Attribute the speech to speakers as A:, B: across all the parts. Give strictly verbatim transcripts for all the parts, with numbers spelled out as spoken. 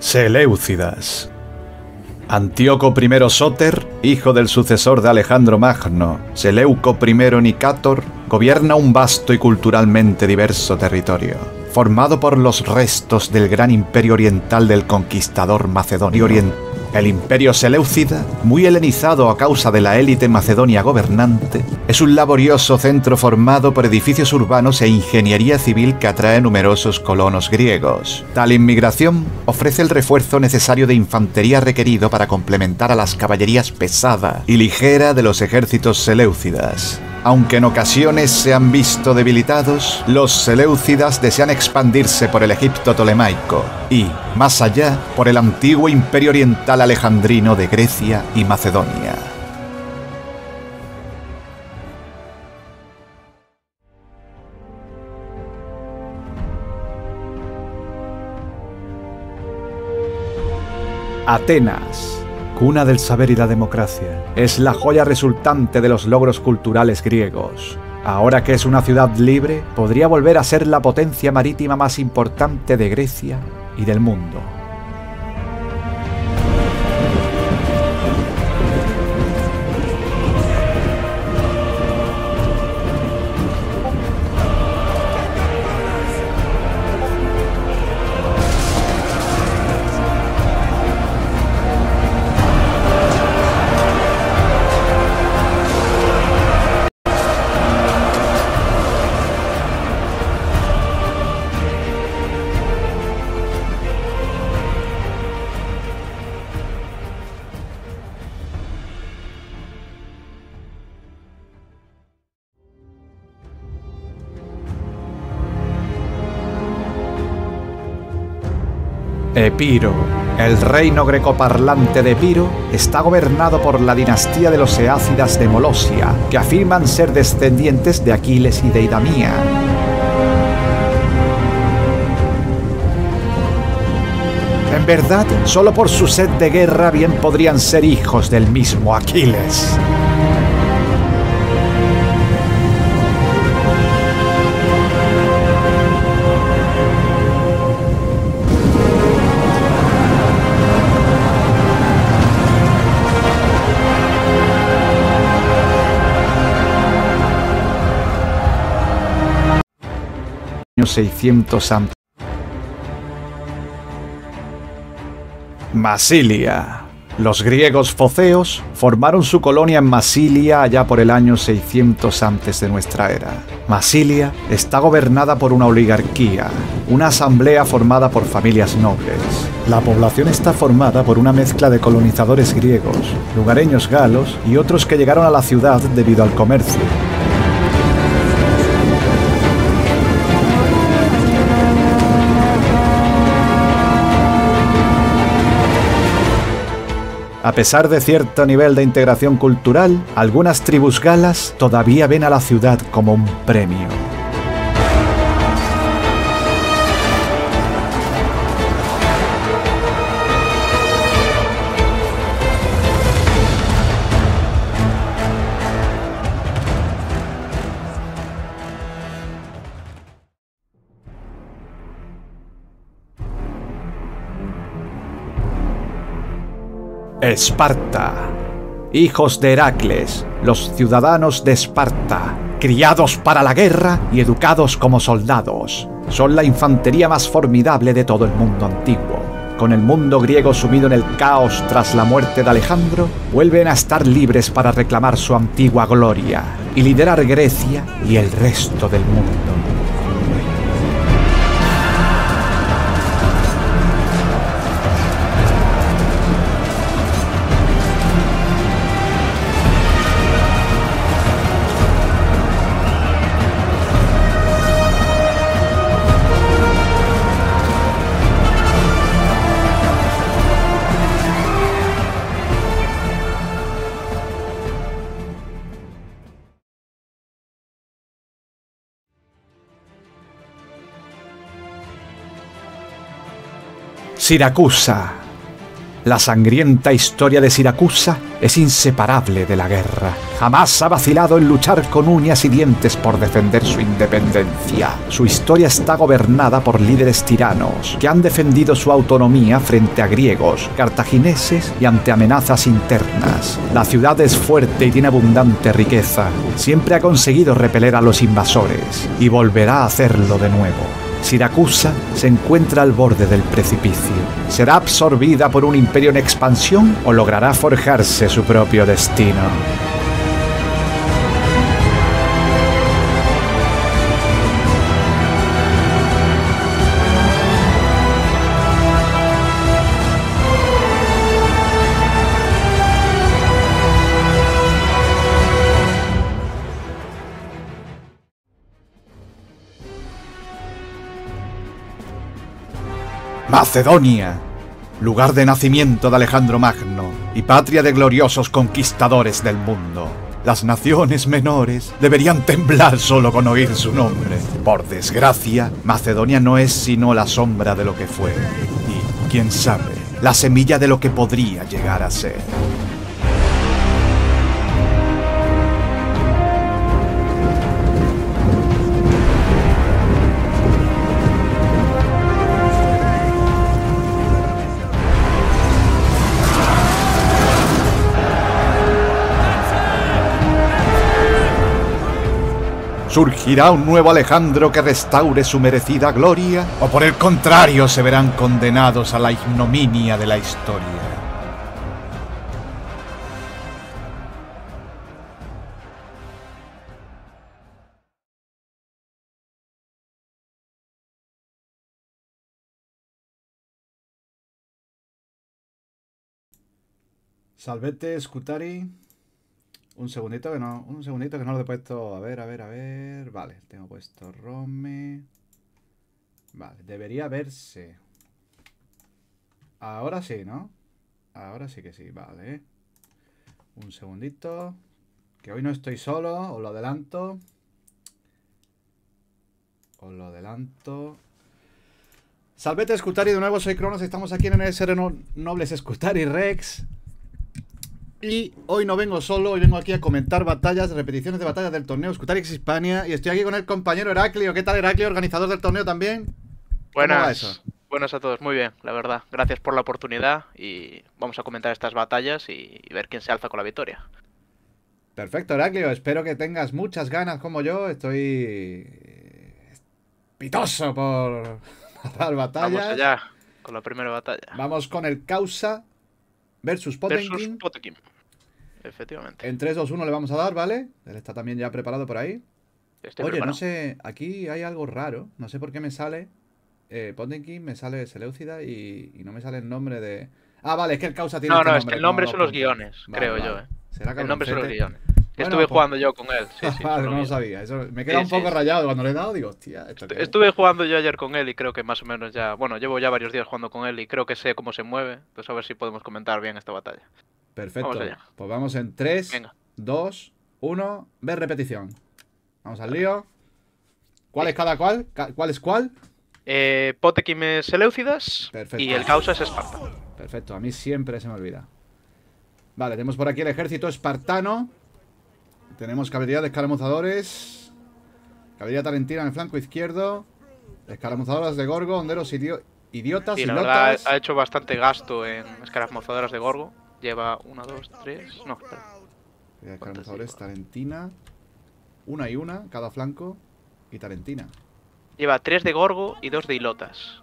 A: Seleucidas. Antíoco I Sóter, hijo del sucesor de Alejandro Magno, Seleuco I Nicátor, gobierna un vasto y culturalmente diverso territorio, formado por los restos del gran imperio oriental del conquistador macedonio oriental. El imperio seleucida, muy helenizado a causa de la élite macedonia gobernante, es un laborioso centro formado por edificios urbanos e ingeniería civil que atrae numerosos colonos griegos. Tal inmigración ofrece el refuerzo necesario de infantería requerido para complementar a las caballerías pesada y ligera de los ejércitos seleucidas. Aunque en ocasiones se han visto debilitados, los seleucidas desean expandirse por el Egipto tolemaico y, más allá, por el antiguo imperio oriental alejandrino de Grecia y Macedonia. Atenas, cuna del saber y la democracia, es la joya resultante de los logros culturales griegos. Ahora que es una ciudad libre, podría volver a ser la potencia marítima más importante de Grecia y del mundo. Epiro. El reino grecoparlante de Epiro está gobernado por la dinastía de los eácidas de Molosia, que afirman ser descendientes de Aquiles y de Idamía. En verdad, solo por su sed de guerra bien podrían ser hijos del mismo Aquiles. seiscientos antes. Masilia. Los griegos foceos formaron su colonia en Masilia allá por el año seiscientos antes de nuestra era. Masilia está gobernada por una oligarquía, una asamblea formada por familias nobles. La población está formada por una mezcla de colonizadores griegos, lugareños galos y otros que llegaron a la ciudad debido al comercio. A pesar de cierto nivel de integración cultural, algunas tribus galas todavía ven a la ciudad como un premio. Esparta. Hijos de Heracles, los ciudadanos de Esparta, criados para la guerra y educados como soldados, son la infantería más formidable de todo el mundo antiguo. Con el mundo griego sumido en el caos tras la muerte de Alejandro, vuelven a estar libres para reclamar su antigua gloria y liderar Grecia y el resto del mundo. Siracusa. La sangrienta historia de Siracusa Es inseparable de la guerra. Jamás ha vacilado en luchar con uñas y dientes por defender su independencia. Su historia está gobernada por líderes tiranos que han defendido su autonomía frente a griegos, cartagineses y ante amenazas internas. La ciudad es fuerte y tiene abundante riqueza. Siempre ha conseguido repeler a los invasores y volverá a hacerlo de nuevo. Siracusa se encuentra al borde del precipicio. ¿Será absorbida por un imperio en expansión o logrará forjarse su propio destino? Macedonia, lugar de nacimiento de Alejandro Magno y patria de gloriosos conquistadores del mundo. Las naciones menores deberían temblar solo con oír su nombre. Por desgracia, Macedonia no es sino la sombra de lo que fue. Y, quién sabe, la semilla de lo que podría llegar a ser. ¿Surgirá un nuevo Alejandro que restaure su merecida gloria? ¿O por el contrario se verán condenados a la ignominia de la historia? Salvete, Scutari. Un segundito que no, un segundito que no lo he puesto. A ver, a ver, a ver. Vale, tengo puesto Rome. Vale, debería verse. Ahora sí, ¿no? Ahora sí que sí, vale. Un segundito. Que hoy no estoy solo, os lo adelanto. Os lo adelanto. Salvete, Scutari, de nuevo soy Cronos. Estamos aquí en el S R Nobles Scutari Rex. Y hoy no vengo solo, hoy vengo aquí a comentar batallas, repeticiones de batallas del torneo Scutarix Hispania. Y estoy aquí con el compañero Heraclio. ¿Qué tal, Heraclio? Organizador del torneo también.
B: Buenas,
A: ¿Cómo va eso?
B: Buenas a todos, muy bien, la verdad. Gracias por la oportunidad y vamos a comentar estas batallas y, y ver quién se alza con la victoria.
A: Perfecto, Heraclio. Espero que tengas muchas ganas como yo. Estoy pitoso por las batallas.
B: Vamos allá con la primera batalla.
A: Vamos con el Causa versus Potemkin.
B: Versus Potemkin. Efectivamente.
A: En tres, dos, uno le vamos a dar, ¿vale? Él está también ya preparado por ahí.
B: Estoy
A: Oye,
B: preparado.
A: no sé, aquí hay algo raro. No sé por qué me sale eh, Potemkin, me sale Seleucida y, y no me sale el nombre de... Ah, vale, es que el Causa tiene
B: No,
A: este
B: no,
A: nombre,
B: es que el
A: como
B: nombre
A: los
B: son los
A: puntos.
B: guiones,
A: Vale,
B: creo
A: vale.
B: yo, eh.
A: ¿Será
B: El nombre son los
A: cabroncete?
B: guiones.
A: Bueno,
B: Estuve
A: pues...
B: jugando yo con él. Sí, sí,
A: vale,
B: son
A: no lo
B: los guiones.
A: sabía. Eso me queda
B: Sí,
A: un poco
B: sí.
A: rayado cuando le he dado. Digo, hostia, ¿esto qué es?
B: Estuve jugando yo ayer con él y creo que más o menos ya... Bueno, llevo ya varios días jugando con él y creo que sé cómo se mueve. Entonces a ver si podemos comentar bien esta batalla.
A: Perfecto.
B: Vamos allá.
A: Pues vamos en tres,
B: Venga.
A: dos, uno, ver repetición. Vamos al lío. ¿Cuál es cada cual? Ca- ¿Cuál es cuál?
B: Eh, Potemkin es Seleucidas
A: Perfecto.
B: y el Causa es Esparta.
A: Perfecto, a mí siempre se me olvida. Vale, tenemos por aquí el ejército espartano. Tenemos caballería de escaramuzadores. Caballería tarentina en el flanco izquierdo. Escaramuzadoras de Gorgo, honderos idio idiotas
B: Sí,
A: y
B: la verdad
A: lotas.
B: ha hecho bastante gasto en escaramuzadoras de Gorgo. Lleva una, dos, tres... No, espera.
A: Escaramuzadores tarentina. Una y una, cada flanco. Y tarentina.
B: Lleva tres de Gorgo y dos de Ilotas.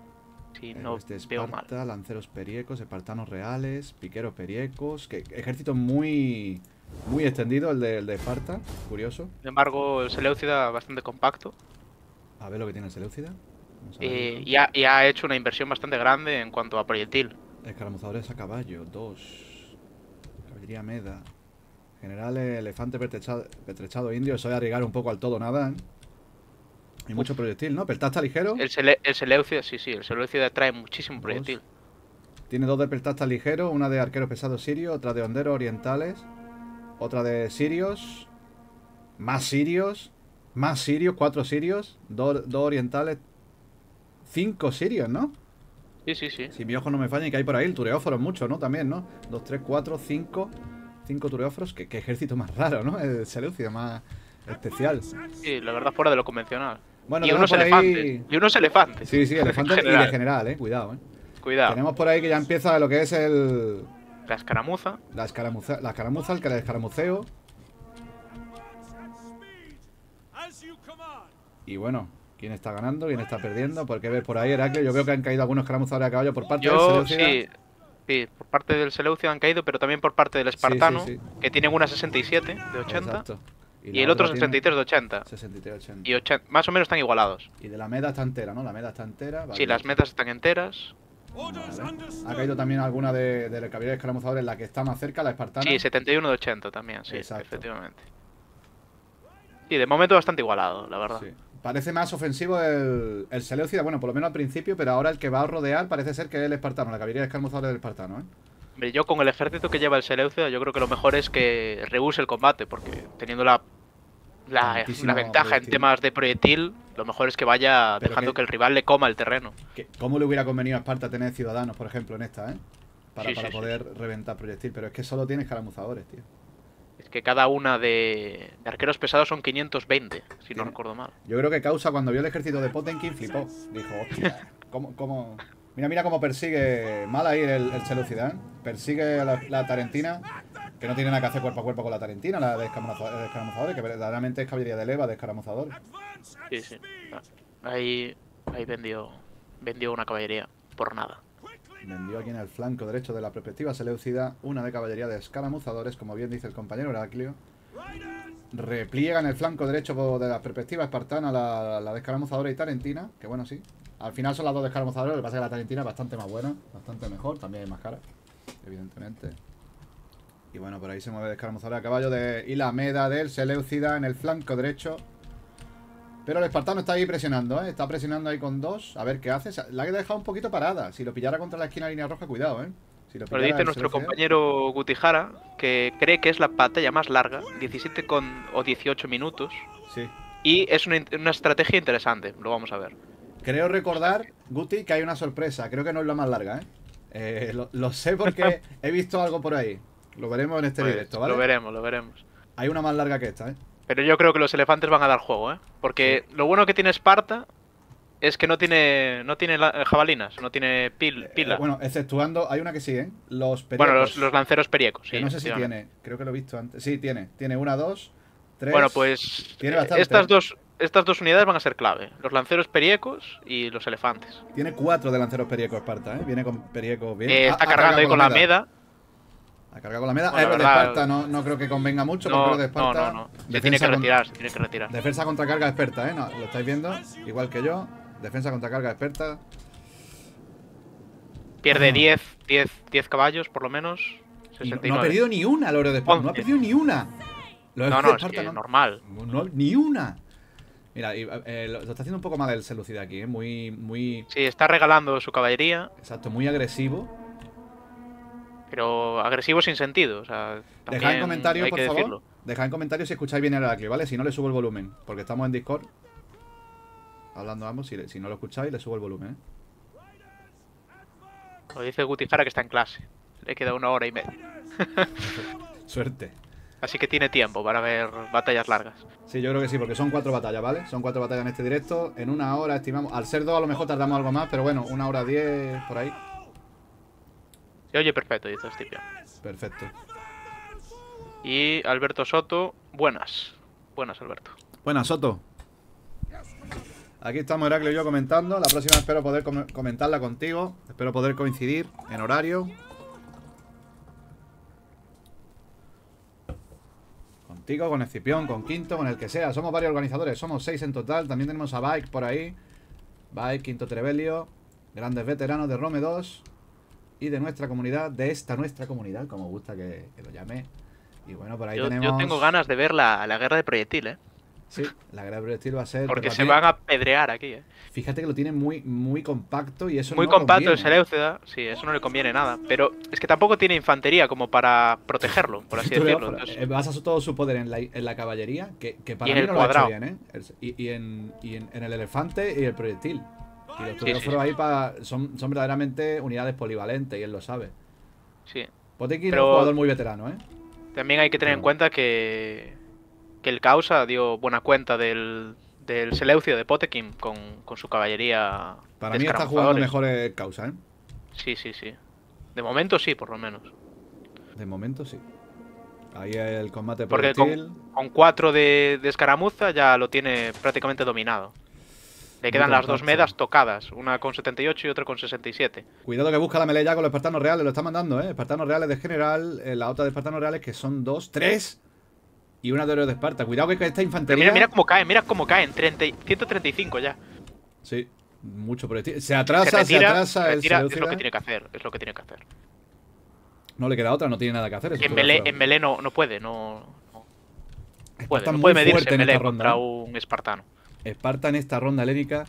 B: Si no
A: Este
B: veo mal.
A: Esparta, lanceros periecos, espartanos reales, piqueros periecos. Que ejército muy muy extendido el de, el de Esparta, curioso.
B: Sin embargo, el Seleucida bastante compacto.
A: A ver lo que tiene el Seleucida. Vamos a verlo.
B: Eh, y, ha, y ha hecho una inversión bastante grande en cuanto a proyectil.
A: Escaramuzadores a caballo, dos. Caballería meda. General elefante pertrechado, pertrechado indio. Eso es arriesgar un poco al todo nada, ¿eh? Y mucho proyectil, ¿no? Peltasta ligero.
B: El, Sele el Seleucida, sí, sí, el Seleucida trae muchísimo
A: Dos.
B: proyectil.
A: Tiene dos de peltasta ligero, una de arqueros pesados sirios, otra de honderos orientales, otra de sirios, más sirios, más sirios, cuatro sirios, dos, dos orientales, cinco sirios, ¿no?
B: Sí, sí, sí.
A: Si mi ojo no me falla, y que hay por ahí el tureóforo mucho, ¿no? También, ¿no? Dos, tres, cuatro, cinco. Cinco tureóforos. ¿Qué, qué ejército más raro, ¿no? El Seleucida más especial.
B: Sí, la verdad, fuera de lo convencional.
A: Bueno,
B: Y
A: tenemos
B: unos
A: por
B: elefantes.
A: ahí...
B: Y unos elefantes.
A: Sí, sí, elefantes y de general, eh. Cuidado, eh.
B: Cuidado.
A: Tenemos por ahí que ya empieza lo que es el...
B: La escaramuza.
A: La escaramuza, la escaramuza, el que el escaramuceo. Y bueno, ¿quién está ganando? ¿Quién está perdiendo? ¿Por qué ver por ahí, Heraclio? Yo veo que han caído algunos escaramuzadores a caballo por parte
B: Yo,
A: del Seleucida.
B: sí. Sí, por parte del Seleucida han caído, pero también por parte del espartano,
A: sí, sí.
B: que tienen una sesenta y siete de ochenta.
A: Exacto.
B: Y, y el otro sesenta y tres de ochenta.
A: sesenta y tres de ochenta.
B: Y ochenta. Más o menos están igualados.
A: Y de la meda está entera, ¿no? La meda está entera. Vale.
B: Sí, las metas están enteras.
A: Vale. Ha caído también alguna de, de la caballería escaramuzadores, en la que está más cerca, la espartana.
B: Sí, setenta y uno de ochenta también, sí,
A: Exacto.
B: efectivamente. Sí, de momento bastante igualado, la verdad.
A: Sí. Parece más ofensivo el, el Seleucida, bueno, por lo menos al principio, pero ahora el que va a rodear parece ser que es el espartano, la caballería escaramuzadores del espartano, ¿eh?
B: Hombre, yo con el ejército que lleva el Seleucida, yo creo que lo mejor es que rehúse el combate, porque teniendo la, la, la ventaja proyectil. en temas de proyectil, lo mejor es que vaya pero dejando que, que el rival le coma el terreno.
A: Que, ¿Cómo le hubiera convenido a Esparta tener ciudadanos, por ejemplo, en esta, eh? Para,
B: sí,
A: para
B: sí,
A: poder
B: sí.
A: reventar proyectil, pero es que solo tiene escaramuzadores, tío.
B: Es que cada una de, de arqueros pesados son quinientos veinte, si ¿Tiene? no recuerdo mal.
A: Yo creo que Causa, cuando vio el ejército de Potemkin, flipó. Dijo, hostia, ¿cómo, cómo...? Mira, mira cómo persigue mal ahí el, el Seleucida, ¿eh? Persigue a la, la Tarentina, que no tiene nada que hacer cuerpo a cuerpo con la Tarentina, la de escaramuzadores, que verdaderamente es caballería de leva de escaramuzadores.
B: Sí, sí. Ahí, ahí vendió, vendió una caballería por nada.
A: Vendió aquí en el flanco derecho de la perspectiva Seleucida una de caballería de escaramuzadores, como bien dice el compañero Heraclio. Repliega en el flanco derecho de la perspectiva espartana la, la de escaramuzadores y tarentina, que bueno, sí. Al final son las dos de escaramuzadores, lo que pasa es que la tarentina es bastante más buena, bastante mejor, también es más cara, evidentemente. Y bueno, por ahí se mueve de escaramuzadores a caballo de, y la meda del Seleucida en el flanco derecho. Pero el espartano está ahí presionando, ¿eh? Está presionando ahí con dos. A ver qué hace. La ha dejado un poquito parada. Si lo pillara contra la esquina de línea roja, cuidado, ¿eh? Si lo,
B: lo dice nuestro compañero Gutijara, que cree que es la batalla más larga, diecisiete con, o dieciocho minutos.
A: Sí.
B: Y es una, una estrategia interesante, lo vamos a ver.
A: Creo recordar, Guti, que hay una sorpresa. Creo que no es la más larga, ¿eh? eh lo, lo sé porque he visto algo por ahí. Lo veremos en este pues, directo, ¿vale?
B: Lo veremos, lo veremos.
A: Hay una más larga que esta, ¿eh?
B: Pero yo creo que los elefantes van a dar juego, ¿eh? Porque sí. Lo bueno que tiene Esparta es que no tiene no tiene jabalinas, no tiene pil, pila.
A: Eh, bueno, exceptuando, hay una que sí, ¿eh? Los
B: periecos. Bueno, los, los lanceros periecos, sí.
A: Que no sé si tiene, creo que lo he visto antes. Sí, tiene. Tiene una, dos, tres.
B: Bueno, pues
A: tiene bastante.
B: Estas dos, estas dos unidades van a ser clave. Los lanceros periecos y los elefantes.
A: Tiene cuatro de lanceros periecos Esparta, ¿eh? Viene con periecos bien.
B: Eh, está ha, cargando ahí con la meda. meda.
A: Ha cargado con la meda.
B: Bueno,
A: Héroe de Esparta no, no creo que convenga mucho.
B: No,
A: porque de Esparta,
B: no, no, no. Se tiene que retirar, se tiene que retirar.
A: Defensa contra carga experta, ¿eh? No, lo estáis viendo, igual que yo. Defensa contra carga experta.
B: Pierde diez, diez, diez caballos, por lo menos. sesenta y nueve.
A: No ha perdido ni una, el héroe de Esparta. No ha perdido ni una.
B: Los no, no, de Esparta, es que no, normal.
A: No, ni una. Mira, eh, lo está haciendo un poco mal el Seleucida aquí, ¿eh? Muy, muy...
B: Sí, está regalando su caballería.
A: Exacto, muy agresivo.
B: Pero agresivo sin sentido, o sea,
A: dejad en comentarios, por favor. Decirlo. Dejad en comentarios si escucháis bien el Heraclio, ¿vale? Si no, le subo el volumen, porque estamos en Discord hablando ambos. Si, si no lo escucháis, le subo el volumen, ¿eh?
B: Lo dice Gutijara que está en clase. Le queda una hora y media.
A: Suerte.
B: Así que tiene tiempo para ver batallas largas.
A: Sí, yo creo que sí, porque son cuatro batallas, ¿vale? Son cuatro batallas en este directo. En una hora estimamos. Al ser dos, a lo mejor tardamos algo más, pero bueno, una hora diez por ahí.
B: Se oye perfecto, dice Stipio.
A: Perfecto.
B: Y Alberto Soto, buenas. Buenas, Alberto.
A: Buenas, Soto. Aquí estamos Heraclio y yo comentando. La próxima espero poder com comentarla contigo. Espero poder coincidir en horario. Contigo, con Escipión, con Quinto, con el que sea. Somos varios organizadores, somos seis en total. También tenemos a Bike por ahí. Bike, Quinto Trebelio. Grandes veteranos de Rome dos. Y de nuestra comunidad, de esta nuestra comunidad, como gusta que, que lo llame. Y bueno, por ahí
B: yo,
A: tenemos...
B: Yo tengo ganas de ver la, la guerra de proyectil, ¿eh?
A: Sí, la guerra de proyectil va a ser...
B: Porque se van a pedrear aquí, ¿eh?
A: Fíjate que lo tiene muy, muy compacto y eso
B: muy
A: no
B: compacto
A: conviene.
B: El Seleucida, sí, eso no le conviene nada. Pero es que tampoco tiene infantería como para protegerlo, por así decirlo. Entonces...
A: Basa todo su poder en la, en la caballería, que, que para
B: y
A: mí
B: en
A: no
B: el
A: lo ha
B: cuadrado.
A: hecho bien, ¿eh? Y, y, en, y en, en el elefante y el proyectil. Y los tureóforos sí, sí, ahí pa, son, son verdaderamente unidades polivalentes y él lo sabe.
B: Sí.
A: Potemkin es un jugador muy veterano, ¿eh?
B: También hay que tener Pero... en cuenta que, que el Causa dio buena cuenta del, del Seleucio de Potemkin con, con su caballería.
A: Para mí está jugando mejor el Causa, ¿eh?
B: Sí, sí, sí. De momento sí, por lo menos.
A: De momento sí. Ahí el combate
B: Porque con, con cuatro de, de escaramuza ya lo tiene prácticamente dominado. Le quedan las dos medas tocadas, una con setenta y ocho y otra con sesenta y siete.
A: Cuidado que busca la melee ya con los espartanos reales, lo está mandando, ¿eh? Espartanos reales de general, eh, la otra de espartanos reales que son dos, tres y una de héroes de Esparta. Cuidado que esta infantería...
B: Pero mira, mira cómo cae, mira cómo caen, ciento treinta y cinco ya.
A: Sí, mucho por el... Se atrasa, se, retira,
B: se
A: atrasa
B: se retira,
A: el
B: Es lo que tiene que hacer, es lo que tiene que hacer.
A: No le queda otra, no tiene nada que hacer.
B: En melee, en melee no, no puede, no, no puede, no puede medirse en melee contra ronda, un espartano.
A: Esparta en esta ronda helénica,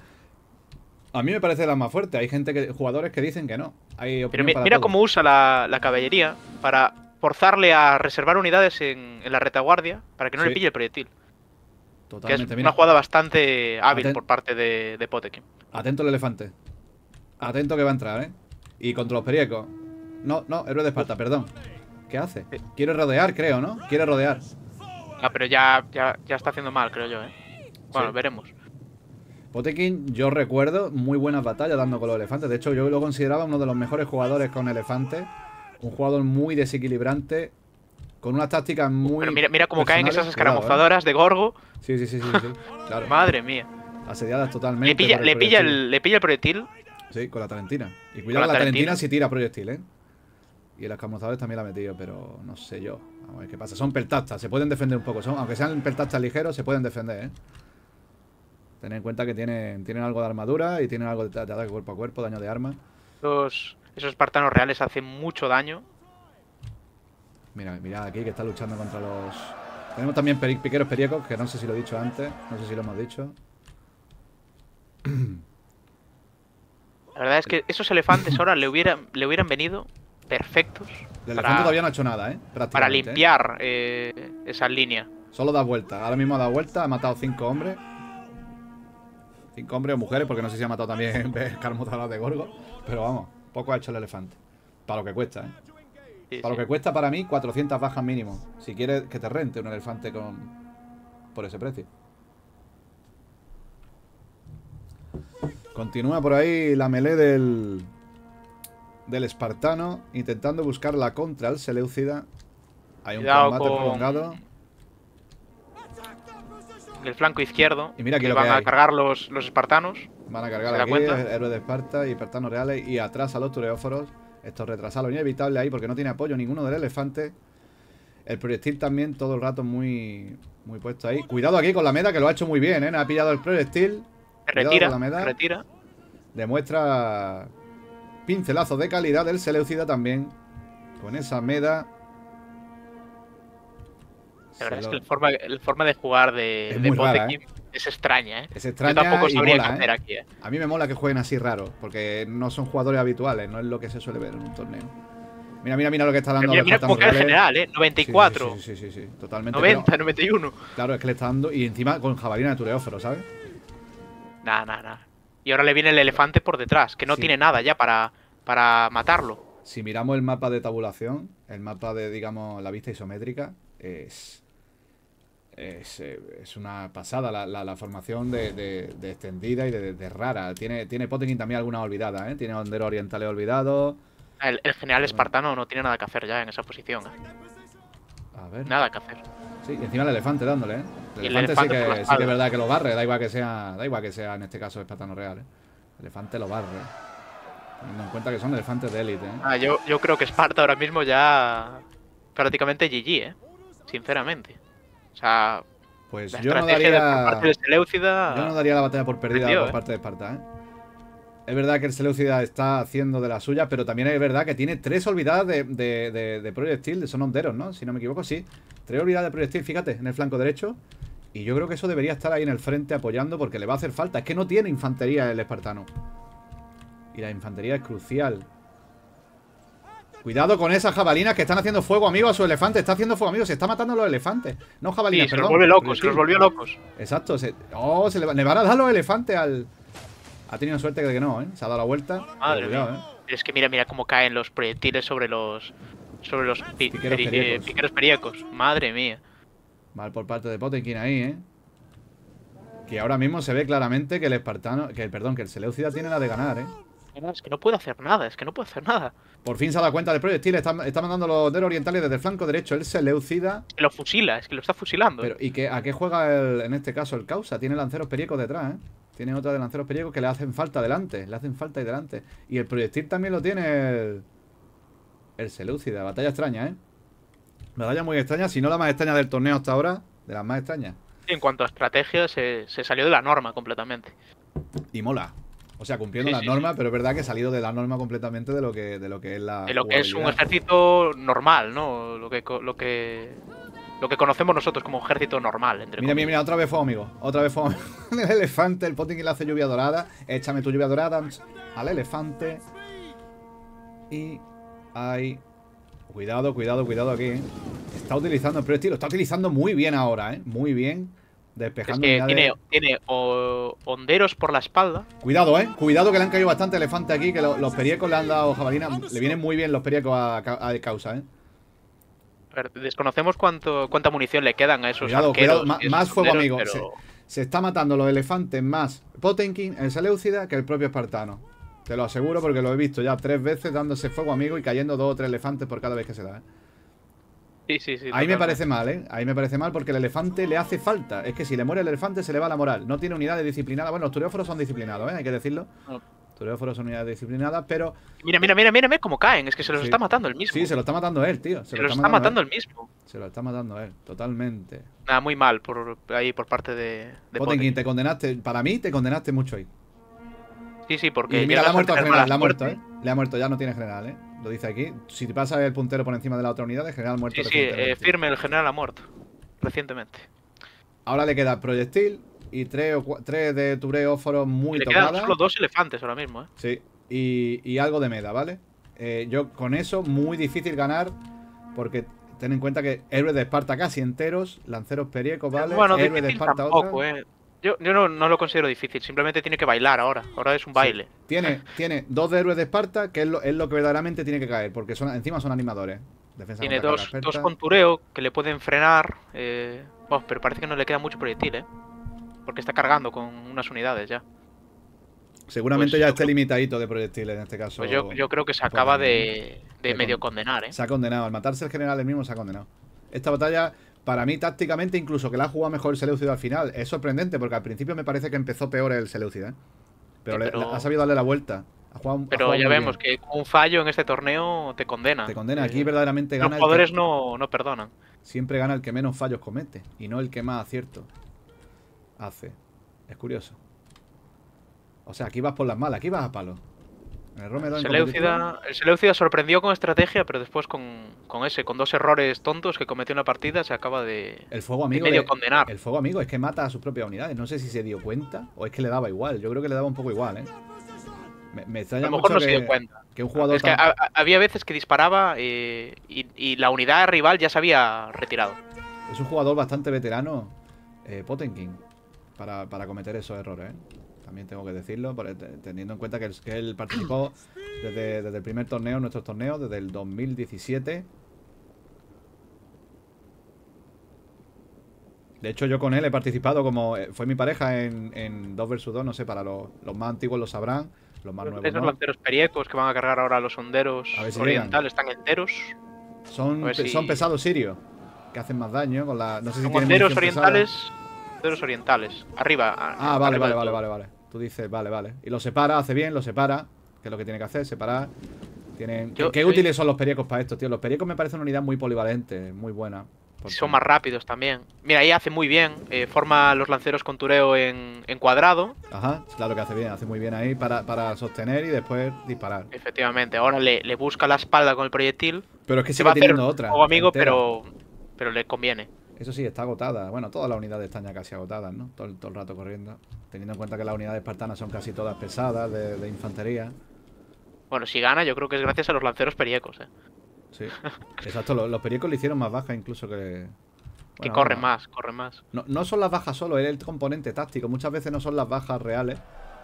A: a mí me parece la más fuerte. Hay gente que, jugadores que dicen que no. Hay
B: Pero mi, mira todo. Cómo usa la, la caballería para forzarle a reservar unidades en, en la retaguardia para que no sí. le pille el proyectil.
A: Totalmente.
B: Que es mira. Una jugada bastante hábil Atent por parte de, de Potemkin.
A: Atento el elefante. Atento que va a entrar, ¿eh? Y contra los periecos. No, no, héroe de Esparta, perdón. ¿Qué hace? Quiere rodear, creo, ¿no? Quiere rodear.
B: Ah, pero ya, ya, ya está haciendo mal, creo yo, ¿eh? Bueno, sí. veremos.
A: Potemkin, yo recuerdo muy buenas batallas dando con los elefantes. De hecho, yo lo consideraba uno de los mejores jugadores con elefantes. Un jugador muy desequilibrante, con unas tácticas muy...
B: Pero mira, mira cómo caen esas escaramuzadoras, ¿eh?, de Gorgo.
A: Sí, sí, sí, sí, sí, claro.
B: Madre mía.
A: Asediadas totalmente.
B: Le pilla, le pilla, el, le pilla el proyectil.
A: Sí, con la talentina. Y cuidado, la, la talentina si tira proyectil, ¿eh? Y el escamuzador también la ha metido, pero no sé yo. Vamos a ver qué pasa. Son peltastas, se pueden defender un poco. Son, aunque sean peltastas ligeros, se pueden defender, ¿eh? Tened en cuenta que tienen, tienen algo de armadura y tienen algo de ataque cuerpo a cuerpo, daño de arma.
B: Los, esos espartanos reales hacen mucho daño.
A: Mira, mira aquí que está luchando contra los... Tenemos también peri piqueros periecos, que no sé si lo he dicho antes. No sé si lo hemos dicho.
B: La verdad es que esos elefantes ahora le hubieran, le hubieran venido perfectos.
A: El elefante para, todavía no ha hecho nada, ¿eh?
B: Para limpiar eh, eh, esa línea.
A: Solo da vuelta. Ahora mismo ha dado vuelta, ha matado cinco hombres. Cinco hombres o mujeres, porque no sé si ha matado también escaramuzadas de Gorgo. Pero vamos, poco ha hecho el elefante. Para lo que cuesta, ¿eh? Sí, para sí. lo que cuesta para mí, cuatrocientas bajas mínimo. Si quieres que te rente un elefante con por ese precio. Continúa por ahí la melee del del espartano, intentando buscar la contra al Seleucida. Hay un
B: Cuidado
A: combate
B: con...
A: prolongado.
B: El flanco izquierdo.
A: Y mira aquí
B: que
A: lo
B: van
A: que
B: a
A: hay.
B: cargar los, los espartanos.
A: Van a cargar aquí, héroes de Esparta y espartanos reales. Y atrás a los tureóforos. Esto retrasa lo inevitable ahí porque no tiene apoyo ninguno del elefante. El proyectil también todo el rato muy, muy puesto ahí. Cuidado aquí con la meda, que lo ha hecho muy bien, ¿eh? Ha pillado el proyectil.
B: Retira, la meda. retira.
A: Demuestra pincelazos de calidad del Seleucida también. Con esa meda.
B: La verdad lo... es que la forma, la forma de jugar de,
A: es
B: de
A: muy rara,
B: Potemkin
A: ¿eh?
B: es extraña, ¿eh?
A: Es extraña.
B: Yo tampoco sabría
A: mola,
B: qué hacer
A: ¿eh?
B: aquí, ¿eh?
A: A mí me mola que jueguen así raro, porque no son jugadores habituales, no es lo que se suele ver en un torneo. Mira, mira, mira lo que está dando.
B: Mira, mira cómo cae el general, ¿eh? noventa y cuatro.
A: Sí, sí, sí, sí, sí, sí totalmente.
B: noventa,
A: pero,
B: noventa y uno.
A: Claro, es que le está dando. Y encima con jabalina de tureóforo, ¿sabes?
B: Nah, nah, nah. Y ahora le viene el elefante por detrás, que no sí. tiene nada ya para, para matarlo.
A: Si miramos el mapa de tabulación, el mapa de, digamos, la vista isométrica, es. Es, es una pasada la, la, la formación de, de, de extendida y de, de, de rara. Tiene, tiene Potemkin también alguna olvidada, ¿eh? Tiene honderos orientales olvidados.
B: El, el general espartano no tiene nada que hacer ya en esa posición, ¿eh?
A: A ver.
B: Nada que hacer.
A: Sí, y encima el elefante dándole, ¿eh? El,
B: el
A: elefante,
B: elefante
A: sí, que, sí que es verdad que lo barre, da igual que sea, da igual que sea en este caso espartano real, ¿eh? El elefante lo barre. Teniendo en cuenta que son elefantes de élite, ¿eh?
B: Ah, yo, yo creo que Esparta ahora mismo ya prácticamente G G, ¿eh? Sinceramente. O sea,
A: pues
B: la
A: yo no
B: estrategia
A: daría,
B: de por parte del Seleucida...
A: Yo no daría la batalla por perdida
B: perdió,
A: por
B: ¿eh?
A: parte de Esparta, ¿eh? Es verdad que el Seleucida está haciendo de la suya, pero también es verdad que tiene tres olvidadas de, de, de, de proyectil, son honderos, ¿no? Si no me equivoco, sí. Tres olvidadas de proyectil, fíjate, en el flanco derecho. Y yo creo que eso debería estar ahí en el frente apoyando porque le va a hacer falta. Es que no tiene infantería el espartano. Y la infantería es crucial. Cuidado con esas jabalinas que están haciendo fuego, amigo, a su elefante. Está haciendo fuego, amigo. Se está matando a los elefantes. No jabalinas,
B: sí, se
A: perdón,
B: los vuelve locos, se los volvió locos.
A: Exacto. Se, oh, se le, le van a dar los elefantes al... Ha tenido suerte de que no, ¿eh? Se ha dado la vuelta.
B: Madre
A: Cuidado,
B: mía.
A: ¿eh?
B: Es que mira, mira cómo caen los proyectiles sobre los sobre los pi
A: Piqueros
B: peri-
A: periecos.
B: eh, piqueros periecos. Madre mía.
A: Mal por parte de Potenkin ahí, ¿eh? Que ahora mismo se ve claramente que el espartano... Que, perdón, que el Seleucida tiene la de ganar, ¿eh?
B: Es que no puedo hacer nada, es que no puedo hacer nada.
A: Por fin se ha dado cuenta del proyectil. Está, está mandando los dedos orientales desde el flanco derecho. El Seleucida.
B: Lo fusila, es que lo está fusilando.
A: Pero, ¿y qué, a qué juega el, en este caso el Causa? Tiene lanceros periecos detrás, ¿eh? Tiene otra de lanceros periecos que le hacen falta delante. Le hacen falta y delante. Y el proyectil también lo tiene el... El Seleucida. Batalla extraña, ¿eh? Batalla muy extraña. Si no la más extraña del torneo hasta ahora. De las más extrañas.
B: En cuanto a estrategia, se, se salió de la norma completamente.
A: Y mola. O sea, cumpliendo
B: Sí,
A: las
B: sí,
A: normas,
B: sí.
A: pero es verdad que ha salido de la norma completamente de lo que, de lo que es la.
B: De lo que es un
A: jugabilidad.
B: ejército normal, ¿no? Lo que, co- lo que lo que conocemos nosotros como ejército normal, entre
A: Mira, mira,
B: comillas.
A: mira, otra vez fuego amigo. Otra vez fuego amigo. El elefante, el Potenkin le hace lluvia dorada. Échame tu lluvia dorada al elefante. Y ahí. Cuidado, cuidado, cuidado aquí, ¿eh? Está utilizando el proyectil. Lo está utilizando muy bien ahora, ¿eh? Muy bien.
B: Es
A: Despejando
B: que
A: unidades.
B: tiene, tiene o- honderos por la espalda.
A: Cuidado, eh. Cuidado que le han caído bastante elefante aquí. Que lo- los periecos le han dado jabalina. Le vienen muy bien los periecos a, a, a Causa, eh.
B: A ver, desconocemos cuánto, cuánta munición le quedan a esos
A: Cuidado,
B: arqueros.
A: cuidado. Ma-
B: y esos
A: más fuego,
B: honderos,
A: amigo.
B: pero-
A: Se, se está matando los elefantes más Potenkin, el Seleucida, que el propio espartano. Te lo aseguro porque lo he visto ya tres veces dándose fuego, amigo, y cayendo dos o tres elefantes por cada vez que se da, ¿eh?
B: Sí, sí, sí.
A: Ahí me
B: totalmente.
A: parece mal, ¿eh? Ahí me parece mal porque el elefante le hace falta. Es que si le muere el elefante se le va la moral. No tiene unidades disciplinadas. Bueno, los tureóforos son disciplinados, ¿eh? Hay que decirlo.
B: No.
A: Tureóforos son unidades disciplinadas, pero...
B: Mira, mira, mira, mira, mira cómo caen. Es que se los
A: Sí.
B: está matando el mismo.
A: Sí, se lo está matando él, tío.
B: se los está matando el mismo.
A: él. Se lo está matando él, totalmente.
B: Nada, muy mal por ahí por parte de, de
A: Potenkin,
B: Potenkin.
A: te condenaste. Para mí, te condenaste mucho ahí.
B: Sí, sí, porque
A: Y mira, le ha
B: llegas a
A: muerto al
B: tener
A: general,
B: mala
A: le ha muerto,
B: suerte.
A: ¿eh? Le ha muerto, ya no tiene general, ¿eh? Lo dice aquí. Si te pasa el puntero por encima de la otra unidad, el general muerto.
B: Sí, sí, eh,
A: recientemente.
B: firme, el general ha muerto. Recientemente.
A: Ahora le queda proyectil y tres, o cua- tres de tureóforos muy
B: Le quedan
A: tocadas.
B: solo dos elefantes ahora mismo, ¿eh?
A: Sí, y, y algo de meda, ¿vale? Eh, yo con eso, muy difícil ganar, porque ten en cuenta que héroes de Esparta casi enteros, lanceros periecos, ¿vale?
B: Bueno,
A: héroes de
B: difícil
A: Esparta
B: tampoco,
A: otra.
B: ¿eh? Yo, yo no, no lo considero difícil, simplemente tiene que bailar ahora. Ahora es un baile.
A: Sí. Tiene, tiene dos de héroes de Esparta, que es lo, es lo que verdaderamente tiene que caer, porque son, encima son animadores. Defensa
B: Tiene
A: contra
B: dos,
A: carga
B: dos
A: experta.
B: con tureo que le pueden frenar. Eh... oh, pero parece que no le queda mucho proyectil, ¿eh? Porque está cargando con unas unidades ya.
A: Seguramente
B: pues
A: ya
B: yo
A: esté
B: creo-
A: limitadito de proyectiles en este caso.
B: Pues yo, yo creo que se acaba de, de
A: de
B: medio
A: con-
B: condenar, ¿eh?
A: Se ha condenado. Al matarse el general el mismo se ha condenado. Esta batalla, para mí, tácticamente, incluso que la ha jugado mejor el Seleucida al final, es sorprendente porque al principio me parece que empezó peor el Seleucida, ¿eh? Pero,
B: Sí,
A: le-
B: pero-
A: le- ha sabido darle la vuelta. Ha jugado, ha
B: Pero
A: jugado
B: ya
A: muy
B: vemos
A: bien.
B: que un fallo en este torneo te condena.
A: Te condena.
B: Eh,
A: Aquí verdaderamente
B: Los
A: gana el
B: jugadores
A: que,
B: no, no perdonan.
A: siempre gana el que menos fallos comete y no el que más acierto hace. Es curioso. O sea, aquí vas por las malas, aquí vas a palo. En el Rome dos en competitivo,
B: Seleucida, el Seleucida sorprendió con estrategia, pero después con, con ese, con dos errores tontos que cometió en la partida, se acaba de,
A: el fuego
B: de
A: amigo
B: medio
A: le-
B: condenar.
A: El fuego amigo es que mata a sus propias unidades. No sé si se dio cuenta o es que le daba igual. Yo creo que le daba un poco igual, ¿eh? Me, me
B: A
A: extraña
B: lo mejor
A: mucho
B: no se
A: que,
B: dio cuenta.
A: que un jugador
B: Es que
A: tan-
B: ha- ha- había veces que disparaba eh, y, y la unidad rival ya se había retirado.
A: es un jugador bastante veterano, eh, Potenkin, para, para cometer esos errores, ¿eh? También tengo que decirlo, por- te- teniendo en cuenta que él, que él participó desde, desde el primer torneo, nuestros torneos, desde el dos mil diecisiete. De hecho, yo con él he participado como... eh, Fue mi pareja en, en dos versus dos, no sé, para los, los más antiguos lo sabrán, los más nuevos
B: Esos
A: no.
B: lanceros periecos que van a cargar ahora los honderos
A: A ver si
B: orientales están enteros.
A: Son,
B: A ver
A: pe-
B: si-
A: son pesados sirios, que hacen más daño con la... No sé si
B: Son
A: tienen
B: honderos
A: munición pesada.
B: orientales. Honderos orientales. Arriba.
A: Ah, vale,
B: arriba
A: vale,
B: del
A: vale,
B: todo.
A: vale, vale. Tú dices, vale, vale. Y lo separa, hace bien, lo separa. Que es lo que tiene que hacer, separar. Tienen...
B: Yo-
A: ¿Qué, qué
B: yo-
A: útiles son los periecos para esto, tío? Los periecos me parecen una unidad muy polivalente, muy buena. Porque-
B: Son más rápidos también. Mira, ahí hace muy bien. eh, forma los lanceros con tureo en, en cuadrado.
A: Ajá, claro que hace bien, hace muy bien ahí para, para sostener y después disparar.
B: Efectivamente. Ahora le, le busca la espalda con el proyectil.
A: Pero es que
B: Se
A: sigue
B: va a hacer
A: teniendo otra.
B: juego amigo,
A: entera.
B: pero, pero le conviene.
A: Eso sí, está agotada. Bueno, todas las unidades están ya casi agotadas, ¿no? Todo, el- todo el rato corriendo. Teniendo en cuenta que las unidades espartanas son casi todas pesadas, de, de infantería.
B: Bueno, si gana, yo creo que es gracias a los lanceros periecos, eh.
A: Sí. Exacto, los, los periecos le hicieron más bajas incluso que...
B: Que
A: Bueno,
B: corren
A: no,
B: más, corren más.
A: No, no son las bajas solo, es el componente táctico. Muchas veces no son las bajas reales,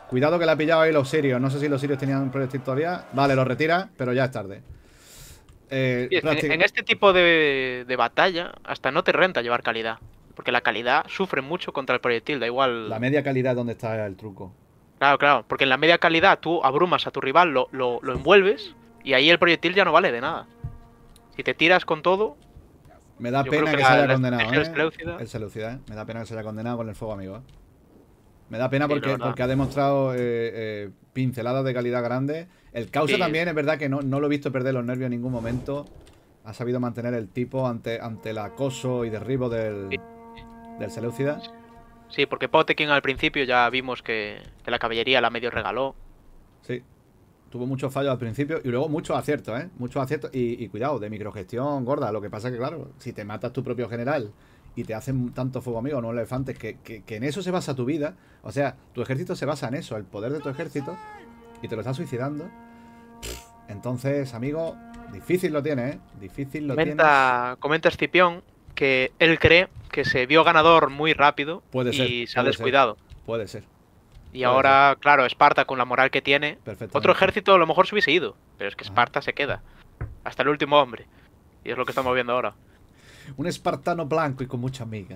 A: Cuidado que le ha pillado ahí los sirios. No sé si los sirios tenían un proyectil todavía. Vale, lo retira, pero ya es tarde. Eh,
B: Sí, en, en este tipo de, de batalla, hasta no te renta llevar calidad. Porque la calidad sufre mucho contra el proyectil, da igual.
A: La media calidad, ¿dónde está el truco?
B: Claro, claro, porque en la media calidad tú abrumas a tu rival, lo, lo, lo envuelves y ahí el proyectil ya no vale de nada. Si te tiras con todo.
A: Me da pena que, que se haya condenado, ¿eh? El Seleucida, ¿eh? Me da pena que se haya condenado con el fuego amigo, ¿eh? Me da pena porque, sí, porque ha demostrado eh, eh, pinceladas de calidad grande. El Causa sí. También es verdad que no, no lo he visto perder los nervios en ningún momento. Ha sabido mantener el tipo ante, ante el acoso y derribo del, sí. del Seleucida.
B: Sí, porque Potekin al principio ya vimos que, que la caballería la medio regaló.
A: Sí. Tuvo muchos fallos al principio y luego muchos aciertos, ¿eh? Muchos aciertos y, y cuidado, de microgestión gorda. Lo que pasa es que, claro, si te matas tu propio general y te hacen tanto fuego amigo, no elefantes, que, que, que en eso se basa tu vida. O sea, tu ejército se basa en eso, el poder de tu ejército, y te lo estás suicidando. Entonces, amigo, difícil lo tiene, ¿eh? Difícil lo
B: comenta,
A: tienes.
B: Comenta Escipión que él cree que se vio ganador muy rápido
A: puede ser,
B: y se ha descuidado.
A: Ser, puede ser.
B: Y
A: puede
B: ahora,
A: ser.
B: claro, Esparta con la moral que tiene, otro ejército a lo mejor se hubiese ido, pero es que Esparta Ajá. se queda. Hasta el último hombre. Y es lo que estamos viendo ahora.
A: Un espartano blanco y con mucha amiga.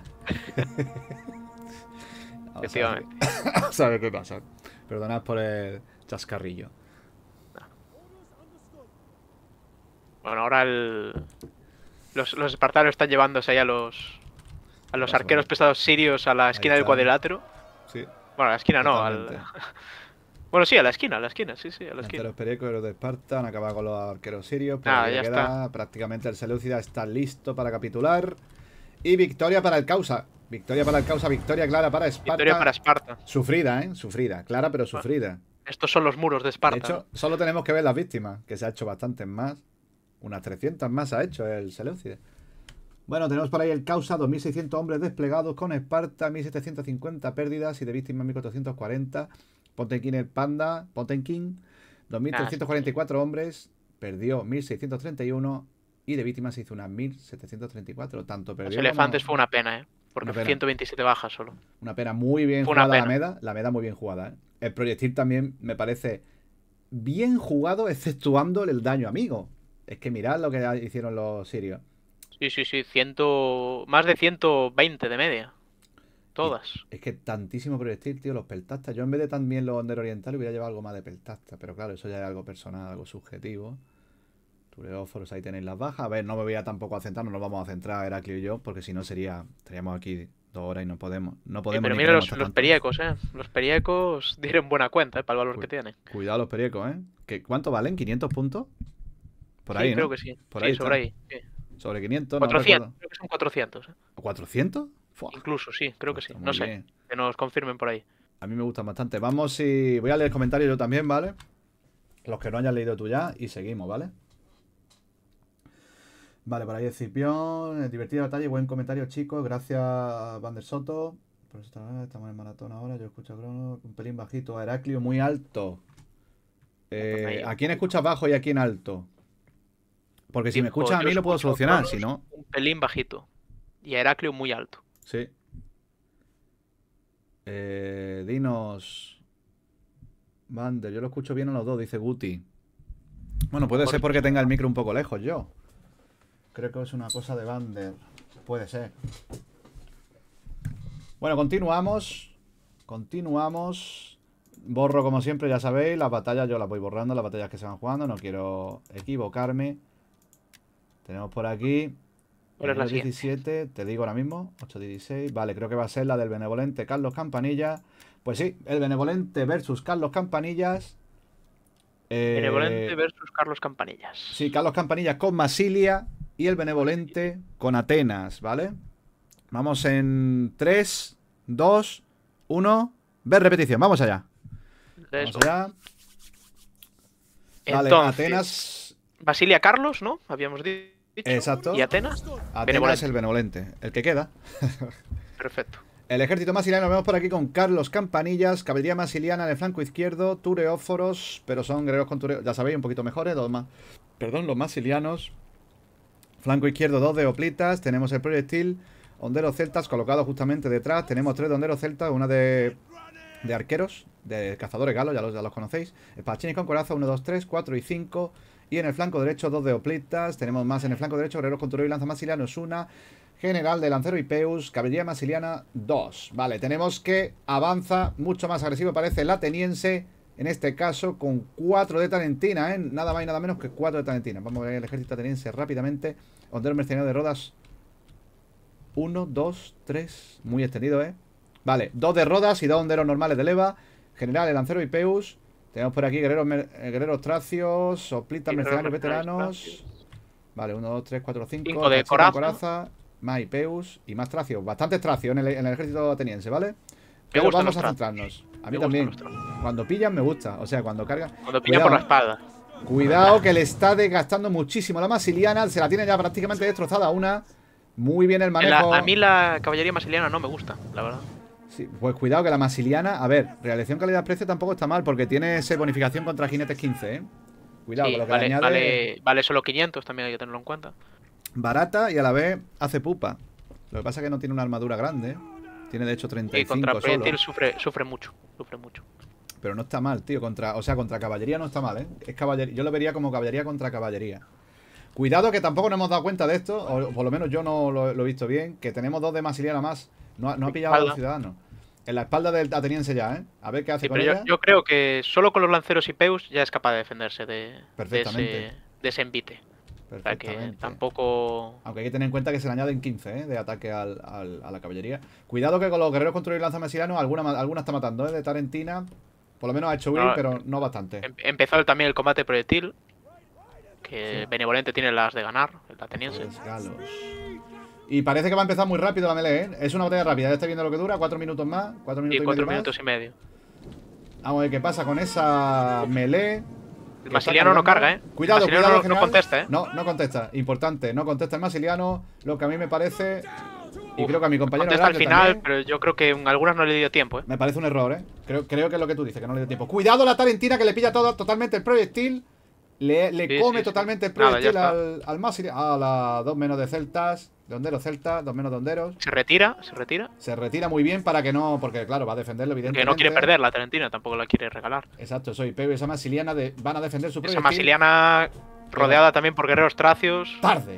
B: Efectivamente.
A: Vamos a ver qué pasa. Perdonad por el chascarrillo.
B: Bueno, ahora el... los, los espartanos están llevándose ahí a los a los arqueros pesados sirios a la esquina del cuadrilátero.
A: Sí.
B: Bueno, a la esquina Totalmente. no, al... Bueno, sí, a la esquina, a la esquina, sí, sí, a la esquina.
A: Los periecos de Esparta han acabado con los arqueros sirios.
B: Ah, ya
A: queda,
B: está.
A: Prácticamente el Seleucida está listo para capitular. Y victoria para el Causa. Victoria para el Causa, victoria clara para Esparta.
B: Victoria para Esparta.
A: Sufrida, ¿eh? Sufrida. Clara, pero sufrida.
B: Bueno, estos son los muros de Esparta.
A: De hecho,
B: ¿no?
A: solo tenemos que ver las víctimas, que se ha hecho bastantes más. Unas trescientas más ha hecho el Seleucida. Bueno, tenemos por ahí el Causa, dos mil seiscientos hombres desplegados con Esparta, mil setecientos cincuenta pérdidas y de víctimas mil cuatrocientos cuarenta. Potemkin el Panda, Potemkin, dos mil trescientos cuarenta y cuatro hombres, perdió mil seiscientos treinta y uno y de víctimas se hizo unas mil setecientos treinta y cuatro. Tanto perdió.
B: Los elefantes como... fue una pena, ¿eh? Porque fue ciento veintisiete bajas solo.
A: Una pena muy bien
B: fue
A: jugada la Meda. La Meda muy bien jugada, ¿eh? El proyectil también me parece bien jugado, exceptuando el daño amigo. Es que mirad lo que hicieron los sirios.
B: Sí, sí, sí. Ciento... Más de ciento veinte de media. Todas.
A: Es que tantísimo proyectil, tío, los peltastas. Yo en vez de también los Onder Oriental hubiera llevado algo más de peltastas. Pero claro, eso ya es algo personal, algo subjetivo. Tureóforos, ahí tenéis las bajas. A ver, no me voy a tampoco a centrar, no nos vamos a centrar Heraclio y yo, porque si no sería, estaríamos aquí dos horas y no podemos. No podemos.
B: Sí, pero mira los, los periecos, eh. Los periecos dieron buena cuenta, eh, para el valor
A: Cu
B: que tienen.
A: Cuidado los periecos, eh. ¿Qué, ¿Cuánto valen? ¿quinientos puntos? Por
B: sí,
A: ahí,
B: creo
A: ¿no?
B: que sí.
A: Por
B: sí,
A: ahí
B: sobre ahí. Sí.
A: Sobre quinientos,
B: cuatrocientos,
A: no
B: creo que son cuatrocientos. ¿eh?
A: ¿cuatrocientos?
B: Fua. Incluso, sí, creo
A: pues
B: que sí. No sé,
A: bien.
B: que nos confirmen por ahí.
A: A mí me gustan bastante. Vamos y voy a leer comentarios yo también, ¿vale? Los que no hayas leído tú ya y seguimos, ¿vale? Vale, por ahí es Cipión. Divertida batalla y buen comentario, chicos. Gracias, Van der Soto. Por eso estamos en maratón ahora. Yo escucho a Crono un pelín bajito. A Heraclio muy alto. Eh, ¿A quién escuchas bajo y a quién alto? Porque si me escuchas a mí lo puedo solucionar, si no...
B: Un pelín bajito. Y a Heraclio muy alto.
A: Sí. Eh, dinos... Vander, yo lo escucho bien a los dos, dice Guti. Bueno, puede ser porque tenga el micro un poco lejos yo. Creo que es una cosa de Vander. Puede ser. Bueno, continuamos. Continuamos. Borro como siempre, ya sabéis. Las batallas yo las voy borrando, las batallas que se van jugando. No quiero equivocarme. Tenemos por aquí
B: el
A: diecisiete, te digo ahora mismo, ocho dieciséis. Vale, creo que va a ser la del benevolente Carlos Campanilla. Pues sí, el benevolente versus Carlos Campanillas.
B: Eh, benevolente versus Carlos Campanillas.
A: Sí, Carlos Campanillas con Masilia y el benevolente con Atenas, ¿vale? Vamos en tres, dos, uno. Ver repetición, vamos allá. Vamos allá. Vale,
B: entonces,
A: Atenas.
B: Basilia Carlos, ¿no? Habíamos dicho.
A: Exacto.
B: ¿Y Atenas?
A: Atenas benevolente. Es el benevolente, el que queda.
B: Perfecto.
A: El ejército masiliano, vemos por aquí con Carlos Campanillas, caballería masiliana en el flanco izquierdo, tureóforos, pero son guerreros con tureo, ya sabéis, un poquito mejores, dos más. Perdón, los masilianos. Flanco izquierdo, dos de hoplitas, tenemos el proyectil, honderos celtas colocado justamente detrás, tenemos tres de honderos celtas, una de de arqueros, de cazadores galos, ya los, ya los conocéis. Espadachines con coraza, uno, dos, tres, cuatro y cinco. Y en el flanco derecho, dos de hoplitas. Tenemos más en el flanco derecho, guerreros con toro y lanza masilianos, una. General de lancero y peus, caballería masiliana, dos. Vale, tenemos que avanza mucho más agresivo, parece el ateniense. En este caso, con cuatro de talentina, ¿eh? Nada más y nada menos que cuatro de talentina. Vamos a ver el ejército ateniense rápidamente. Hondero mercenario de Rodas. Uno, dos, tres. Muy extendido, ¿eh? Vale, dos de Rodas y dos honderos normales de leva. General, el lancero y peus. Tenemos por aquí guerreros, eh, guerreros tracios, soplitas, mercenarios veteranos. Vale, uno, dos, tres, cuatro, cinco.
B: cinco de coraza.
A: coraza. Más y peus y más tracios. Bastantes tracios en el, en el ejército ateniense, ¿vale? Pero
B: Me
A: vamos a centrarnos. A mí
B: me
A: también. Cuando pillan me gusta. O sea, cuando cargan.
B: Cuando pillan por la espalda.
A: Cuidado que le está desgastando muchísimo la masiliana. Se la tiene ya prácticamente destrozada una. Muy bien el manejo.
B: La, a mí la caballería masiliana no me gusta, la verdad.
A: Sí, pues cuidado que la masiliana. A ver, realización calidad-precio tampoco está mal porque tiene ese bonificación contra jinetes quince, ¿eh? Cuidado,
B: Sí,
A: con lo que
B: vale,
A: le añade.
B: vale, vale solo quinientos, también hay que tenerlo en cuenta.
A: Barata y a la vez hace pupa. Lo que pasa es que no tiene una armadura grande, ¿eh? Tiene de hecho treinta y cinco
B: Y contra
A: solo.
B: proyectil sufre, sufre mucho, sufre mucho.
A: Pero no está mal, tío. Contra, o sea, contra caballería no está mal, ¿eh? Es caballería. Yo lo vería como caballería contra caballería. Cuidado que tampoco nos hemos dado cuenta de esto, o por lo menos yo no lo, lo he visto bien, que tenemos dos de masiliana más. No, ha- no ha pillado a los ciudadanos. En la espalda del ateniense ya, ¿eh? A ver qué hace
B: Sí,
A: con
B: pero yo,
A: ella.
B: yo creo que solo con los lanceros y peus ya es capaz de defenderse de, de,
A: Perfectamente.
B: ese, de ese envite. O sea que
A: Perfectamente.
B: tampoco...
A: Aunque hay que tener en cuenta que se le añaden quince, ¿eh? De ataque al, al- a la caballería. Cuidado que con los guerreros contra y lanza masiliano, alguna, ma- alguna está matando, ¿eh? De Tarentina. Por lo menos ha hecho huir,
B: No,
A: pero no bastante.
B: em- Empezó el- también el combate proyectil, que
A: Sí.
B: Benevolente tiene las de ganar, el ateniense.
A: Pues, galos. Y parece que va a empezar muy rápido la melee, ¿eh? Es una batalla rápida, ya está viendo lo que dura, cuatro minutos más, cuatro
B: Y
A: minutos y,
B: cuatro
A: medio
B: minutos
A: más.
B: y medio.
A: Vamos a ver qué pasa con esa melee.
B: El
A: que
B: masiliano
A: está
B: no carga, ¿eh?
A: Cuidado,
B: El masiliano
A: cuidado,
B: no, no
A: general.
B: contesta, ¿eh?
A: No, no contesta, importante, no contesta el masiliano, lo que a mí me parece, y
B: Uf,
A: creo que a mi compañero
B: contesta al
A: Heracles
B: final,
A: también,
B: pero yo creo que en algunas no le dio tiempo, ¿eh?
A: me parece un error, ¿eh? Creo, creo que es lo que tú dices, que no le dio tiempo. Cuidado la talentina que le pilla todo, totalmente el proyectil. Le, le
B: Sí,
A: come
B: sí, sí.
A: totalmente el
B: Nada,
A: proyectil
B: ya está.
A: al, al masiliano. A las dos menos de celtas, de honderos celtas, dos menos de honderos.
B: Se retira, se retira.
A: Se retira muy bien para que no, porque claro, va a defenderlo
B: Que
A: evidentemente.
B: no quiere perder la Talentina, tampoco la quiere regalar.
A: Exacto, soy Peu y esa masiliana de, van a defender su
B: Esa
A: proyectil.
B: masiliana rodeada también por guerreros tracios,
A: Tarde,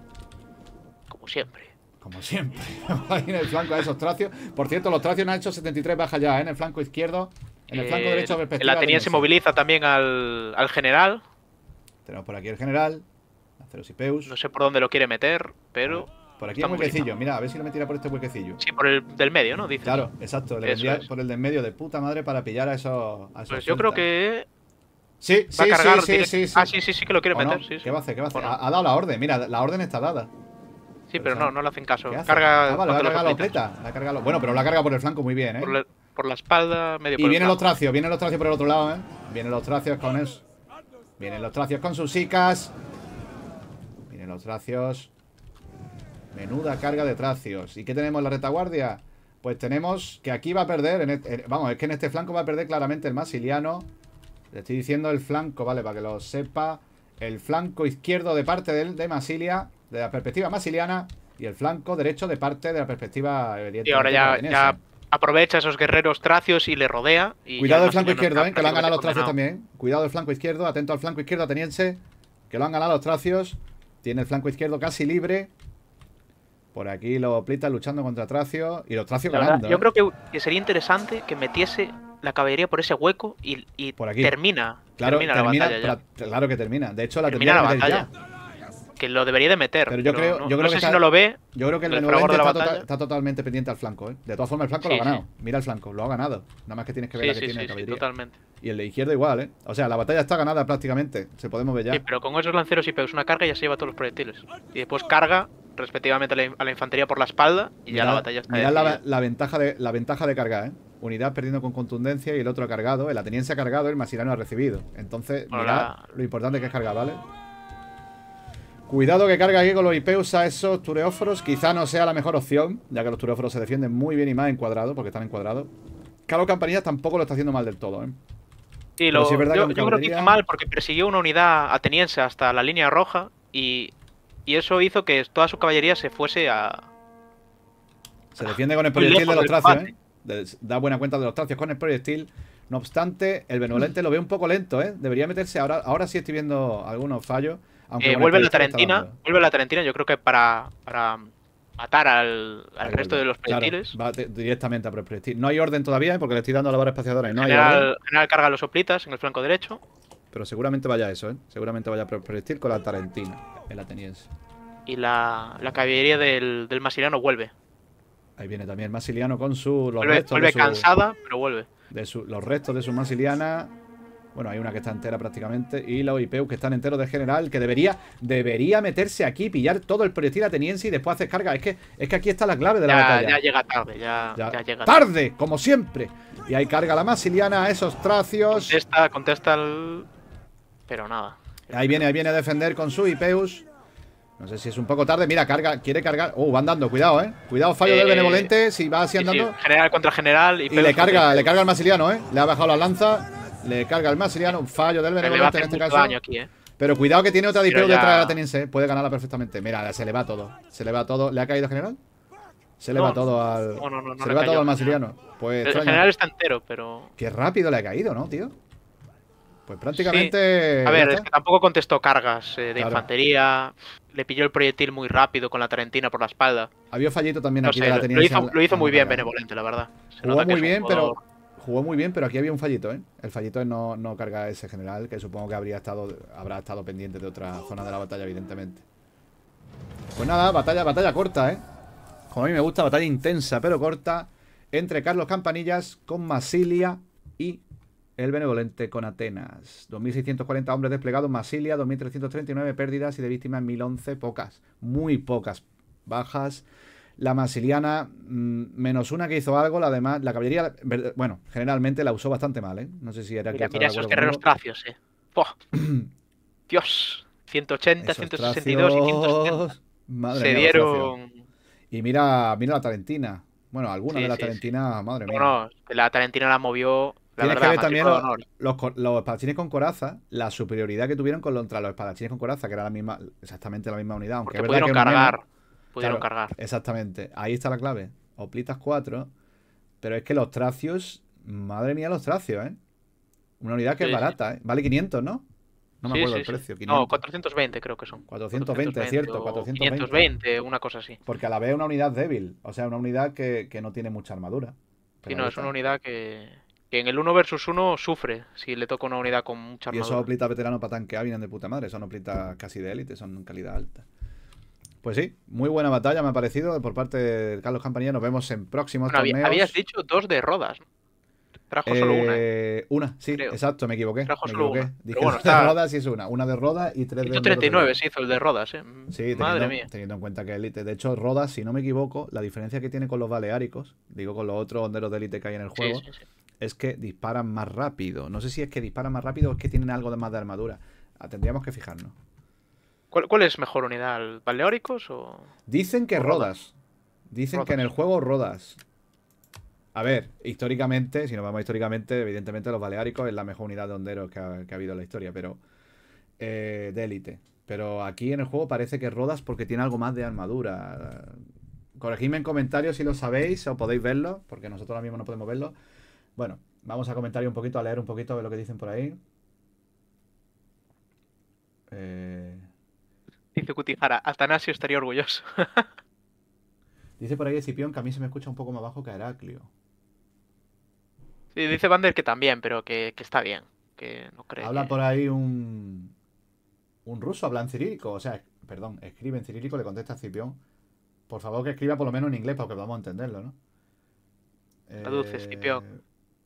B: como siempre.
A: como siempre. Ahí en el flanco de esos tracios. Por cierto, los tracios han hecho setenta y tres bajas ya, ¿eh? En el flanco izquierdo. En el flanco
B: Eh,
A: derecho,
B: el
A: perspectiva.
B: ateniense
A: ateniense.
B: moviliza también al, al general.
A: Tenemos por aquí el general. Lanceros y Peus.
B: No sé por dónde lo quiere meter, pero...
A: Por aquí
B: está
A: hay un huequecillo.
B: movilizado.
A: Mira, a ver si lo me tira por este huequecillo.
B: Sí, por el del medio, ¿no? Dice.
A: Claro, exacto. Le
B: Eso
A: vendría
B: es.
A: por el del medio de puta madre para pillar a esos. A esos
B: Pues yo creo
A: celtas.
B: que
A: Sí,
B: va a
A: sí,
B: cargar...
A: sí, sí,
B: direct-
A: sí, sí.
B: Ah, sí, sí, sí que lo quiere
A: ¿O no?
B: meter, sí, sí.
A: ¿Qué va a hacer? ¿Qué va a hacer?
B: ¿O no?
A: Ha, ha dado la orden. Mira, la orden está dada.
B: Sí, pero no, no le hacen caso.
A: ¿Qué hace?
B: Carga...
A: Ah, vale, va a
B: contra
A: cargar la
B: los hoplitas.
A: opleta. La carga lo- Bueno, pero la carga por el flanco muy bien, ¿eh?
B: Por la, por la espalda, medio
A: Y
B: por el
A: vienen los
B: flanco.
A: tracios, vienen los tracios por el otro lado, ¿eh? Vienen los tracios con eso. Vienen los tracios con sus sicas. Vienen los tracios. Menuda carga de tracios. ¿Y qué tenemos en la retaguardia? Pues tenemos que aquí va a perder. En este- en- vamos, es que en este flanco va a perder claramente el masiliano. Le estoy diciendo el flanco, ¿vale? Para que lo sepa. El flanco izquierdo de parte del, de Masilia, de la perspectiva masiliana. Y el flanco derecho de parte de la perspectiva.
B: Y ahora ya,
A: ateniense.
B: ya aprovecha esos guerreros tracios y le rodea. Y
A: Cuidado
B: ya
A: el flanco
B: masiliano
A: izquierdo,
B: está
A: ¿eh? Que lo han ganado los
B: prácticamente
A: tracios también. Cuidado el flanco izquierdo, atento al flanco izquierdo ateniense. Que lo han ganado los tracios. Tiene el flanco izquierdo casi libre. Por aquí los plitas luchando contra tracios. Y los tracios
B: La verdad,
A: ganando.
B: yo
A: ¿eh?
B: creo que, que sería interesante que metiese la caballería por ese hueco y, y
A: Por aquí.
B: termina,
A: Claro,
B: termina,
A: termina,
B: la batalla ya.
A: pra- claro que termina. De hecho, la
B: Termina
A: tendría
B: la
A: que meter
B: batalla.
A: ya.
B: Que lo debería de meter.
A: Pero yo creo-
B: no,
A: yo creo
B: no
A: que
B: sé
A: está-
B: si no lo ve.
A: Yo creo que el
B: El
A: benevolente
B: fragor de la
A: está, tota-
B: batalla.
A: está totalmente pendiente al flanco, ¿eh? De todas formas, el flanco
B: Sí,
A: lo ha ganado.
B: sí.
A: Mira el flanco, lo ha ganado. Nada más que tienes que ver
B: Sí,
A: la que
B: sí,
A: tiene
B: sí,
A: de
B: sí,
A: caballería.
B: totalmente.
A: Y el de izquierda igual, ¿eh? O sea, la batalla está ganada prácticamente. Se podemos ver ya.
B: Sí, pero con esos lanceros y peus una carga ya se lleva todos los proyectiles. Y después carga respectivamente a la, a la infantería por la espalda y ya
A: Mirad-
B: la batalla está
A: mirad la,
B: decidida.
A: la ventaja de, la ventaja de cargar, ¿eh? Unidad perdiendo con contundencia y el otro ha cargado. El ateniense ha cargado, el masiliano ha recibido. Entonces,
B: Bueno,
A: mirad
B: la-
A: lo importante que es cargar, ¿vale? Cuidado que carga aquí con los hipeus a esos tureóforos. Quizá no sea la mejor opción, ya que los tureóforos se defienden muy bien y más encuadrados, porque están encuadrados. Carlos Campanillas tampoco lo está haciendo mal del todo, ¿eh?
B: Sí,
A: Pero
B: lo,
A: sí es verdad
B: yo,
A: que
B: yo
A: con
B: creo que hizo
A: caballería-
B: mal porque persiguió una unidad ateniense hasta la línea roja y, y eso hizo que toda su caballería se fuese a...
A: Se defiende con el
B: Muy
A: proyectil de
B: lejos
A: los
B: del
A: tracios,
B: combate.
A: ¿eh? Da buena cuenta de los tracios con el proyectil. No obstante, el benevolente lo ve un poco lento, ¿eh? Debería meterse ahora. Ahora sí estoy viendo algunos fallos. Aunque
B: eh, vuelve la Tarentina. Vuelve la Tarentina, yo creo que para, para matar al, al resto vuelve. de los proyectiles.
A: Claro, va directamente a por el proyectil. No hay orden todavía, ¿eh? Porque le estoy dando a la barra espaciadora y no
B: general,
A: hay orden.
B: General carga los soplitas en el flanco derecho.
A: Pero seguramente vaya eso, ¿eh? Seguramente vaya por el proyectil con la Tarentina, el ateniense.
B: Y la, la caballería del, del Masiliano vuelve.
A: Ahí viene también el Masiliano con su... Los
B: vuelve
A: restos
B: vuelve
A: de su,
B: cansada, pero vuelve.
A: De su, los restos de su Masiliana. Bueno, hay una que está entera prácticamente. Y los Ipeus que están enteros de general. Que debería debería meterse aquí, pillar todo el proyectil ateniense y después hacer carga. Es que, es que aquí está la clave de la
B: ya,
A: batalla.
B: Ya llega tarde, ya,
A: ya,
B: ya llega
A: tarde. Tarde, como siempre. Y ahí carga la Masiliana a esos tracios.
B: Contesta, contesta el... Pero nada.
A: Ahí viene, ahí viene a defender con su Ipeus. No sé si es un poco tarde. Mira, carga, quiere cargar. Oh, van dando, cuidado, eh. Cuidado, fallo eh, del benevolente. Si va así andando.
B: Sí, sí. General contra general. Y,
A: y le carga, le carga al Masiliano, eh. Le ha bajado la lanza. Le carga al Masiliano. Un fallo del benevolente en este caso.
B: Aquí, eh.
A: Pero cuidado que tiene otra Dipeu ya... detrás de la ateniense. Puede ganarla perfectamente. Mira, se le va todo. Se le va todo. ¿Le ha caído general? Se le no, va todo al. No, no, no, se le va todo al Masiliano. Pues.
B: El extraño. general está entero, pero.
A: Qué rápido le ha caído, ¿no, tío? Pues prácticamente.
B: Sí. A ver, es que tampoco contestó cargas eh, de claro. infantería. Le pilló el proyectil muy rápido con la Tarentina por la espalda.
A: Había fallito también no aquí
B: sé,
A: de la
B: ateniense. Lo hizo, lo hizo muy bien, benevolente, la verdad.
A: Se jugó muy bien, pero. Jugó muy bien, pero aquí había un fallito, ¿eh? El fallito es no, no cargar a ese general, que supongo que habría estado, habrá estado pendiente de otra zona de la batalla, evidentemente. Pues nada, batalla, batalla corta, ¿eh? Como a mí me gusta, batalla intensa, pero corta. Entre Carlos Campanillas con Masilia y el benevolente con Atenas. dos mil seiscientos cuarenta hombres desplegados, Masilia, dos mil trescientos treinta y nueve pérdidas y de víctimas mil once, pocas. Muy pocas bajas. La Masiliana, mmm, menos una que hizo algo, la demás, la caballería, bueno, generalmente la usó bastante mal, ¿eh? No sé si era
B: mira,
A: que
B: mira esos guerreros tracios, eh. Dios, ciento ochenta, ciento sesenta y dos y ciento setenta.
A: Madre
B: Se
A: mía,
B: dieron.
A: Y mira, mira la Tarentina. Bueno, alguna
B: sí,
A: de la
B: sí,
A: Tarentina,
B: sí.
A: madre mía.
B: No, no, la Tarentina la movió. La
A: Tienes
B: verdad,
A: que ver también los, los, los espadachines con coraza, la superioridad que tuvieron contra los espadachines con coraza, que era la misma, exactamente la misma unidad. Aunque
B: Porque
A: es
B: pudieron
A: verdad que
B: cargar.
A: Menos,
B: Pudieron
A: claro,
B: cargar.
A: Exactamente. Ahí está la clave. Oplitas cuatro. Pero es que los tracios. Madre mía, los tracios, ¿eh? Una unidad que sí, es barata, ¿eh? Vale quinientos, ¿no? No me
B: sí,
A: acuerdo
B: sí,
A: el precio.
B: quinientos. No, cuatrocientos veinte creo que son.
A: cuatrocientos veinte, es cierto. cuatrocientos veinte.
B: quinientos veinte, una cosa así.
A: Porque a la vez es una unidad débil. O sea, una unidad que, que no tiene mucha armadura.
B: Sí, no, es una unidad que, que en el uno versus uno sufre si le toca una unidad con mucha armadura.
A: Y esos oplitas veteranos para tanquear vienen de puta madre. Son oplitas casi de élite, son en calidad alta. Pues sí, muy buena batalla me ha parecido por parte de Carlos Campanilla. Nos vemos en próximos
B: bueno,
A: torneos.
B: Habías dicho dos de Rodas, ¿no? Trajo
A: eh,
B: solo una. ¿eh?
A: Una, sí,
B: Creo.
A: exacto, me equivoqué.
B: Trajo
A: me
B: solo
A: equivoqué.
B: una.
A: Dije
B: bueno,
A: dos
B: está...
A: de Rodas y es una. Una de Rodas y tres de
B: ciento treinta y nueve se hizo el de Rodas, ¿eh?
A: Sí, teniendo,
B: madre mía.
A: Teniendo en cuenta que élite. De hecho, Rodas, si no me equivoco, la diferencia que tiene con los baleáricos, digo con los otros honderos de élite que hay en el juego,
B: sí, sí, sí.
A: es que disparan más rápido. No sé si es que disparan más rápido o es que tienen algo de más de armadura. Tendríamos que fijarnos.
B: ¿Cuál, ¿Cuál es mejor unidad? ¿Baleóricos o...?
A: Dicen que Rodas. Rodas. Dicen Rodas. que en el juego Rodas. A ver, históricamente, si nos vamos históricamente, evidentemente los baleáricos es la mejor unidad de honderos que ha, que ha habido en la historia, pero eh, de élite. Pero aquí en el juego parece que Rodas porque tiene algo más de armadura. Corregidme en comentarios si lo sabéis o podéis verlo, porque nosotros ahora mismo no podemos verlo. Bueno, vamos a comentar un poquito, a leer un poquito de lo que dicen por ahí. Eh...
B: Dice Cutijara, Atanasio estaría orgulloso.
A: Dice por ahí Escipión que a mí se me escucha un poco más bajo que a Heraclio.
B: Sí, dice Vander que también, pero que, que está bien. Que no cree
A: Habla
B: que...
A: por ahí un... Un ruso, habla en cirílico. O sea, perdón, escribe en cirílico, le contesta a Escipión. Por favor que escriba por lo menos en inglés para que podamos entenderlo, ¿no?
B: Traduce, eh... Escipión.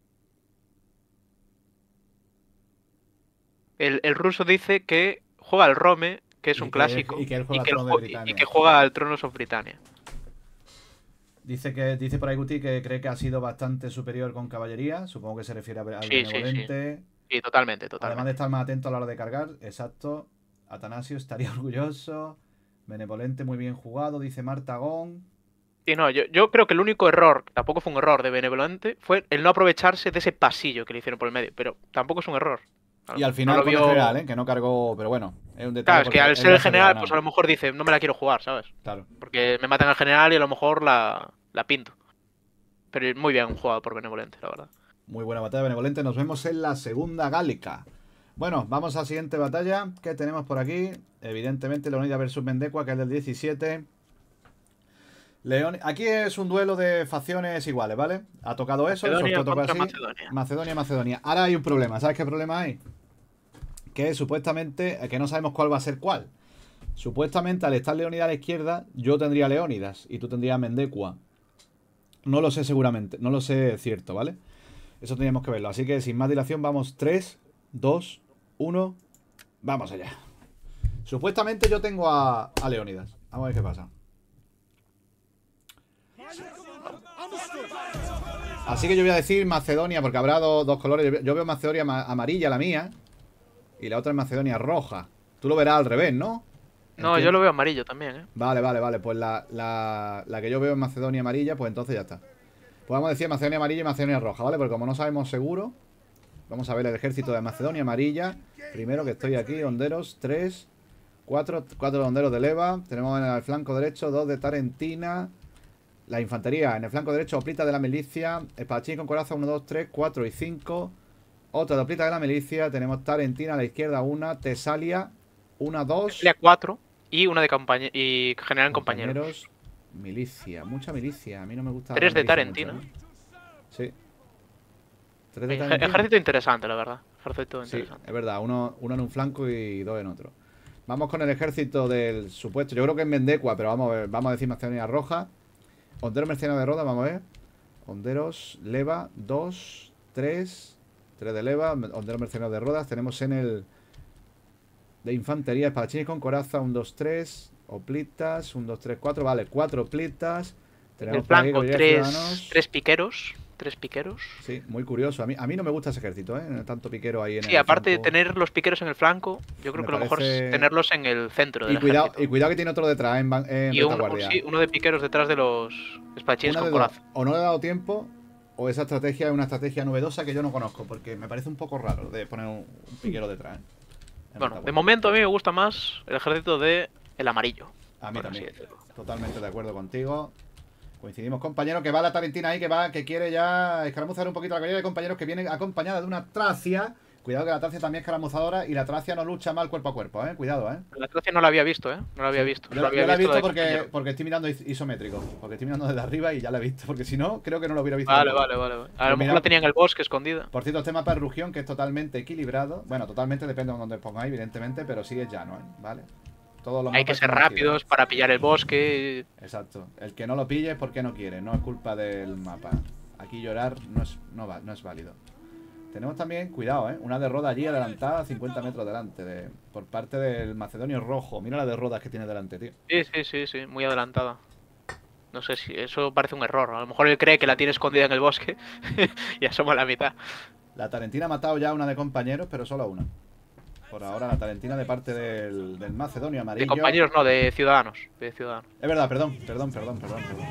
B: El, el ruso dice que juega al Rome, que es un
A: y que,
B: clásico,
A: y que, él juega
B: y, que
A: al trono de
B: y, y que juega al Tronos of Britannia.
A: Dice que dice por ahí Guti que cree que ha sido bastante superior con caballería. Supongo que se refiere al
B: sí,
A: benevolente.
B: Sí, sí. sí, totalmente, totalmente.
A: Además de estar más atento a la hora de cargar. Exacto. Atanasio estaría orgulloso. Benevolente muy bien jugado, dice Martagón.
B: Sí, no, yo, yo creo que el único error, tampoco fue un error de Benevolente, fue el no aprovecharse de ese pasillo que le hicieron por el medio. Pero tampoco es un error.
A: Y al final no con vio... el general, ¿eh? Que no cargó, pero bueno, es un detalle.
B: Claro, es que al ser el general, pues a lo mejor dice, no me la quiero jugar, ¿sabes?
A: Claro.
B: Porque me matan al general y a lo mejor la, la pinto. Pero muy bien jugado por Benevolente, la verdad.
A: Muy buena batalla, Benevolente. Nos vemos en la segunda gálica. Bueno, vamos a la siguiente batalla. ¿Qué tenemos por aquí? Evidentemente, Leonidas versus Mendecua, que es del diecisiete. León... Aquí es un duelo de facciones iguales, ¿vale? Ha tocado eso, el sorteo tocó así.
B: Macedonia.
A: Macedonia, Macedonia. Ahora hay un problema. ¿Sabes qué problema hay? Que supuestamente, que no sabemos cuál va a ser cuál. Supuestamente, al estar Leónidas a la izquierda, yo tendría Leónidas y tú tendrías Mendecua. No lo sé seguramente, no lo sé cierto, ¿vale? Eso teníamos que verlo. Así que sin más dilación, vamos tres, dos, uno. Vamos allá. Supuestamente yo tengo a, a Leónidas. Vamos a ver qué pasa. Así que yo voy a decir Macedonia, porque habrá do, dos colores. Yo veo Macedonia amarilla, la mía, y la otra es Macedonia roja. Tú lo verás al revés, ¿no?
B: No,
A: ¿Entiendes?
B: yo lo veo amarillo también, ¿eh?
A: Vale, vale, vale. Pues la, la, la que yo veo es Macedonia amarilla, pues entonces ya está. Pues vamos a decir Macedonia amarilla y Macedonia roja, ¿vale? Porque como no sabemos seguro, vamos a ver el ejército de Macedonia amarilla. Primero que estoy aquí, honderos, tres, cuatro, cuatro honderos de leva. Tenemos en el flanco derecho dos de Tarentina. La infantería, en el flanco derecho, Hoplita de la milicia. Espadachín con coraza, uno, dos, tres, cuatro y cinco. Otra de Hoplita de la milicia. Tenemos Tarentina a la izquierda, una. Tesalia, una, dos.
B: Tesalia, cuatro. Y una de compañe y general en compañeros.
A: compañeros. Milicia, mucha milicia. A mí no me gusta.
B: Tres de Tarentina.
A: Mucho, ¿eh? Sí. Tres
B: de Tarentina. Ejército interesante, la verdad. Ejército interesante.
A: Sí, es verdad. Uno, uno en un flanco y dos en otro. Vamos con el ejército del supuesto. Yo creo que es Mendecua, pero vamos a ver. Vamos a decir Macedonia roja. Honderos mercenarios de Roda, vamos a ver. Honderos, leva, dos, tres. tres de leva. Honderos mercenarios de Rodas. Tenemos en el de infantería, espadachines con coraza, un, dos, tres. Hoplitas, un, dos, tres, cuatro. Vale, cuatro hoplitas.
B: Tenemos el flanco, tres, tres piqueros. Tres piqueros.
A: Sí, muy curioso. A mí, a mí no me gusta ese ejército, ¿eh? Tanto piquero ahí en
B: sí,
A: el
B: Sí, aparte
A: flanco.
B: de tener los piqueros en el flanco, yo creo
A: me
B: que lo
A: parece...
B: mejor es tenerlos en el centro del
A: y cuidado,
B: ejército.
A: Y cuidado que tiene otro detrás, en, en
B: y uno, sí, uno de piqueros detrás de los espadachines con coraza.
A: O no le he dado tiempo, o esa estrategia es una estrategia novedosa que yo no conozco, porque me parece un poco raro de poner un, un piquero detrás. ¿eh?
B: Bueno, de momento a mí me gusta más el ejército de el amarillo.
A: A mí también. Totalmente de acuerdo contigo. Coincidimos, compañero, que va la Tarentina ahí, que va, que quiere ya escaramuzar un poquito la caballería de compañeros que vienen acompañada de una Tracia. Cuidado que la Tracia también es escaramuzadora y la Tracia no lucha mal cuerpo a cuerpo, eh. Cuidado, eh.
B: La Tracia no la había visto, eh. No la había visto.
A: Yo,
B: la, había
A: yo la he visto,
B: visto
A: porque, porque estoy mirando isométrico. Porque estoy mirando desde arriba y ya la he visto. Porque si no, creo que no lo hubiera visto.
B: Vale, vale, vale, vale. A lo mejor la tenía en el bosque escondida.
A: Por cierto, este mapa es Rugión, que es totalmente equilibrado. Bueno, totalmente depende de donde os pongáis, evidentemente, pero sí es llano, ¿eh? Vale. Todos los
B: Hay que ser rápidos para pillar el bosque.
A: Exacto. El que no lo pille es porque no quiere, no es culpa del mapa. Aquí llorar no es, no va, no es válido. Tenemos también, cuidado, ¿eh? Una de Roda allí adelantada, cincuenta metros delante, de, por parte del Macedonio Rojo. Mira la de Rodas que tiene delante, tío.
B: Sí, sí, sí, sí, muy adelantada. No sé si eso parece un error. A lo mejor él cree que la tiene escondida en el bosque y asoma la mitad.
A: La Tarentina ha matado ya a una de compañeros, pero solo a una. Por ahora la Tarentina de parte del, del Macedonio amarillo.
B: De compañeros no, de ciudadanos, de ciudadanos.
A: Es verdad, perdón, perdón, perdón, perdón, perdón.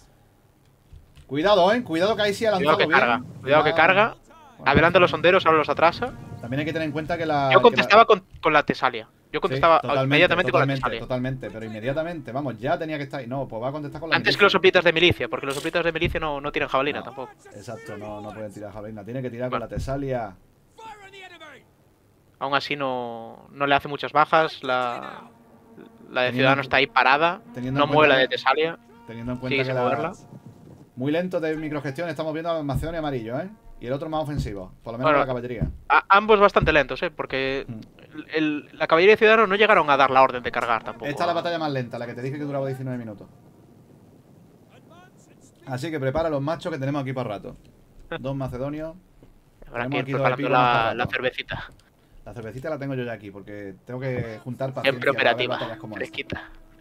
A: Cuidado, eh, cuidado que ahí sí ha lanzado
B: Cuidado que
A: bien.
B: carga, cuidado que carga. Bueno, adelanta los honderos, ahora los atrasa.
A: También hay que tener en cuenta que la...
B: Yo contestaba
A: la...
B: Con, con la Tesalia. Yo contestaba
A: sí, totalmente,
B: inmediatamente
A: totalmente,
B: con la Tesalia.
A: Totalmente, pero inmediatamente, vamos, ya tenía que estar ahí. No, pues va a contestar con la
B: Antes
A: milicia.
B: que los soplitas de milicia, porque los soplitas de milicia no, no tiran jabalina
A: no,
B: tampoco.
A: Exacto, no, no pueden tirar jabalina. Tiene que tirar
B: bueno.
A: con la Tesalia.
B: Aún así no, no le hace muchas bajas. La, la de Ciudadano está ahí parada. No mueve la de Tesalia.
A: Teniendo en cuenta que la...
B: moverla.
A: Muy lento de microgestión. Estamos viendo al Macedonio amarillo, ¿eh? Y el otro más ofensivo. Por lo menos bueno, la caballería.
B: A, ambos bastante lentos, ¿eh? Porque mm. el, el, la caballería de Ciudadano no llegaron a dar la orden de cargar tampoco.
A: Esta es la batalla más lenta, la que te dije que duraba diecinueve minutos. Así que prepara los machos que tenemos aquí por rato. Dos macedonios.
B: Habrá que ir preparando la, la cervecita.
A: La cervecita la tengo yo ya aquí, porque tengo que juntar paciencia.
B: Siempre operativa,
A: para como
B: fresquita.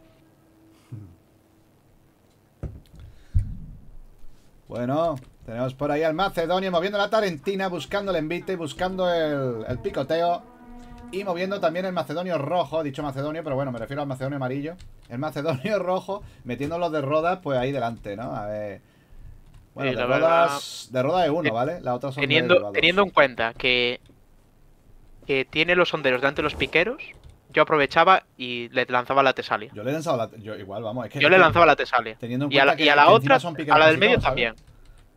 A: Bueno, tenemos por ahí al Macedonio moviendo la Tarentina, buscando el envite, buscando el, el picoteo. Y moviendo también el Macedonio Rojo, dicho Macedonio, pero bueno, me refiero al Macedonio Amarillo. El Macedonio Rojo, metiendo los de Rodas, pues ahí delante, ¿no? A ver... Bueno, sí, de, Rodas, verdad, de Rodas es uno, ¿vale? La otra son
B: teniendo,
A: de
B: teniendo en cuenta que, que tiene los honderos delante de los piqueros, yo aprovechaba y le lanzaba la Tesalia.
A: Yo le lanzaba la... Yo igual, vamos, es que...
B: Yo le lanzaba la Tesalia.
A: Teniendo en
B: y, a la,
A: que,
B: y a la otra, a la del medio
A: todos,
B: también.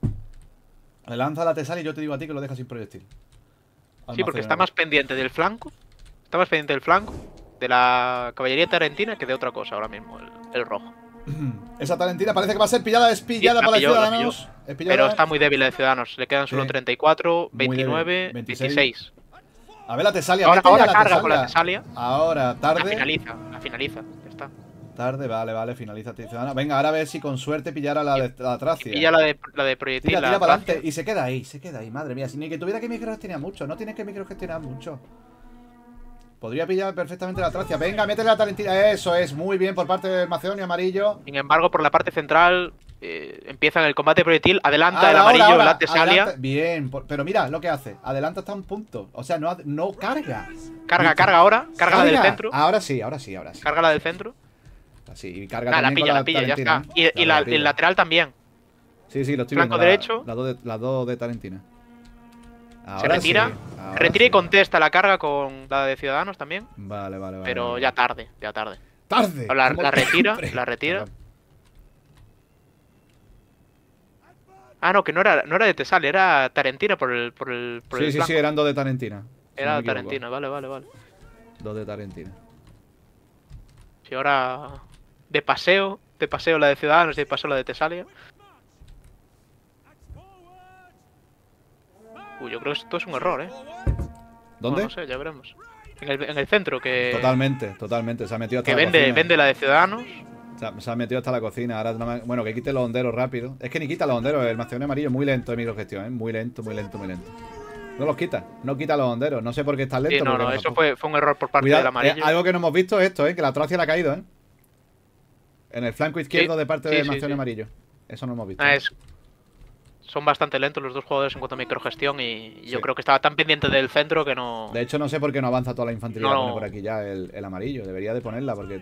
A: Lanza la Tesalia y yo te digo a ti que lo dejas sin proyectil. Al
B: Sí, porque está
A: Macedonio.
B: más pendiente del flanco. Está más pendiente del flanco de la caballería tarentina que de otra cosa ahora mismo, el, el rojo.
A: Esa Talentina parece que va a ser pillada, es pillada
B: Sí, la
A: para
B: pilló, la
A: Ciudadanos. Es pillada.
B: Pero está muy débil la de Ciudadanos. Le quedan solo
A: Sí.
B: treinta y cuatro,
A: Muy débil.
B: veintinueve,
A: veintiséis.
B: veintiséis.
A: A ver la Tesalia.
B: Ahora,
A: mete
B: ahora
A: ya
B: carga con la Tesalia.
A: Ahora,
B: La
A: tarde.
B: finaliza, la finaliza. Ya está.
A: Tarde, vale, vale, finaliza Ciudadanos. Venga, ahora a ver si con suerte pillara la de la Tracia.
B: Y ya la de, la de proyectil.
A: Tira,
B: la
A: tira para
B: Tracia.
A: adelante y se queda ahí, se queda ahí, madre mía. Si ni que tuviera que microgestionar mucho, no tienes que microgestionar mucho. Podría pillar perfectamente la Tracia. Venga, métele la Talentina. Eso es, muy bien por parte del Macedonio amarillo.
B: Sin embargo, por la parte central eh, empiezan el combate proyectil. Adelanta
A: Ahora,
B: el
A: ahora,
B: amarillo,
A: ahora,
B: la Tesalia.
A: adelanta- Bien, por- pero mira lo que hace. Adelanta hasta un punto. O sea, no, ha- no carga.
B: Carga,
A: ¿Viste?
B: carga ahora. Carga la del
A: Carga.
B: centro.
A: Ahora sí, ahora sí, ahora sí.
B: Carga la del centro.
A: Sí, y carga
B: Ah, la
A: también
B: pilla,
A: con
B: la pilla, ya
A: Talentina,
B: está.
A: ¿eh?
B: Y, y la-
A: pilla.
B: el lateral también.
A: Sí, sí, lo estoy
B: flanco
A: viendo. la-
B: derecho.
A: Las dos de, las dos de Talentina.
B: Se
A: Ahora
B: retira.
A: sí, ahora
B: retira y
A: sí.
B: contesta la carga con la de Ciudadanos también.
A: Vale, vale, vale.
B: Pero
A: vale.
B: ya tarde, ya tarde.
A: ¡Tarde!
B: La,
A: como
B: la retira,
A: siempre.
B: la retira.
A: Perdón.
B: Ah, no, que no era, no era de Tesalia, era Tarentina por el, por el, por
A: Sí,
B: el
A: sí,
B: flanco.
A: sí, eran dos de Talentina. si
B: Era
A: no me equivoco.
B: Tarentina, vale, vale, vale.
A: Dos de Talentina.
B: Si ahora de paseo, de paseo la de Ciudadanos y de paseo la de Tesalia. Uy, yo creo que esto es un error, ¿eh?
A: ¿Dónde?
B: Bueno, no sé, ya veremos. En el, en el centro, que,
A: Totalmente, totalmente. Se ha metido hasta
B: que
A: la
B: vende,
A: cocina.
B: vende la de Ciudadanos.
A: Se ha, se ha metido hasta la cocina. Ahora nada más- bueno, que quite los honderos rápido. Es que ni quita los honderos. El Macedonio amarillo es muy lento de microgestión, ¿eh? Muy lento, muy lento, muy lento. No los quita. No quita los honderos. No sé por qué está lento.
B: Sí, no,
A: porque
B: no,
A: no-
B: eso fue, fue un error por parte
A: Cuidado,
B: del amarillo.
A: eh, algo que no hemos visto es esto, ¿eh? Que la Tracia le ha caído, ¿eh? En el flanco izquierdo
B: Sí,
A: de parte
B: sí,
A: del
B: sí,
A: Macedonio
B: sí.
A: amarillo. Eso no hemos visto.
B: Ah,
A: ¿eh?
B: es- son bastante lentos los dos jugadores en cuanto a microgestión y yo
A: Sí.
B: creo que estaba tan pendiente del centro que no...
A: De hecho, no sé por qué no avanza toda la infantería.
B: No.
A: La pone por aquí ya el, el amarillo. Debería de ponerla porque...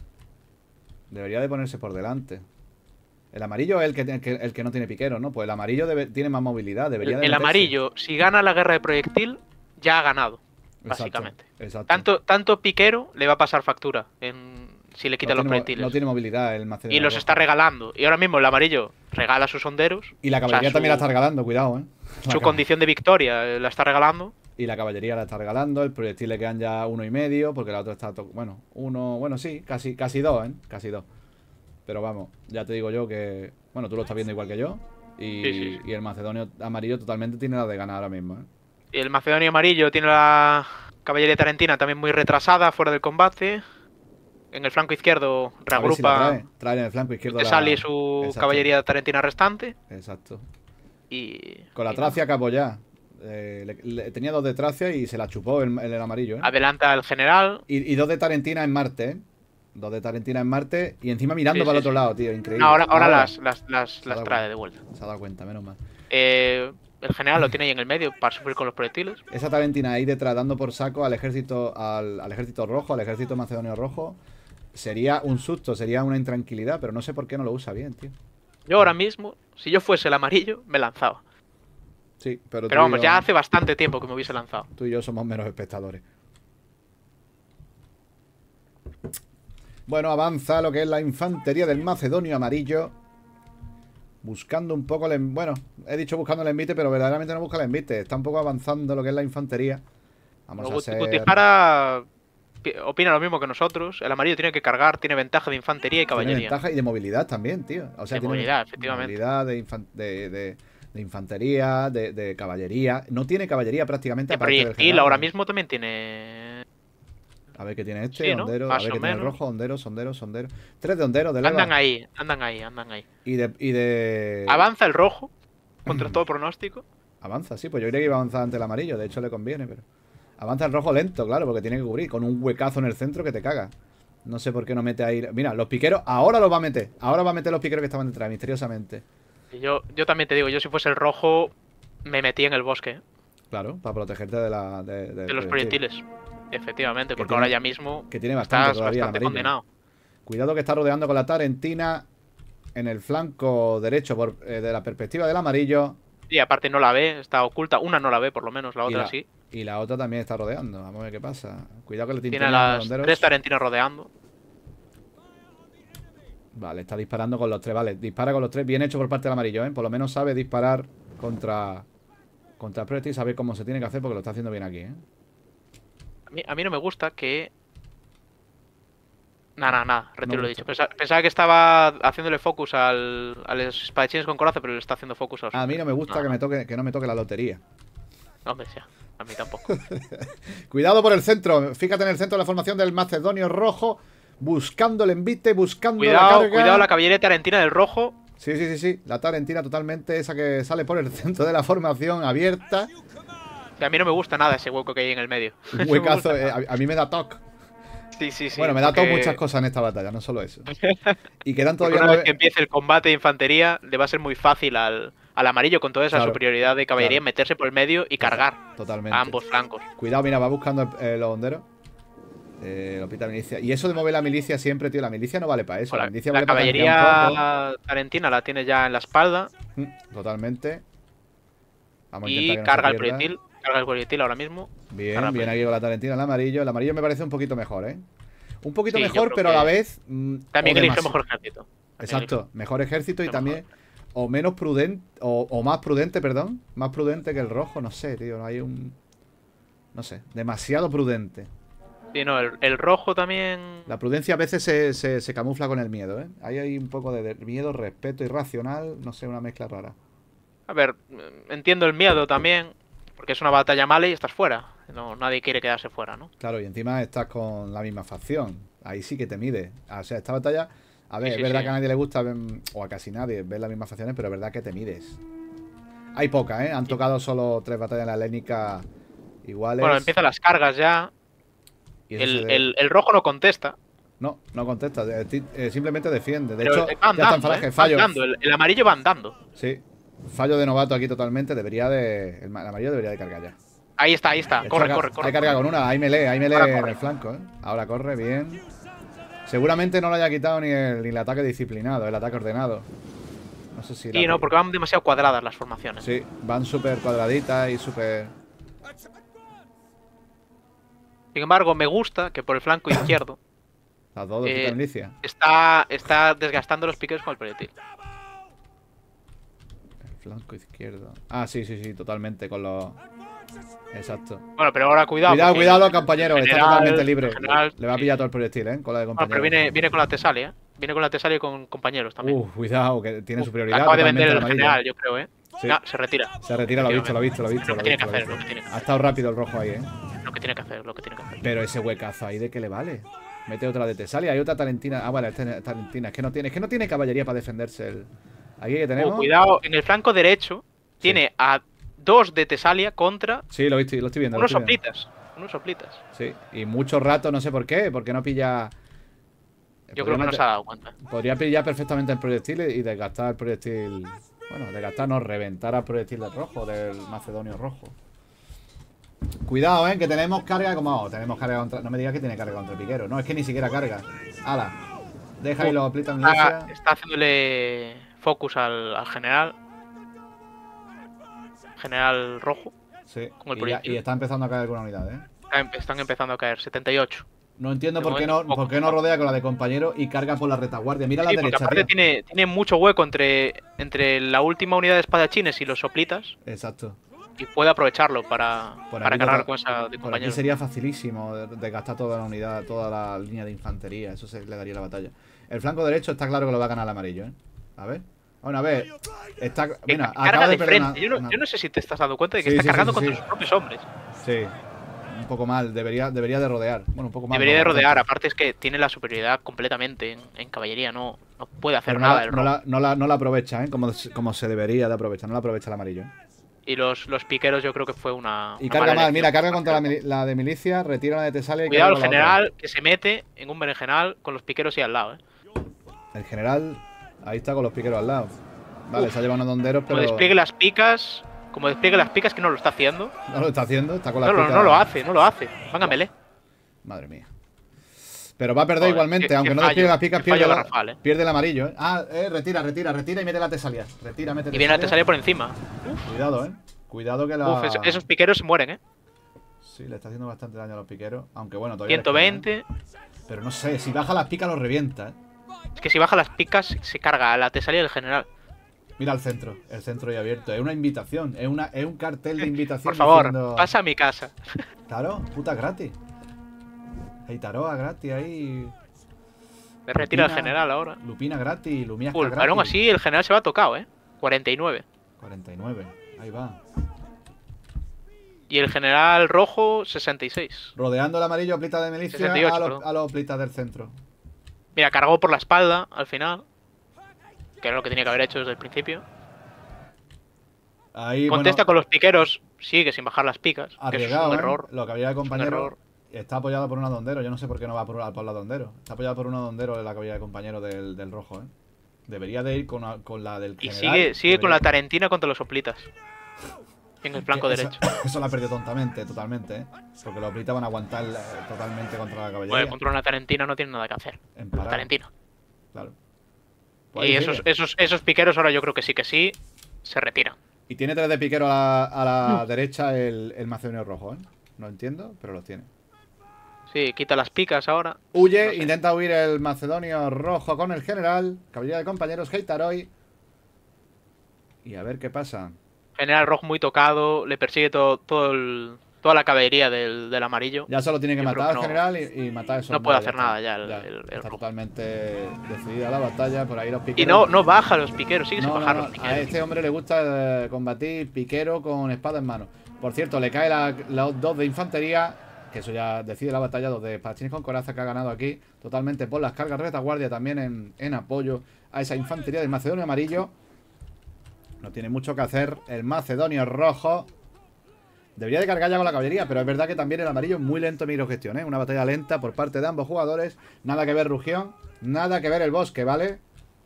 A: Debería de ponerse por delante. El amarillo es el que, el que, el que no tiene piqueros, ¿no? Pues el amarillo debe- tiene más movilidad. Debería
B: El,
A: de
B: el
A: meterse.
B: amarillo, si gana la guerra de proyectil, ya ha ganado,
A: Exacto,
B: básicamente.
A: Exacto.
B: Tanto, tanto piquero le va a pasar factura en, si le quita
A: no
B: los
A: tiene, mo-
B: proyectiles.
A: no tiene movilidad el Macedonio
B: y los
A: rojo.
B: está regalando. Y ahora mismo el amarillo regala sus honderos.
A: Y la
B: o sea,
A: caballería
B: su-
A: también la está regalando, cuidado, ¿eh? La
B: Su
A: cab-
B: condición de victoria eh, la está regalando.
A: Y la caballería la está regalando, el proyectil le quedan ya uno y medio, porque la otra está, to- bueno, uno, bueno, sí, casi, casi dos, ¿eh? Casi dos. Pero vamos, ya te digo yo que, bueno, tú lo estás viendo igual que yo, y,
B: Sí, sí, sí.
A: y el macedonio amarillo totalmente tiene la de ganar ahora mismo, ¿eh?
B: Y el macedonio amarillo tiene la caballería tarentina también muy retrasada, fuera del combate. En el flanco izquierdo
A: A ver si la
B: reagrupa
A: trae, trae en el flanco izquierdo la...
B: Tesalia y su
A: Exacto,
B: caballería tarentina restante.
A: Exacto.
B: Y
A: Con la
B: y
A: Tracia acabó ya. Eh, le- le- tenía dos de Tracia y se la chupó el, el, el amarillo, ¿eh?
B: adelanta el general.
A: Y, y dos de Tarentina en Marte, ¿eh? Dos de Tarentina en Marte y encima mirando
B: Sí,
A: para el
B: sí,
A: otro
B: sí.
A: lado, tío, increíble.
B: Ahora, ahora las, las, las,
A: Se ha
B: las
A: dado
B: trae
A: cuenta.
B: de vuelta.
A: Se ha dado cuenta, menos mal.
B: Eh, el general lo tiene ahí en el medio para sufrir con los proyectiles.
A: Esa Tarentina ahí detrás dando por saco al ejército al, al ejército rojo, al ejército macedonio rojo, sería un susto, sería una intranquilidad, pero no sé por qué no lo usa bien, tío.
B: Yo ahora mismo, si yo fuese el amarillo, me lanzaba.
A: Sí, pero,
B: Pero
A: tú,
B: vamos,
A: y yo,
B: ya hace bastante tiempo que me hubiese lanzado.
A: tú y yo somos meros espectadores. Bueno, avanza lo que es la infantería del macedonio amarillo. Buscando un poco el... en- Bueno, he dicho buscando el envite, pero verdaderamente no busca el envite. Está un poco avanzando lo que es la infantería. Vamos
B: Luego,
A: a hacer...
B: Gutijara pi- opina lo mismo que nosotros. El amarillo tiene que cargar, tiene ventaja de infantería y
A: Tiene
B: caballería.
A: ventaja y de movilidad también, tío. O sea,
B: De
A: tiene
B: movilidad, efectivamente.
A: movilidad, de, infan- de, de- de infantería, de, de caballería. No tiene caballería prácticamente
B: De
A: aparte del
B: proyectil
A: general.
B: ahora mismo también tiene.
A: A ver qué tiene este,
B: Sí, ¿no?
A: hondero. A
B: Más
A: ver
B: o
A: qué tiene el
B: menos.
A: rojo, hondero, sondero, sondero. Tres de hondero, de leva.
B: Andan ahí, andan ahí, andan ahí.
A: Y de, y de...
B: Avanza el rojo, contra todo pronóstico.
A: Avanza, sí, pues yo creía que iba a avanzar ante el amarillo. De hecho, le conviene, pero... Avanza el rojo lento, claro, porque tiene que cubrir. Con un huecazo en el centro que te caga. No sé por qué no mete ahí... Mira, los piqueros ahora los va a meter. Ahora va a meter los piqueros que estaban detrás, misteriosamente.
B: Y yo, yo también te digo, yo si fuese el rojo, me metí en el bosque ¿eh?
A: Claro, para protegerte de, la, de, de-
B: de los
A: proyectil.
B: proyectiles. Efectivamente, porque
A: tiene-
B: ahora ya mismo
A: Que tiene bastante
B: estás
A: todavía el
B: bastante
A: amarillo.
B: condenado.
A: Cuidado que está rodeando con la Tarentina en el flanco derecho por, eh, de la perspectiva del amarillo.
B: Y aparte no la ve, está oculta. Una no la ve, por lo menos, la
A: y,
B: otra
A: la,
B: sí.
A: y la otra también está rodeando. Vamos a ver qué pasa. Cuidado que le
B: Tiene
A: tintean
B: a
A: los
B: las
A: honderos.
B: tres tarentinas rodeando.
A: Vale, está disparando con los tres. Vale, dispara con los tres. Bien hecho por parte del amarillo, ¿eh? Por lo menos sabe disparar contra, contra el proyectil. Sabe cómo se tiene que hacer porque lo está haciendo bien aquí, ¿eh?
B: A mí, a mí no me gusta que... Nada, nada, nada, retiro
A: No
B: lo
A: gusta.
B: dicho. Pensaba, pensaba que estaba haciéndole focus al, a los espadachines con coraza, pero le está haciendo focus a los...
A: A mí no me gusta
B: no,
A: que,
B: no.
A: me toque, que no me toque la lotería.
B: Hombre, sí, a mí tampoco.
A: Cuidado por el centro. Fíjate en el centro de la formación del macedonio rojo. Buscando el envite, buscando la
B: Cuidado,
A: carga.
B: cuidado la caballería tarentina del rojo.
A: Sí, sí, sí, sí. La tarentina totalmente, esa que sale por el centro de la formación abierta.
B: Que a mí no me gusta nada ese hueco que hay en el medio.
A: Un
B: No me
A: huecazo.
B: gusta
A: eh,
B: nada.
A: a, a mí me da toque.
B: Sí, sí, sí.
A: Bueno, me da
B: porque-
A: toque muchas cosas en esta batalla, no solo eso. Y quedan
B: porque
A: todavía
B: una vez
A: nueve...
B: que empiece el combate de infantería, le va a ser muy fácil al, al amarillo con toda esa
A: Claro,
B: superioridad de caballería
A: claro.
B: meterse por el medio y cargar
A: Totalmente.
B: a ambos flancos.
A: Cuidado, mira, va buscando el- eh, los honderos. Eh, lo pita milicia. Y eso de mover la milicia siempre, tío. La milicia no vale para eso.
B: Con
A: La,
B: la,
A: milicia
B: la
A: vale para tanquear un
B: caballería tarentina la tiene ya en la espalda
A: poco. Mm, Totalmente. Vamos a
B: y
A: intentar que no
B: carga
A: se
B: el
A: pierda.
B: proyectil. Carga el proyectil ahora mismo.
A: Bien,
B: Carga
A: bien
B: el
A: aquí con la talentina, el amarillo. El amarillo me parece un poquito mejor, ¿eh? Un poquito
B: Sí, yo
A: mejor,
B: creo
A: pero a la
B: que
A: vez. mm,
B: También
A: o
B: elige
A: demasi-
B: mejor ejército. También
A: Exacto, mejor ejército y
B: Mejor.
A: también. O menos prudente. O, o más prudente, perdón. Más prudente que el rojo, no sé, tío. Hay un. No sé, demasiado prudente.
B: elige. Sí, no, el, el rojo también.
A: La prudencia a veces se, se- se camufla con el miedo, ¿eh? Ahí hay un poco de de miedo, respeto irracional, no sé, una mezcla rara.
B: A ver, entiendo el miedo también. Porque es una batalla mala y estás fuera. No, nadie quiere quedarse fuera, ¿no?
A: Claro, y encima estás con la misma facción. Ahí sí que te mide. O sea, esta batalla, a ver,
B: Sí, sí,
A: es verdad
B: sí.
A: que a nadie le gusta, ven- o a casi nadie, ver las mismas facciones, pero es verdad que te mides. Hay pocas, ¿eh? Han tocado solo tres batallas en la helénica iguales.
B: Bueno, empiezan las cargas ya.
A: y eso
B: El,
A: se ve-
B: el- el rojo no contesta.
A: No, no contesta, eh, ti- eh, simplemente defiende. De
B: Pero
A: hecho,
B: va
A: ya está en
B: andando,
A: falange,
B: ¿eh? Va
A: fallo.
B: andando, El, el amarillo va andando.
A: Sí, fallo de novato aquí totalmente. Debería de. El, ma- el amarillo debería de cargar ya.
B: Ahí está, ahí está.
A: Esto
B: Corre,
A: ha-
B: corre, corre.
A: Hay carga con una, hay melee, hay melee
B: Ahora
A: en
B: corre.
A: el flanco, ¿eh? Ahora corre, bien. Seguramente no le haya quitado ni el, ni el ataque disciplinado, el ataque ordenado. No sé si.
B: Sí,
A: la-
B: no, porque van demasiado cuadradas las formaciones.
A: Sí, van súper cuadraditas y súper.
B: Sin embargo, me gusta que por el flanco izquierdo
A: Las dos de
B: Eh,
A: puta milicia.
B: está, está desgastando los piquetes con el proyectil.
A: El flanco izquierdo. Ah, sí, sí, sí, totalmente, con los. Exacto.
B: Bueno, pero ahora cuidado.
A: Cuidado,
B: porque
A: cuidado,
B: el
A: compañero, está
B: general-
A: totalmente libre.
B: el general-
A: Le va a
B: sí,
A: pillar
B: sí.
A: todo el proyectil, ¿eh? Con la de
B: Bueno,
A: compañero.
B: pero viene, viene con la Tesalia, ¿eh? Viene con la Tesalia y con compañeros también.
A: Uh, cuidado, que tiene
B: Uf,
A: superioridad.
B: acaba de
A: totalmente
B: vender
A: el
B: el
A: amarillo.
B: general, yo creo, ¿eh?
A: Sí.
B: No, se retira.
A: Se retira, lo ha visto, lo ha visto, lo ha visto.
B: Lo
A: Lo ha
B: que tiene
A: visto,
B: que
A: lo ha
B: hacer,
A: visto.
B: lo que tiene que
A: Ha
B: hacer.
A: estado rápido el rojo ahí, ¿eh?
B: Lo que tiene que hacer, lo que tiene que hacer.
A: Pero ese huecazo ahí de que le vale. Mete otra de Tesalia. Hay otra talentina. Ah, vale, esta es talentina. Es que no tiene, es que no tiene caballería para defenderse. El... Aquí que tenemos.
B: Uh, cuidado, en el flanco derecho tiene a dos de Tesalia contra
A: Sí, lo estoy, lo estoy viendo. lo
B: unos
A: estoy viendo.
B: soplitas. Unos soplitas.
A: Sí, y mucho rato, no sé por qué. Porque no pilla.
B: Yo creo que no se ha dado cuenta.
A: Podría pillar perfectamente el proyectil y desgastar el proyectil. Bueno, desgastar, no, reventar al proyectil del rojo, del macedonio rojo. Cuidado, eh, que tenemos carga como. Oh, tenemos carga contra. No me digas que tiene carga contra el piquero. No, es que ni siquiera carga. Ala. Deja ahí los aplica en
B: Está,
A: milicia.
B: está haciéndole focus al, al general. General rojo.
A: Sí.
B: con el
A: Y, ya-
B: proyectil.
A: y está empezando a caer alguna unidad, eh.
B: Está em- Están empezando a caer. setenta y ocho.
A: No entiendo
B: De
A: por qué no,
B: momento,
A: por qué no rodea con la de compañero y carga por la retaguardia. Mira
B: Sí,
A: la
B: porque
A: derecha,
B: aparte
A: tío.
B: tiene, tiene mucho hueco entre, entre la última unidad de espadachines y los soplitas.
A: Exacto.
B: Y puede aprovecharlo para,
A: Por
B: para
A: aquí
B: cargar
A: toca-
B: con esa de
A: Por aquí
B: compañeros.
A: sería facilísimo de- desgastar toda la unidad, toda la línea de infantería. Eso se le daría la batalla. El flanco derecho está claro que lo va a ganar el amarillo, ¿eh? A ver. Bueno, a ver. Está.
B: Que
A: Mira,
B: carga
A: acaba de
B: de
A: perder
B: frente.
A: una-
B: Yo, no,
A: una-
B: yo no sé si te estás dando cuenta de que
A: Sí,
B: está
A: sí, sí,
B: cargando
A: sí,
B: contra
A: sí.
B: sus propios hombres.
A: Sí. Un poco mal. Debería, debería de rodear. Bueno, un poco mal.
B: Debería
A: no,
B: de
A: bastante.
B: rodear. Aparte es que tiene la superioridad completamente en, en caballería. No, no puede hacer
A: Pero no,
B: nada
A: la,
B: el
A: no,
B: rojo.
A: la, no, la, no la aprovecha, ¿eh? Como, como se debería de aprovechar. No la aprovecha el amarillo. ¿eh?
B: Y los, los piqueros yo creo que fue una.
A: Y
B: una
A: carga
B: mala
A: mal.
B: elección.
A: Mira, carga contra la, mili- la de milicia. Retira la de Tesalia y
B: Cuidado el
A: carga con la otra.
B: general que se mete en un berenjenal con los piqueros y al lado. ¿eh?
A: El general. Ahí está con los piqueros al lado. Vale,
B: Uf.
A: se ha llevado unos donderos,
B: Como
A: pero.
B: despliegue las picas. Como despliegue las picas que no lo está haciendo.
A: No lo está haciendo. Está con las
B: No, no,
A: picas-
B: no lo hace, no lo hace. Van a melee.
A: Madre mía. Pero va a perder
B: Joder,
A: igualmente,
B: qué-
A: aunque
B: qué
A: no
B: fallo,
A: despliegue las picas,
B: qué
A: pierde,
B: fallo
A: la-
B: garrafal, eh.
A: pierde el amarillo, ¿eh? Ah, eh, retira, retira, retira y mete la tesalia. Retira, mete
B: Y viene la
A: tesalia.
B: Tesalia por encima.
A: Cuidado, ¿eh? Cuidado que la...
B: Uf, es- esos piqueros se mueren, ¿eh?
A: Sí, le está haciendo bastante daño a los piqueros. Aunque bueno, todavía... les
B: ciento
A: queda, ¿eh?
B: veinte.
A: Pero no sé, si baja las picas los revienta, ¿eh?
B: Es que si baja las picas se carga a la Tesalia del general.
A: Mira el centro, el centro ya abierto. Es una invitación, es, una, es un cartel de invitación.
B: Por favor,
A: diciendo...
B: pasa a mi casa.
A: Claro, puta gratis. Hay taroa gratis ahí.
B: Me retira el general ahora.
A: Lupina gratis, Lumiasca
B: Uy,
A: gratis.
B: aún así el general se va tocado, ¿eh? cuarenta y nueve.
A: cuarenta y nueve, ahí va.
B: Y el general rojo, sesenta y seis.
A: Rodeando el amarillo, plita de milicia
B: sesenta y ocho,
A: a los, a los plitas del centro.
B: Mira, cargó por la espalda al final. Que era lo que tenía que haber hecho desde el principio.
A: Ahí,
B: Contesta
A: bueno,
B: con los piqueros, sigue sin bajar las picas.
A: arriesgado,
B: que es un
A: ¿eh?
B: error.
A: Lo que había de
B: Es un
A: compañero
B: error.
A: está apoyado por un adondero. Yo no sé por qué no va por, por la adondero. Está apoyado por un adondero de la caballa de compañero del, del rojo, ¿eh? Debería de ir con, a- con la del
B: Y
A: general.
B: sigue, sigue con
A: debería-
B: la tarentina contra los soplitas. En el flanco
A: que eso-
B: derecho.
A: Eso, la ha perdido tontamente, totalmente, ¿eh? Porque los plitas van a aguantar eh, totalmente contra la caballería.
B: Bueno, contra una tarentina no tiene nada que hacer.
A: En
B: La
A: parada,
B: tarentina.
A: claro. Pues ahí
B: Y esos,
A: sigue.
B: esos, esos piqueros ahora yo creo que sí que sí se retiran.
A: Y tiene tres de piquero a la, a la derecha el, el macedonio rojo, ¿eh? No entiendo, pero los tiene.
B: Sí, quita las picas ahora.
A: Huye,
B: No sé.
A: intenta huir el macedonio rojo con el general. Caballería de compañeros, Heitaroi. Y a ver qué pasa.
B: General rojo muy tocado, le persigue todo, todo el, toda la caballería del, del amarillo.
A: Ya solo tiene que
B: Yo creo
A: matar
B: que
A: al
B: no-
A: general y, y matar a esos
B: no puede
A: hombres,
B: hacer
A: está.
B: nada ya el- el- el
A: está
B: rojo.
A: totalmente decidida la batalla. Por ahí los piqueros.
B: Y no, no baja los piqueros, sigue sin
A: No, no,
B: bajar
A: no,
B: los
A: a
B: piqueros.
A: este hombre le gusta eh, combatir piquero con espada en mano. Por cierto, le cae la- los dos de infantería, que eso ya decide la batalla, dos de espadachines con coraza que ha ganado aquí, totalmente por las cargas retaguardia, también en, en apoyo a esa infantería del macedonio amarillo. No tiene mucho que hacer el macedonio rojo. Debería de cargar ya con la caballería, pero es verdad que también el amarillo es muy lento en microgestión, ¿eh? Una batalla lenta por parte de ambos jugadores. Nada que ver Rugión, nada que ver el bosque, ¿vale?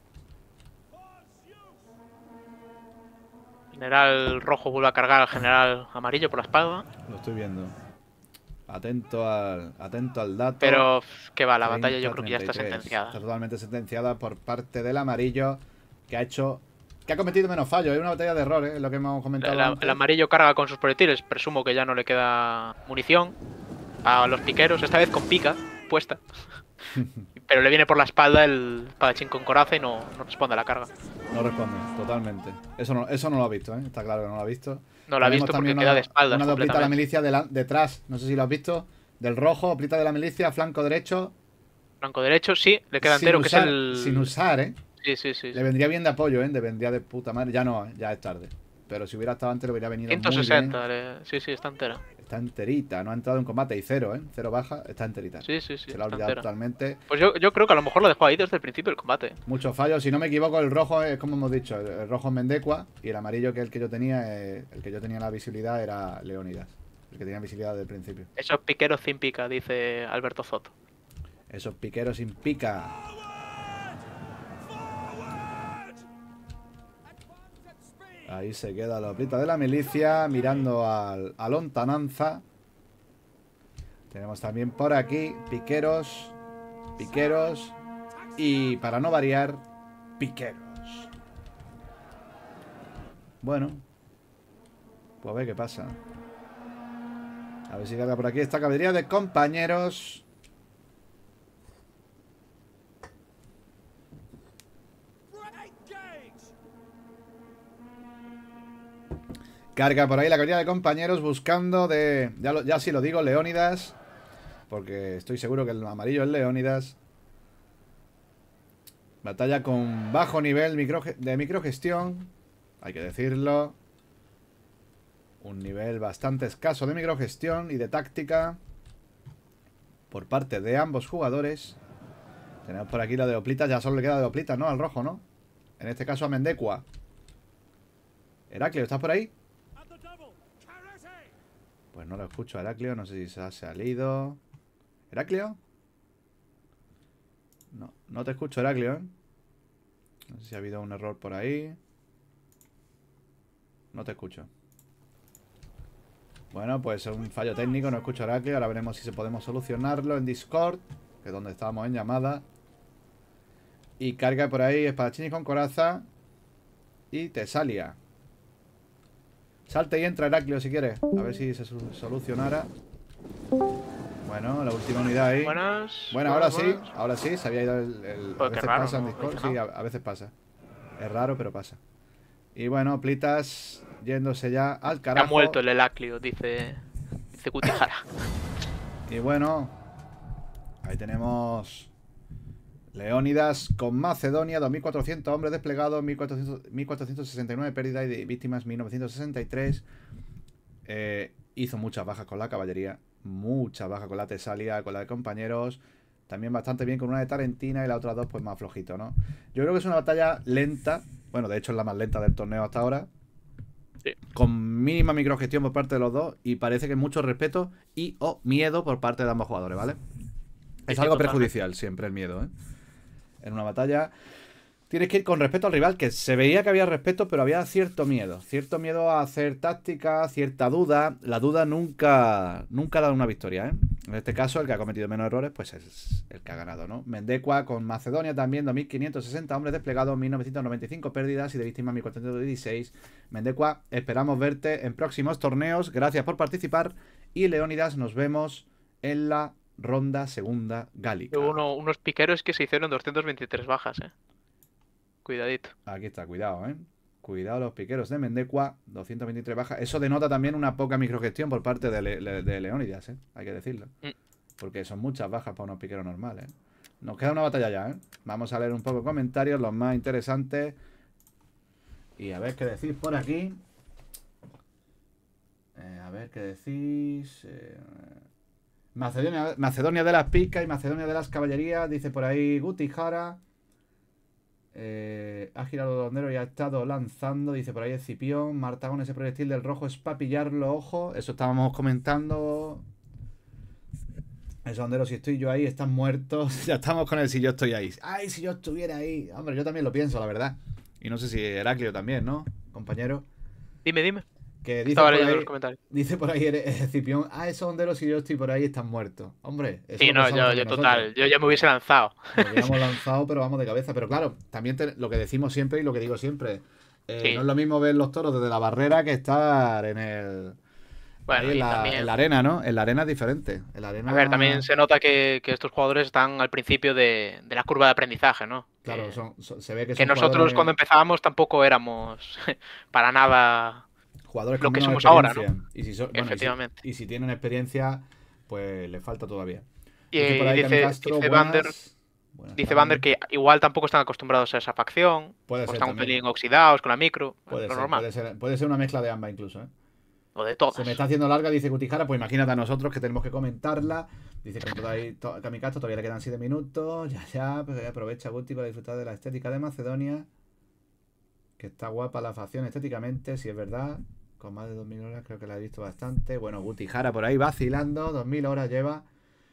B: General rojo vuelve a cargar al general amarillo por la espalda.
A: Lo estoy viendo. Atento al, atento al dato.
B: Pero que va, la
A: treinta,
B: batalla yo creo que ya está
A: treinta y tres.
B: sentenciada.
A: Está totalmente sentenciada por parte del amarillo, que ha hecho, que ha cometido menos fallos. Es una batalla de errores, es lo que hemos comentado
B: El,
A: antes.
B: el amarillo carga con sus proyectiles, presumo que ya no le queda munición a los piqueros, esta vez con pica puesta. Pero le viene por la espalda el espadachín con coraza y no, no responde a la carga.
A: No responde, totalmente. Eso no, eso no lo ha visto, ¿eh? Está claro que no lo ha visto.
B: No lo ha
A: Tenemos
B: visto
A: también
B: porque queda de espaldas
A: Una doblita de la
B: completamente.
A: milicia delan- detrás, no sé si lo has visto. Del rojo, doblita de la milicia, flanco derecho.
B: Flanco derecho, sí, le queda
A: sin
B: entero,
A: usar,
B: que es el...
A: Sin usar, ¿eh?
B: Sí, sí, sí.
A: Le vendría bien de apoyo, ¿eh? Le vendría de puta madre. Ya no, ¿eh? Ya es tarde. Pero si hubiera estado antes, le hubiera venido
B: ciento
A: muy bien.
B: sesenta, le- sí, sí, está entera.
A: Está enterita, no ha entrado en combate y cero, ¿eh? Cero baja, está enterita.
B: Sí, sí, sí,
A: Se la ha
B: está
A: olvidado
B: entera.
A: totalmente.
B: Pues yo, yo creo que a lo mejor lo dejó ahí desde el principio del combate.
A: Muchos fallos. Si no me equivoco, el rojo es como hemos dicho, el, el rojo es Mendecua y el amarillo que el que yo tenía, eh, el que yo tenía la visibilidad era Leónidas. El que tenía visibilidad desde el principio.
B: Esos piqueros sin pica, dice Alberto Soto.
A: Esos piqueros sin pica. Ahí se queda la oplita de la milicia mirando al, a lontananza. Tenemos también por aquí piqueros, piqueros y, para no variar, piqueros. Bueno, pues a ver qué pasa. A ver si carga por aquí esta caballería de compañeros. Carga por ahí la caballería de compañeros buscando de... Ya, lo, ya sí lo digo, Leónidas. Porque estoy seguro que el amarillo es Leónidas. Batalla con bajo nivel micro, de microgestión. Hay que decirlo. Un nivel bastante escaso de microgestión y de táctica. Por parte de ambos jugadores. Tenemos por aquí la de Oplitas. Ya solo le queda de Oplitas, ¿no? Al rojo, ¿no? En este caso a Mendecua. Heraclio, ¿estás por ahí? Pues no lo escucho a Heraclio. No sé si se ha salido. ¿Heraclio? No, no te escucho, Heraclio, ¿eh? No sé si ha habido un error por ahí. No te escucho. Bueno, pues es un fallo técnico. No escucho a Heraclio. Ahora veremos si se podemos solucionarlo en Discord, que es donde estábamos en llamada. Y carga por ahí espadachín con coraza. Y Tesalia. Salte y entra, Heraclio, si quieres. A ver si se solucionara. Bueno, la última unidad ahí.
B: Buenas.
A: Bueno, ahora sí,
B: buenas.
A: ahora sí. Se había ido el... el- a
B: Joder, qué
A: veces
B: raro,
A: pasa en
B: ¿no?
A: Discord.
B: Ajá.
A: Sí, a, a veces pasa. Es raro, pero pasa. Y bueno, Plitas yéndose ya al carajo.
B: Ha muerto el Heraclio, dice, dice Gutijara.
A: Y bueno, ahí tenemos Leónidas con Macedonia, dos mil cuatrocientos hombres desplegados, mil cuatrocientos sesenta y nueve pérdidas y de víctimas, mil novecientos sesenta y tres. Eh, hizo muchas bajas con la caballería, muchas bajas con la Tesalia, con la de compañeros. También bastante bien con una de Tarentina y las otras dos pues más flojito, ¿no? Yo creo que es una batalla lenta. Bueno, de hecho es la más lenta del torneo hasta ahora.
B: Sí.
A: Con mínima microgestión por parte de los dos. Y parece que mucho respeto y o miedo por parte de ambos jugadores, ¿vale? Es
B: Sí,
A: algo
B: totalmente.
A: perjudicial siempre el miedo, ¿eh? En una batalla tienes que ir con respeto al rival, que se veía que había respeto, pero había cierto miedo. Cierto miedo a hacer táctica, cierta duda. La duda nunca, nunca da una victoria, ¿eh? En este caso, el que ha cometido menos errores, pues es el que ha ganado, ¿no? Mendecua con Macedonia también, dos mil quinientos sesenta hombres desplegados, mil novecientos noventa y cinco pérdidas y de víctimas mil cuatrocientos dieciséis. Mendecua, esperamos verte en próximos torneos. Gracias por participar. Y Leónidas, nos vemos en la ronda segunda gálica.
B: Hubo uno, unos piqueros que se hicieron doscientas veintitrés bajas, eh. Cuidadito.
A: Aquí está, cuidado, ¿eh? Cuidado los piqueros de Mendecua, doscientas veintitrés bajas. Eso denota también una poca microgestión por parte de, Le de Leónidas, ¿eh? Hay que decirlo.
B: Mm.
A: Porque son muchas bajas para unos piqueros normales, ¿eh? Nos queda una batalla ya, ¿eh? Vamos a leer un poco comentarios, los más interesantes. Y a ver qué decís por aquí. Eh, a ver qué decís. Eh... Macedonia, Macedonia de las picas y Macedonia de las caballerías. Dice por ahí Guti Jara. Eh, ha girado el hondero y ha estado lanzando. Dice por ahí Escipión. Martagón, ese proyectil del rojo es para pillarlo, ojo. Eso estábamos comentando. Ese hondero, si estoy yo ahí, están muertos. Ya estamos con el si yo estoy ahí. Ay, si yo estuviera ahí. Hombre, yo también lo pienso, la verdad. Y no sé si Heraclio también, ¿no, compañero?
B: Dime, dime.
A: Que dice
B: Estaba
A: por,
B: leyendo
A: ahí,
B: los comentarios.
A: dice por ahí Escipión. Ah, esos honderos, si yo estoy por ahí, están muertos. Hombre, eso
B: Sí,
A: lo
B: no,
A: pensamos
B: yo,
A: también
B: yo total.
A: nosotros.
B: Yo ya me hubiese lanzado.
A: Lo hubiéramos lanzado, pero vamos de cabeza. Pero claro, también te- lo que decimos siempre y lo que digo siempre. eh,
B: Sí.
A: No es lo mismo ver los toros desde la barrera que estar en el.
B: Bueno,
A: ahí en,
B: y
A: la,
B: también-
A: en la arena, ¿no? En la arena es diferente. En la arena.
B: A ver, también se nota que, que estos jugadores están al principio de, de la curva de aprendizaje, ¿no?
A: Claro,
B: Que,
A: son, son- se ve que
B: que
A: son
B: nosotros
A: jugadores,
B: cuando empezábamos tampoco éramos para nada
A: jugadores
B: lo
A: con
B: que
A: menos
B: somos ahora,
A: experiencia. Y si son- bueno, y si-
B: Efectivamente.
A: y si tienen experiencia, pues les falta todavía.
B: Y,
A: Dice por ahí
B: dice,
A: Cami Castro,
B: dice
A: buenas.
B: Vander,
A: Buenas
B: dice
A: tardes.
B: Vander que igual tampoco están acostumbrados a esa facción,
A: Puede
B: o
A: ser
B: están un
A: también.
B: pelín oxidados con la micro,
A: Puede
B: lo
A: ser,
B: normal,
A: puede ser, puede ser una mezcla de ambas incluso, ¿eh?
B: o de todas.
A: Se me está haciendo larga, dice Gutijara, pues imagínate a nosotros que tenemos que comentarla. Dice que todavía, to, Kamikaze, todavía le quedan siete minutos. Ya, ya, pues aprovecha Guti para disfrutar de la estética de Macedonia. Que está guapa la facción estéticamente, si es verdad. Con más de dos mil horas creo que la he visto bastante. Bueno, Gutijara por ahí vacilando, dos mil horas lleva.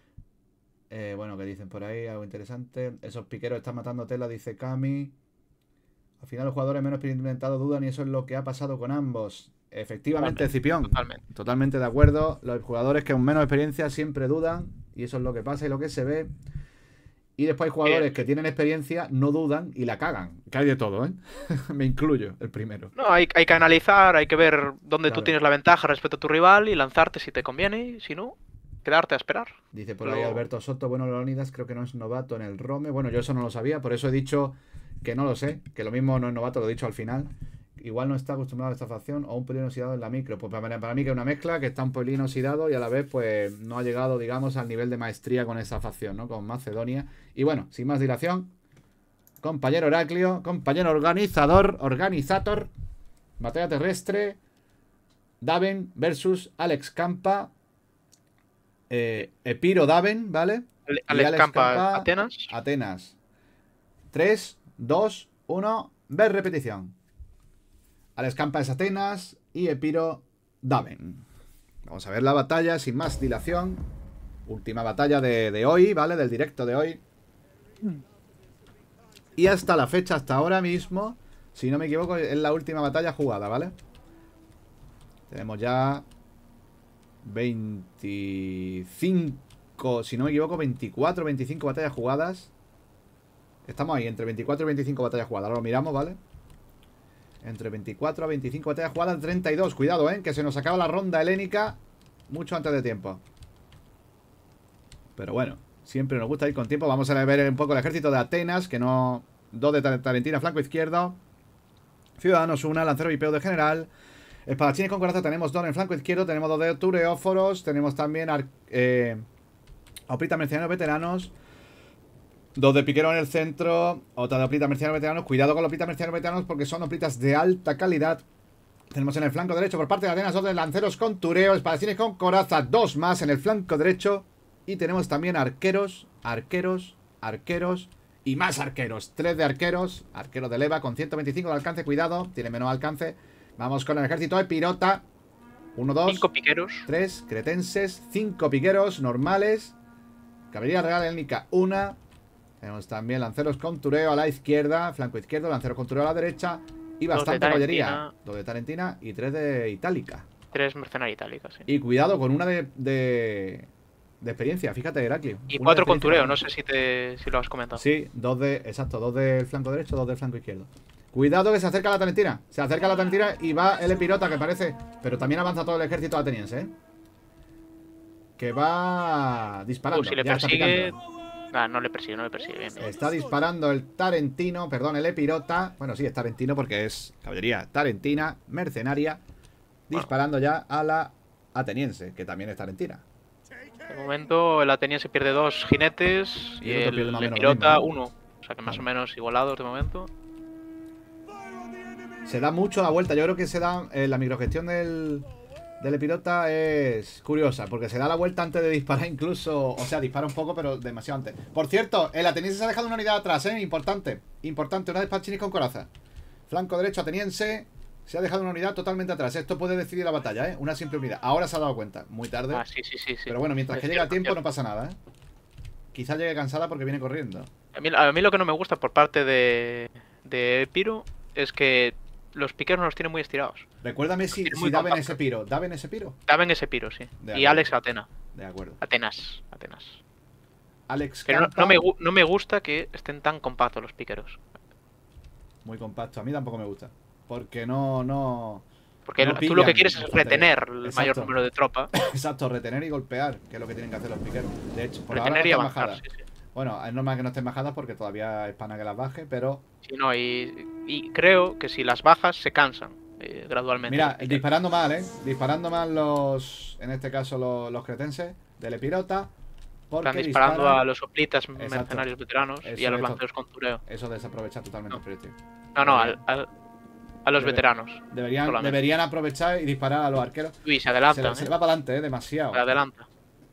A: Eh, bueno, que dicen por ahí algo interesante. Esos piqueros están matando tela, dice Cami. Al final los jugadores menos experimentados dudan y eso es lo que ha pasado con ambos. Efectivamente,
B: Totalmente,
A: Cipión.
B: totalmente.
A: Totalmente de acuerdo. Los jugadores que con menos experiencia siempre dudan. Y eso es lo que pasa y lo que se ve. Y después hay jugadores que tienen experiencia, no dudan y la cagan. Que hay de todo, ¿eh? Me incluyo, el primero.
B: No, hay, hay que analizar, hay que ver dónde
A: Claro.
B: tú tienes la ventaja respecto a tu rival y lanzarte si te conviene, y si no, quedarte a esperar.
A: Dice por ahí
B: Pero-
A: Alberto Soto, bueno, Leónidas creo que no es novato en el Rome. Bueno, yo eso no lo sabía, por eso he dicho que no lo sé, que lo mismo no es novato, lo he dicho al final. Igual no está acostumbrado a esta facción o un pelín oxidado en la micro. Pues para, para mí que es una mezcla, que está un pelín oxidado y a la vez pues no ha llegado, digamos, al nivel de maestría con esa facción, ¿no? Con Macedonia. Y bueno, sin más dilación, compañero Heraclio, compañero organizador, organizator, batalla terrestre, Daven versus Alex Campa, eh, Epiro Daven, ¿vale?
B: Ale-
A: Y
B: Alex
A: Alex
B: Campa,
A: Campa,
B: Atenas.
A: Atenas. tres, dos, uno, ver repetición. Alex Campa es Atenas y Epiro Daven. Vamos a ver la batalla sin más dilación. Última batalla de, de hoy, ¿vale? Del directo de hoy. Y hasta la fecha, hasta ahora mismo, si no me equivoco, es la última batalla jugada, ¿vale? Tenemos ya veinticinco, si no me equivoco, veinticuatro, veinticinco batallas jugadas. Estamos ahí, entre veinticuatro y veinticinco batallas jugadas. Ahora lo miramos, ¿vale? Entre veinticuatro a veinticinco batallas jugadas, treinta y dos. Cuidado, ¿eh? Que se nos acaba la ronda helénica mucho antes de tiempo. Pero bueno, siempre nos gusta ir con tiempo. Vamos a ver un poco el ejército de Atenas, que no... Dos de Tarentina, flanco izquierdo. Ciudadanos una, lancero vipeo de general. Espadachines con coraza tenemos dos en el flanco izquierdo. Tenemos dos de tureóforos. Tenemos también eh, oplitas mercenarios veteranos. Dos de piquero en el centro. Otra de oplitas mercenarios veteranos. Cuidado con los oplitas mercenarios veteranos porque son oplitas de alta calidad. Tenemos en el flanco derecho por parte de Atenas dos de lanceros con tureo. Espadachines con coraza. Dos más en el flanco derecho. Y tenemos también arqueros, arqueros, arqueros y más arqueros. Tres de arqueros. Arquero de leva con ciento veinticinco de alcance. Cuidado, tiene menos alcance. Vamos con el ejército de pirota. Uno, dos.
B: Cinco piqueros.
A: Tres cretenses. Cinco piqueros normales. Caballería real helénica. Una. Tenemos también lanceros con tureo a la izquierda. Flanco izquierdo. Lanceros con tureo a la derecha. Y bastante caballería. Dos de talentina y tres de itálica.
B: Tres mercenarios itálicas, sí.
A: Y cuidado con una de... de... de experiencia, fíjate, Heraclio.
B: Y cuatro con tureo, no sé si te si lo has comentado.
A: Sí, dos de. Exacto, dos del flanco derecho, dos del flanco izquierdo. Cuidado que se acerca la talentina. Se acerca la talentina y va el epirota, que parece. Pero también avanza todo el ejército ateniense, ¿eh? Que va disparando.
B: Uh, si le
A: ya
B: persigue. Ah, no le persigue, no le persigue. Bien, bien.
A: Está disparando el tarentino, perdón, el epirota. Bueno, sí, es tarentino porque es caballería tarentina, mercenaria. Disparando bueno. ya a la ateniense, que también es tarentina.
B: De momento el ateniense pierde dos jinetes y, y el, el epirota uno. O sea que más claro. o menos igualados de momento.
A: Se da mucho la vuelta. Yo creo que se da. Eh, la microgestión del, del epirota es curiosa. Porque se da la vuelta antes de disparar incluso. O sea, dispara un poco, pero demasiado antes. Por cierto, el ateniense se ha dejado una unidad atrás, ¿eh? Importante. Importante. Una de espadachines con coraza. Flanco derecho ateniense. Se ha dejado una unidad totalmente atrás. Esto puede decidir la batalla, ¿eh? Una simple unidad. Ahora se ha dado cuenta. Muy tarde.
B: Ah, sí, sí, sí, sí.
A: Pero bueno, mientras es que llega a tiempo no pasa nada, ¿eh? Quizá llegue cansada porque viene corriendo.
B: A mí, a mí lo que no me gusta por parte de, de Piro es que los piqueros no los tienen muy estirados.
A: Recuérdame si, si Daven ese Piro. ¿Daven ese Piro?
B: Daven ese Piro, sí. Y Alex Atena.
A: De acuerdo.
B: Atenas. Atenas.
A: Alex
B: Pero no, no, me, no me gusta que estén tan compactos los piqueros.
A: Muy compacto. A mí tampoco me gusta. Porque no, no...
B: Porque no tú lo que quieres es retener el
A: Exacto.
B: mayor número de tropas.
A: Exacto, retener y golpear, que es lo que tienen que hacer los piqueros. De hecho, por
B: retener
A: ahora
B: y
A: no
B: avanzar,
A: bajadas.
B: sí, sí.
A: Bueno, es normal que no estén bajadas porque todavía es pana que las baje, pero...
B: Sí, no, y, y creo que si las bajas se cansan eh, gradualmente.
A: Mira, disparando mal, ¿eh? Disparando mal los... En este caso los, los cretenses del epirota.
B: Están disparando
A: disparan...
B: a los hoplitas mercenarios veteranos
A: eso,
B: y a los
A: esto,
B: lanceros con tureo.
A: Eso desaprovecha totalmente
B: no.
A: el proyectil.
B: No, no, al, al, a los Debe, veteranos.
A: Deberían, deberían aprovechar y disparar a los arqueros.
B: Uy, se adelanta.
A: Se, le,
B: ¿eh?
A: se le va para adelante, ¿eh? Demasiado.
B: Se adelanta.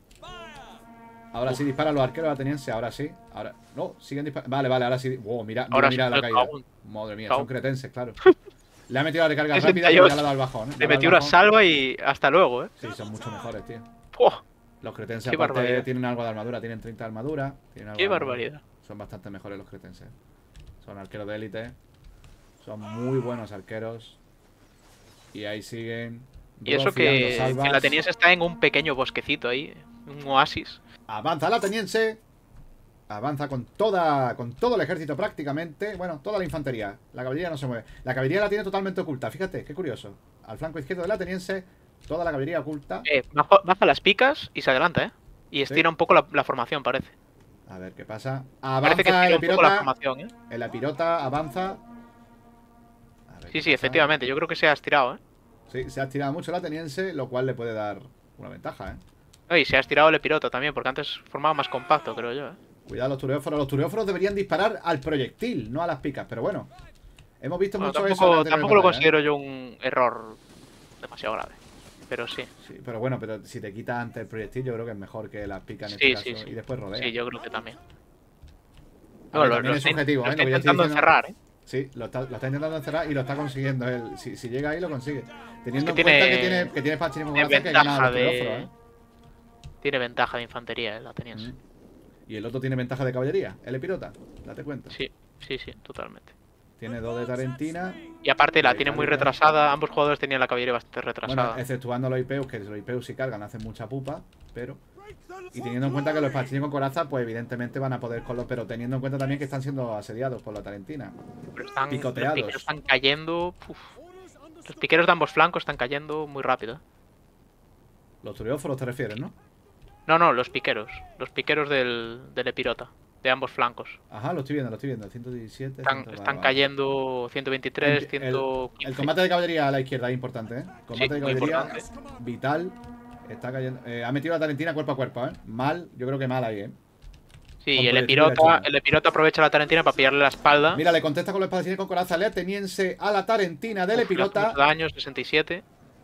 A: Ahora Uf. sí disparan los arqueros atenienses, ahora sí. Ahora. No, siguen disparando. Vale, vale, ahora sí. Wow, mira, ahora mira, sí, mira la caída. Cago. Madre mía, cago. Son cretenses, claro. Le ha metido la recarga rápida y ya le ha dado el bajón. ¿eh?
B: Le metió una salva y hasta luego, ¿eh?
A: Sí, son mucho mejores, tío.
B: Oh.
A: Los cretenses aparte barbaridad. tienen algo de armadura, tienen treinta de armadura. Tienen algo
B: Qué
A: de
B: barbaridad.
A: Armadura. Son bastante mejores los cretenses. Son arqueros de élite. Son muy buenos arqueros. Y ahí siguen.
B: Y eso que, que la ateniense está en un pequeño bosquecito ahí, un oasis.
A: Avanza la ateniense. Avanza con toda con todo el ejército prácticamente. Bueno, toda la infantería. La caballería no se mueve. La caballería la tiene totalmente oculta. Fíjate, qué curioso. Al flanco izquierdo de la ateniense, toda la caballería oculta.
B: Eh, baja, baja las picas y se adelanta, ¿eh? Y estira ¿Sí? un poco la, la formación, parece.
A: A ver qué pasa. Avanza
B: parece que estira
A: el
B: un poco la formación, ¿eh?
A: El epirota avanza.
B: Sí, sí, efectivamente. Yo creo que se ha estirado, ¿eh?
A: Sí, se ha estirado mucho el ateniense, lo cual le puede dar una ventaja, ¿eh?
B: Y se ha estirado el epirota también, porque antes formaba más compacto, creo yo, ¿eh?
A: Cuidado los tureóforos. Los tureóforos deberían disparar al proyectil, no a las picas, pero bueno. Hemos visto bueno, mucho
B: tampoco,
A: eso.
B: Tampoco lo considero ¿eh? yo un error demasiado grave. Pero sí.
A: Sí, pero bueno, pero si te quitas antes el proyectil, yo creo que es mejor que las picas en
B: sí,
A: este
B: sí,
A: caso.
B: Sí.
A: Y después rodea.
B: Sí, yo creo que también.
A: No, ver, lo, también lo es subjetivo,
B: lo
A: ¿eh?
B: Está lo intentando diciendo... encerrar, ¿eh?
A: Sí, lo está, lo está intentando encerrar y lo está consiguiendo él. Si, si llega ahí, lo consigue. Teniendo
B: es
A: en
B: tiene...
A: cuenta que tiene, que tiene espadachines con coraza que gana los tureóforos, ¿eh?
B: Tiene ventaja de infantería, el ateniense.
A: Mm. Y el otro tiene ventaja de caballería, el epirota. Date cuenta.
B: Sí, sí, sí, totalmente.
A: Tiene dos de tarentina.
B: Y aparte la tiene muy retrasada. Ambos jugadores tenían la caballería bastante retrasada.
A: Bueno, exceptuando los I P Us, que los I P Us si cargan hacen mucha pupa, pero... Y teniendo en cuenta que los espadachines con coraza, pues evidentemente van a poder con los... Pero teniendo en cuenta también que están siendo asediados por la tarentina.
B: Pero están,
A: picoteados.
B: Los piqueros están cayendo... Uf. Los piqueros de ambos flancos están cayendo muy rápido.
A: Los tureóforos te refieres, ¿no?
B: No, no, los piqueros. Los piqueros del, del epirota. de ambos flancos.
A: Ajá, lo estoy viendo, lo estoy viendo. ciento diecisiete.
B: Están,
A: cien,
B: están
A: vale,
B: cayendo ciento veintitrés,
A: el,
B: ciento quince.
A: el combate de caballería a la izquierda es importante, ¿eh? Combate
B: Sí,
A: de
B: muy
A: caballería
B: importante.
A: vital. Está cayendo. Eh, ha metido la Tarentina cuerpo a cuerpo, ¿eh? Mal, yo creo que mal ahí, ¿eh?
B: Sí,
A: Con
B: y el
A: proyectil de
B: epirota,
A: choque.
B: el epirota aprovecha la tarentina para pillarle la espalda.
A: Mira, le contesta con los espadachines con coraza. Le ateniense a la Tarentina del
B: Uf, le hace
A: epirota.
B: mucho daño, sesenta y siete.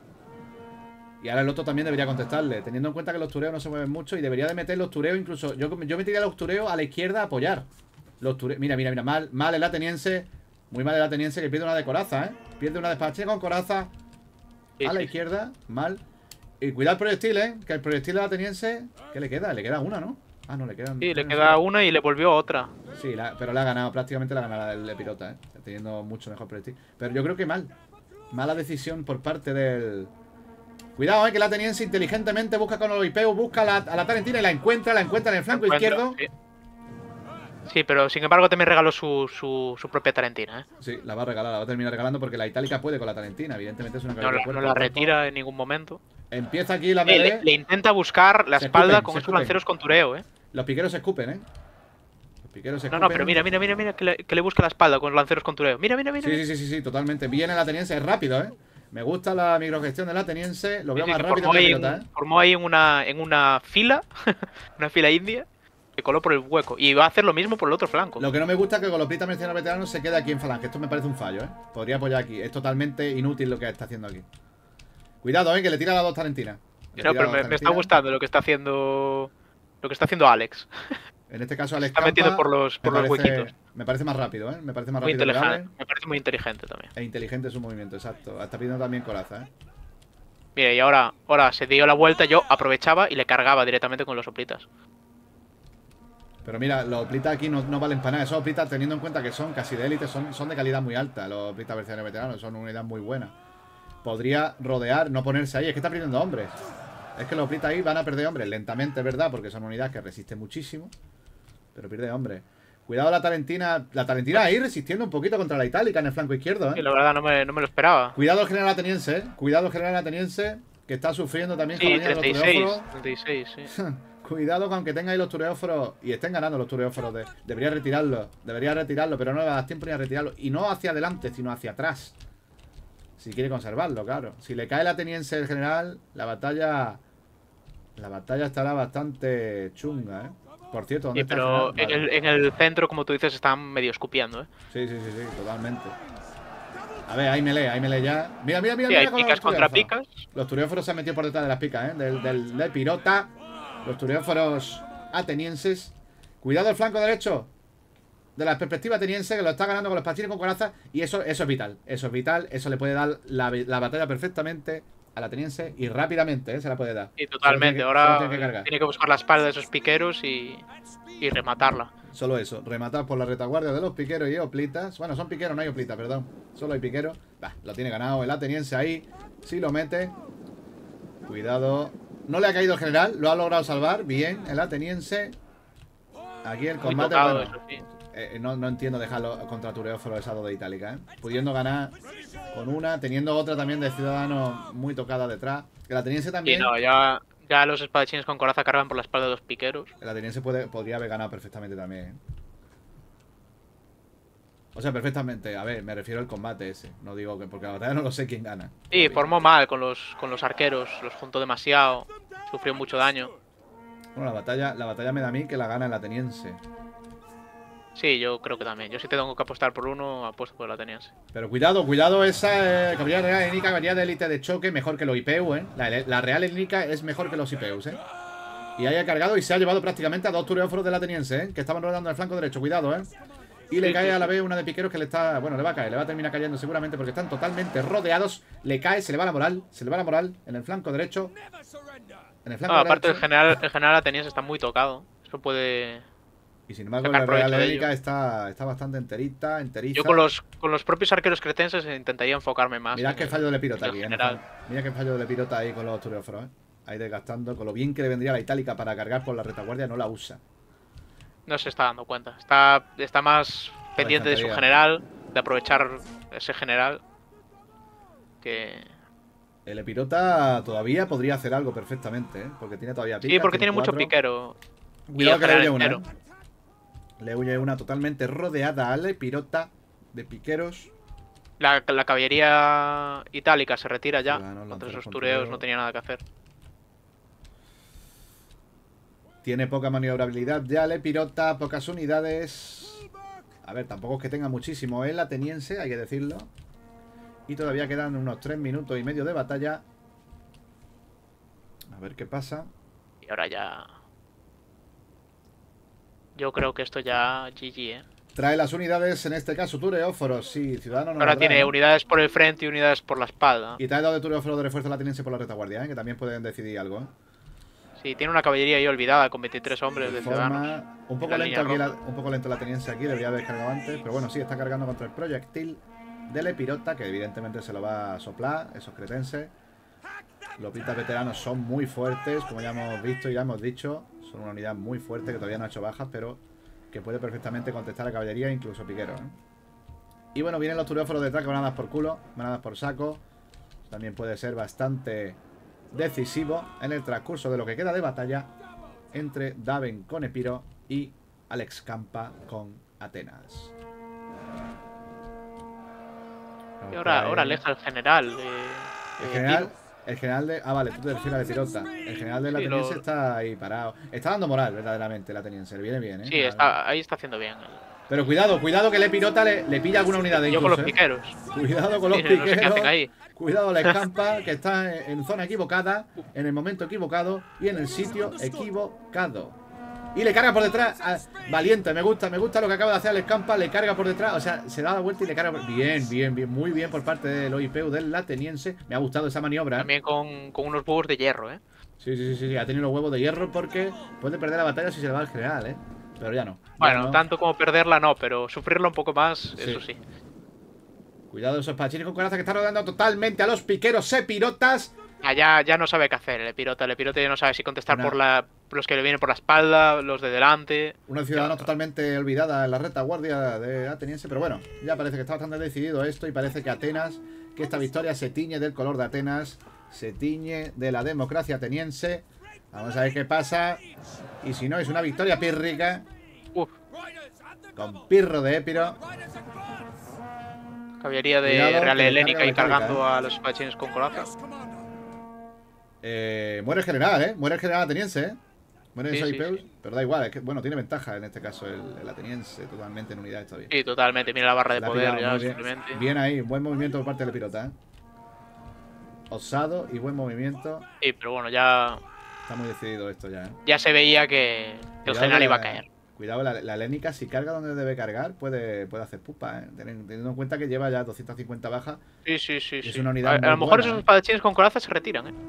A: Y ahora el otro también debería contestarle, teniendo en cuenta que los tureos no se mueven mucho y debería de meter los tureos incluso. Yo, yo metería los tureos a la izquierda a apoyar. Los tureos. Mira, mira, mira. Mal, mal el ateniense. Muy mal el ateniense que pierde una de coraza, ¿eh? Pierde una de espadachín con coraza
B: Sí,
A: a la
B: sí.
A: izquierda. Mal. Y cuidado el proyectil, ¿eh? Que el proyectil del ateniense. ¿Qué le queda? Le queda una, ¿no? Ah, no, le quedan.
B: Sí, le queda una y le volvió otra.
A: Sí, la, pero le ha ganado, prácticamente le ha ganado el epirota, ¿eh? Teniendo mucho mejor proyectil. Pero yo creo que mal. Mala decisión por parte del. Cuidado, eh, que la ateniense inteligentemente busca con los hipeos, busca la, a la tarentina y la encuentra, la encuentra en el flanco
B: Encuentra,
A: izquierdo.
B: Sí. Sí, pero sin embargo también regaló su, su, su propia tarentina, ¿eh?
A: Sí, la va a regalar, la va a terminar regalando porque la itálica puede con la tarentina, evidentemente es una
B: No,
A: caballería
B: la,
A: cuerpo
B: no
A: a
B: la
A: cuerpo.
B: retira en ningún momento.
A: Empieza aquí la
B: Eh, le,
A: melee.
B: le intenta buscar la
A: Se
B: espalda
A: escupen,
B: con
A: se
B: esos
A: escupen.
B: lanceros con tureo, ¿eh?
A: Los piqueros se escupen, ¿eh? Los piqueros se
B: No,
A: escupen.
B: no, pero mira, mira, mira, mira, que le, que le busca la espalda con los lanceros con tureo. Mira, mira, mira.
A: Sí, sí, sí, sí, sí, totalmente. Viene el ateniense, es rápido, ¿eh? Me gusta la microgestión del ateniense, lo veo
B: Sí, sí,
A: más
B: sí,
A: rápido
B: formó
A: que el
B: ahí,
A: epirota,
B: en,
A: ¿eh?
B: formó ahí en una, en una fila, una fila india, que coló por el hueco. Y va a hacer lo mismo por el otro flanco.
A: Lo que no me gusta es que con los Pita mercenarios veteranos se quede aquí en falange. Esto me parece un fallo, ¿eh? Podría apoyar aquí. Es totalmente inútil lo que está haciendo aquí. Cuidado, ¿eh? Que le tira las dos tarentinas. Le
B: No,
A: tira
B: pero
A: las dos
B: me, me está
A: tarentinas.
B: gustando lo que está haciendo. Lo que está haciendo Alex.
A: En este caso, Alex
B: está
A: Campa,
B: metiendo por los- por
A: me
B: los
A: parece-
B: huequitos.
A: Me parece más rápido, ¿eh? Me parece más
B: Muy
A: rápido que
B: inteligente.
A: Alex.
B: Me parece muy inteligente también.
A: E inteligente su movimiento, exacto. Está pidiendo también coraza, ¿eh?
B: Mire, y ahora, ahora se dio la vuelta, yo aprovechaba y le cargaba directamente con los soplitas.
A: Pero mira, los Plitas aquí no, no valen para nada. Esos Plitas, teniendo en cuenta que son casi de élite, son, son de calidad muy alta. Los Plitas mercenarios veteranos son una unidad muy buena. Podría rodear, no ponerse ahí. Es que está perdiendo hombres. Es que los Plitas ahí van a perder hombres. Lentamente, es verdad, porque son unidades que resisten muchísimo. Pero pierde hombres. Cuidado la Tarentina. La Tarentina ahí resistiendo un poquito contra la Itálica en el flanco izquierdo,
B: Y
A: ¿eh?
B: la verdad no me, no me lo esperaba.
A: Cuidado el general ateniense, ¿eh? Cuidado el general ateniense, que está sufriendo también
B: Sí,
A: jabalina de los
B: treinta y seis.
A: tureóforos.
B: treinta y seis, sí.
A: Cuidado con que tenga ahí los tureóforos y estén ganando los tureóforos. De, debería retirarlo, debería retirarlo, pero no le va a dar tiempo ni a retirarlo. Y no hacia adelante, sino hacia atrás. Si quiere conservarlo, claro. Si le cae el ateniense el general, la batalla... La batalla estará bastante chunga, ¿eh? Por cierto, ¿dónde
B: Sí,
A: está
B: pero
A: el
B: en
A: general?
B: el,
A: Vale.
B: en el centro, como tú dices, están medio escupiendo, ¿eh?
A: Sí, sí, sí, sí, totalmente. A ver, hay melee, hay melee ya. Mira, mira, mira,
B: Sí,
A: mira
B: hay
A: con los
B: picas contra
A: tureóforos.
B: picas.
A: Los tureóforos se han metido por detrás de las picas, ¿eh? Del, del, del pirota. Los tureóforos atenienses. Cuidado el flanco derecho de la perspectiva ateniense, que lo está ganando con los pachines con coraza. Y eso, eso es vital. Eso es vital. Eso le puede dar la, la batalla perfectamente al ateniense. Y rápidamente, ¿eh? Se la puede dar.
B: Y totalmente.
A: Solo tiene que- solo
B: Ahora
A: tiene que cargar.
B: tiene que buscar la espalda de esos piqueros y, y rematarla.
A: Solo eso, rematar por la retaguardia de los piqueros y oplitas. Bueno, son piqueros, no hay oplitas, perdón. Solo hay piqueros. Bah, lo tiene ganado el ateniense ahí. Si lo mete. Cuidado. No le ha caído el general, lo ha logrado salvar. Bien, el ateniense. Aquí el
B: Muy
A: combate.
B: tocado,
A: Bueno,
B: eso sí.
A: eh, no, no entiendo dejarlo contra Tureóforo esado de Itálica, ¿eh? Pudiendo ganar con una, teniendo otra también de ciudadano muy tocada detrás. El ateniense
B: Y
A: también.
B: no, ya, ya los espadachines con coraza cargan por la espalda de los piqueros.
A: El ateniense puede, podría haber ganado perfectamente también, ¿eh? O sea, perfectamente. A ver, me refiero al combate ese. No digo que porque la batalla no lo sé quién gana.
B: Sí, formó mal con los, con los arqueros, los juntó demasiado, sufrió mucho daño.
A: Bueno, la batalla, la batalla me da a mí que la gana el ateniense.
B: Sí, yo creo que también. Yo si te tengo que apostar por uno, apuesto por el ateniense.
A: Pero cuidado, cuidado, esa eh, caballería real helénica, caballería de élite de choque, mejor que los I P U, ¿eh? La, la real helénica es mejor que los I P Us, ¿eh? Y haya cargado y se ha llevado prácticamente a dos tureóforos del ateniense, ¿eh? Que estaban rodando el flanco derecho, cuidado, ¿eh? Y le
B: Sí,
A: cae
B: sí,
A: a la
B: sí.
A: vez una de piqueros que le está... Bueno, le va a caer, le va a terminar cayendo seguramente porque están totalmente rodeados. Le cae, se le va la moral, se le va la moral en el flanco derecho. En el flanco
B: No, aparte el
A: derecho.
B: general, el general ateniense está muy tocado. Eso puede...
A: Y sin embargo,
B: sacar
A: la real
B: provecho de
A: helénica
B: ello.
A: está, está bastante enterita, enteriza.
B: Yo con los, con los propios arqueros cretenses intentaría enfocarme más.
A: Mirad
B: en
A: qué
B: el-
A: fallo del epirota
B: en el
A: aquí, ¿eh?
B: general.
A: Mira qué fallo del epirota ahí con los tureóforos, ¿eh? Ahí desgastando. Con lo bien que le vendría la itálica para cargar por la retaguardia, no la usa.
B: No se está dando cuenta. Está, está más pendiente de su
A: infantería.
B: general, de aprovechar ese general. Que...
A: El epirota todavía podría hacer algo perfectamente, ¿eh? Porque tiene todavía pica.
B: Sí, porque tiene mucho
A: cuatro.
B: piquero.
A: Cuidado
B: y
A: que
B: el
A: le huye
B: general
A: una,
B: entero.
A: ¿eh? Le huye una totalmente rodeada a la pirota de piqueros.
B: La, la caballería itálica se retira ya.
A: Ciudadanos,
B: Contra
A: lanceros
B: esos
A: con
B: tureos
A: tureo.
B: no tenía nada que hacer.
A: Tiene poca maniobrabilidad ya le pirota, pocas unidades. A ver, tampoco es que tenga muchísimo el ateniense, hay que decirlo. Y todavía quedan unos tres minutos y medio de batalla. A ver qué pasa.
B: Y ahora ya... Yo creo que esto ya G G, ¿eh?
A: Trae las unidades, en este caso Tureóforos, sí, Ciudadano no
B: Ahora
A: lo trae,
B: tiene
A: ¿no?
B: unidades por el frente y unidades por la espalda.
A: Y trae dos de Tureóforos de refuerzo ateniense por la retaguardia, ¿eh? Que también pueden decidir algo, ¿eh?
B: Sí, tiene una caballería ahí olvidada con veintitrés hombres de
A: Forma...
B: ciudadanos.
A: Un poco
B: la
A: lento
B: línea
A: aquí, la-
B: roja.
A: un poco lento el ateniense aquí, debería haber cargado antes. Pero bueno, sí, está cargando contra el proyectil del Epirota, que evidentemente se lo va a soplar, esos cretenses. Los pitas veteranos son muy fuertes, como ya hemos visto y ya hemos dicho. Son una unidad muy fuerte que todavía no ha hecho bajas, pero que puede perfectamente contestar a caballería, incluso piqueros, ¿eh? Y bueno, vienen los tureóforos detrás con granadas por culo, granadas por saco. También puede ser bastante decisivo en el transcurso de lo que queda de batalla entre Daven con Epiro y Alex Campa con Atenas.
B: Y ahora, ahora aleja al general. de-
A: El
B: de
A: general,
B: Piro.
A: el general de... Ah, vale, tú te refieres al Epirota. El general del
B: Sí,
A: ateniense
B: lo-
A: está ahí parado. Está dando moral, verdaderamente, el ateniense. Le viene bien, ¿eh?
B: Sí, está, ahí está haciendo bien.
A: Pero cuidado, cuidado que el Epirota le, le pilla alguna unidad de
B: Yo con los
A: incluso, ¿eh?
B: piqueros.
A: Cuidado con los
B: Sí, no sé qué
A: piqueros.
B: hacen ahí.
A: Cuidado la escampa, que está en en zona equivocada, en el momento equivocado y en el sitio equivocado. Y le carga por detrás. a- Valiente, me gusta, me gusta lo que acaba de hacer la escampa. Le carga por detrás, o sea, se da la vuelta y le carga por... Bien, bien, bien, muy bien por parte del O I P U del ateniense. Me ha gustado esa maniobra.
B: También con, con unos huevos de hierro, ¿eh?
A: Sí, sí, sí, sí, ha tenido los huevos de hierro porque puede perder la batalla si se le va al general, ¿eh? Pero ya no. ya
B: Bueno,
A: no.
B: tanto como perderla no, pero sufrirla un poco más, eso sí.
A: Cuidado esos espadachines con coraza que están rodeando totalmente a los piqueros epirotas.
B: Ah, ya, ya no sabe qué hacer el Epirota. El Epirota ya no sabe si contestar
A: Una-
B: por la por los que le vienen por la espalda, los de delante.
A: Una ciudadana
B: Ya,
A: totalmente olvidada en la retaguardia de ateniense, pero bueno, ya parece que está bastante decidido esto y parece que Atenas, que esta victoria se tiñe del color de Atenas, se tiñe de la democracia ateniense. Vamos a ver qué pasa. Y si no, es una victoria pírrica
B: Uf,
A: con Pirro de Épiro.
B: caballería de
A: Cuidado,
B: Real
A: que
B: Helénica
A: carga
B: y
A: metálica,
B: cargando
A: ¿eh?
B: a los espadachines con coraza.
A: Eh, muere el general, ¿eh? Muere el general ateniense, ¿eh? Muere
B: Sí,
A: el
B: sí,
A: Soipeus,
B: sí.
A: pero da igual, es que, bueno, tiene ventaja en este caso el, el ateniense, totalmente en unidad, está bien.
B: Sí, totalmente. Mira la barra de
A: La ha
B: poder
A: pillado
B: ya,
A: muy bien.
B: simplemente.
A: Bien ahí, buen movimiento por parte del pirota, ¿eh? Osado y buen movimiento.
B: Sí, pero bueno, ya,
A: Está muy decidido esto ya, ¿eh?
B: ya se veía que, que el
A: Cuidado
B: general
A: que
B: iba a
A: la-
B: caer.
A: Cuidado, la, la helénica, si carga donde debe cargar, puede, puede hacer pupa, ¿eh? Teniendo teniendo en cuenta que lleva ya doscientas cincuenta bajas.
B: Sí, sí, sí.
A: Es
B: sí.
A: una unidad
B: a, a
A: muy
B: lo mejor
A: buena,
B: esos
A: ¿eh?
B: espadachines con coraza se retiran, ¿eh?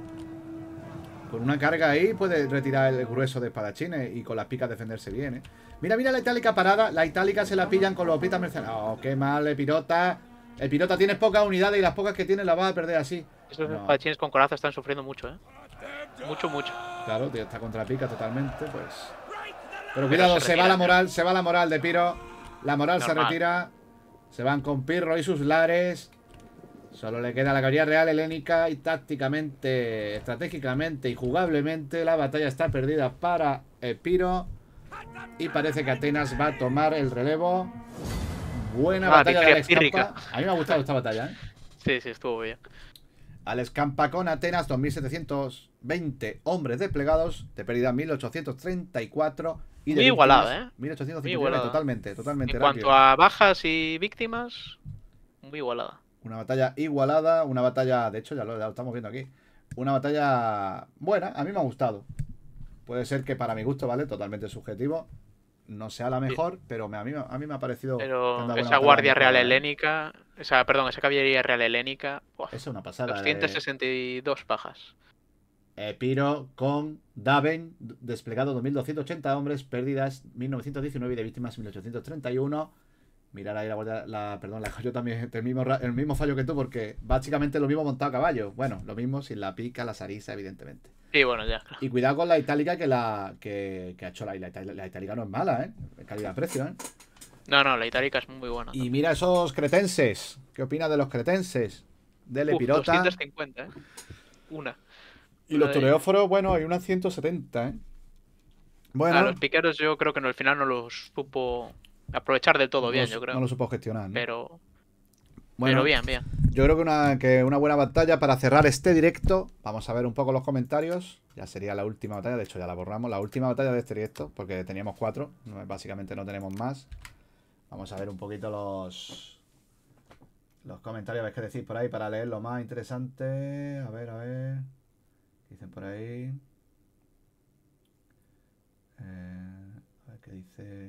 A: Con una carga ahí puede retirar el grueso de espadachines y con las picas defenderse bien, ¿eh? Mira, mira la itálica parada. La itálica se la pillan con los pitas mercenarios. Oh, qué mal, el pirota. El pirota tienes pocas unidades y las pocas que tienes las vas a perder así.
B: Esos
A: No.
B: espadachines con coraza están sufriendo mucho, ¿eh? Mucho, mucho.
A: Claro, tío, está contra pica totalmente, pues. Pero cuidado,
B: se
A: se, va
B: retira,
A: la moral, se va la moral de Piro. La moral se
B: Normal.
A: retira. Se van con Pirro y sus lares. Solo le queda la caballería real helénica y tácticamente, estratégicamente y jugablemente la batalla está perdida para Epiro. Y parece que Atenas va a tomar el relevo. Buena
B: Ah,
A: batalla de
B: victoria
A: Alex
B: pírrica.
A: Campa. A mí me ha gustado esta batalla, ¿eh?
B: Sí, sí, estuvo bien.
A: Alex Campa con Atenas, dos mil setecientos veinte hombres desplegados, de pérdida mil ochocientos treinta y cuatro y de
B: Muy
A: víctimas,
B: igualada, ¿eh?
A: mil ochocientos
B: Muy
A: cincuenta y nueve,
B: igualada.
A: totalmente, totalmente
B: En
A: rápido.
B: cuanto a bajas y víctimas, muy igualada.
A: Una batalla igualada, una batalla, de hecho ya lo, ya lo estamos viendo aquí, una batalla buena, a mí me ha gustado. Puede ser que para mi gusto, ¿vale? Totalmente subjetivo, no sea la mejor, pero me- a, mí, a mí me ha parecido... que
B: Pero
A: anda buena
B: esa
A: batalla,
B: guardia
A: muy
B: real
A: clara, ¿eh?
B: helénica, esa, perdón, esa caballería real helénica, uf,
A: Esa es una pasada. eh.
B: doscientas sesenta y dos bajas.
A: Epiro con Daven, desplegado dos mil doscientos ochenta hombres, pérdidas mil novecientos diecinueve y de víctimas mil ochocientos treinta y uno. Mirar ahí la guardia, la, perdón, la, yo también el mismo, ra- el mismo fallo que tú, porque básicamente lo mismo montado a caballo. Bueno, lo mismo sin la pica, la sarisa, evidentemente.
B: Sí, bueno, ya.
A: Y cuidado con la itálica que la que, que ha hecho la, la, itali- la itálica, no es mala, ¿eh? Calidad-precio, ¿eh?
B: No, no, la itálica es muy buena.
A: Y mira esos cretenses. ¿Qué opinas de los cretenses? Del
B: Uf,
A: Epirota.
B: doscientos cincuenta, ¿eh? Una.
A: Y los
B: Ay.
A: tureóforos, bueno, hay unas ciento setenta, ¿eh? Bueno,
B: A los piqueros yo creo que no, al final no los supo aprovechar del todo
A: no
B: bien,
A: lo-
B: yo creo.
A: no lo supo gestionar, ¿no?
B: Pero, pero
A: Bueno,
B: bien, bien.
A: yo creo que una, que una buena batalla para cerrar este directo. Vamos a ver un poco los comentarios. Ya sería la última batalla, de hecho ya la borramos. La última batalla de este directo, porque teníamos cuatro. No, básicamente no tenemos más. Vamos a ver un poquito los los comentarios, a ver qué decís por ahí para leer lo más interesante. A ver, a ver. ¿Qué dicen por ahí? Eh, a ver qué dice.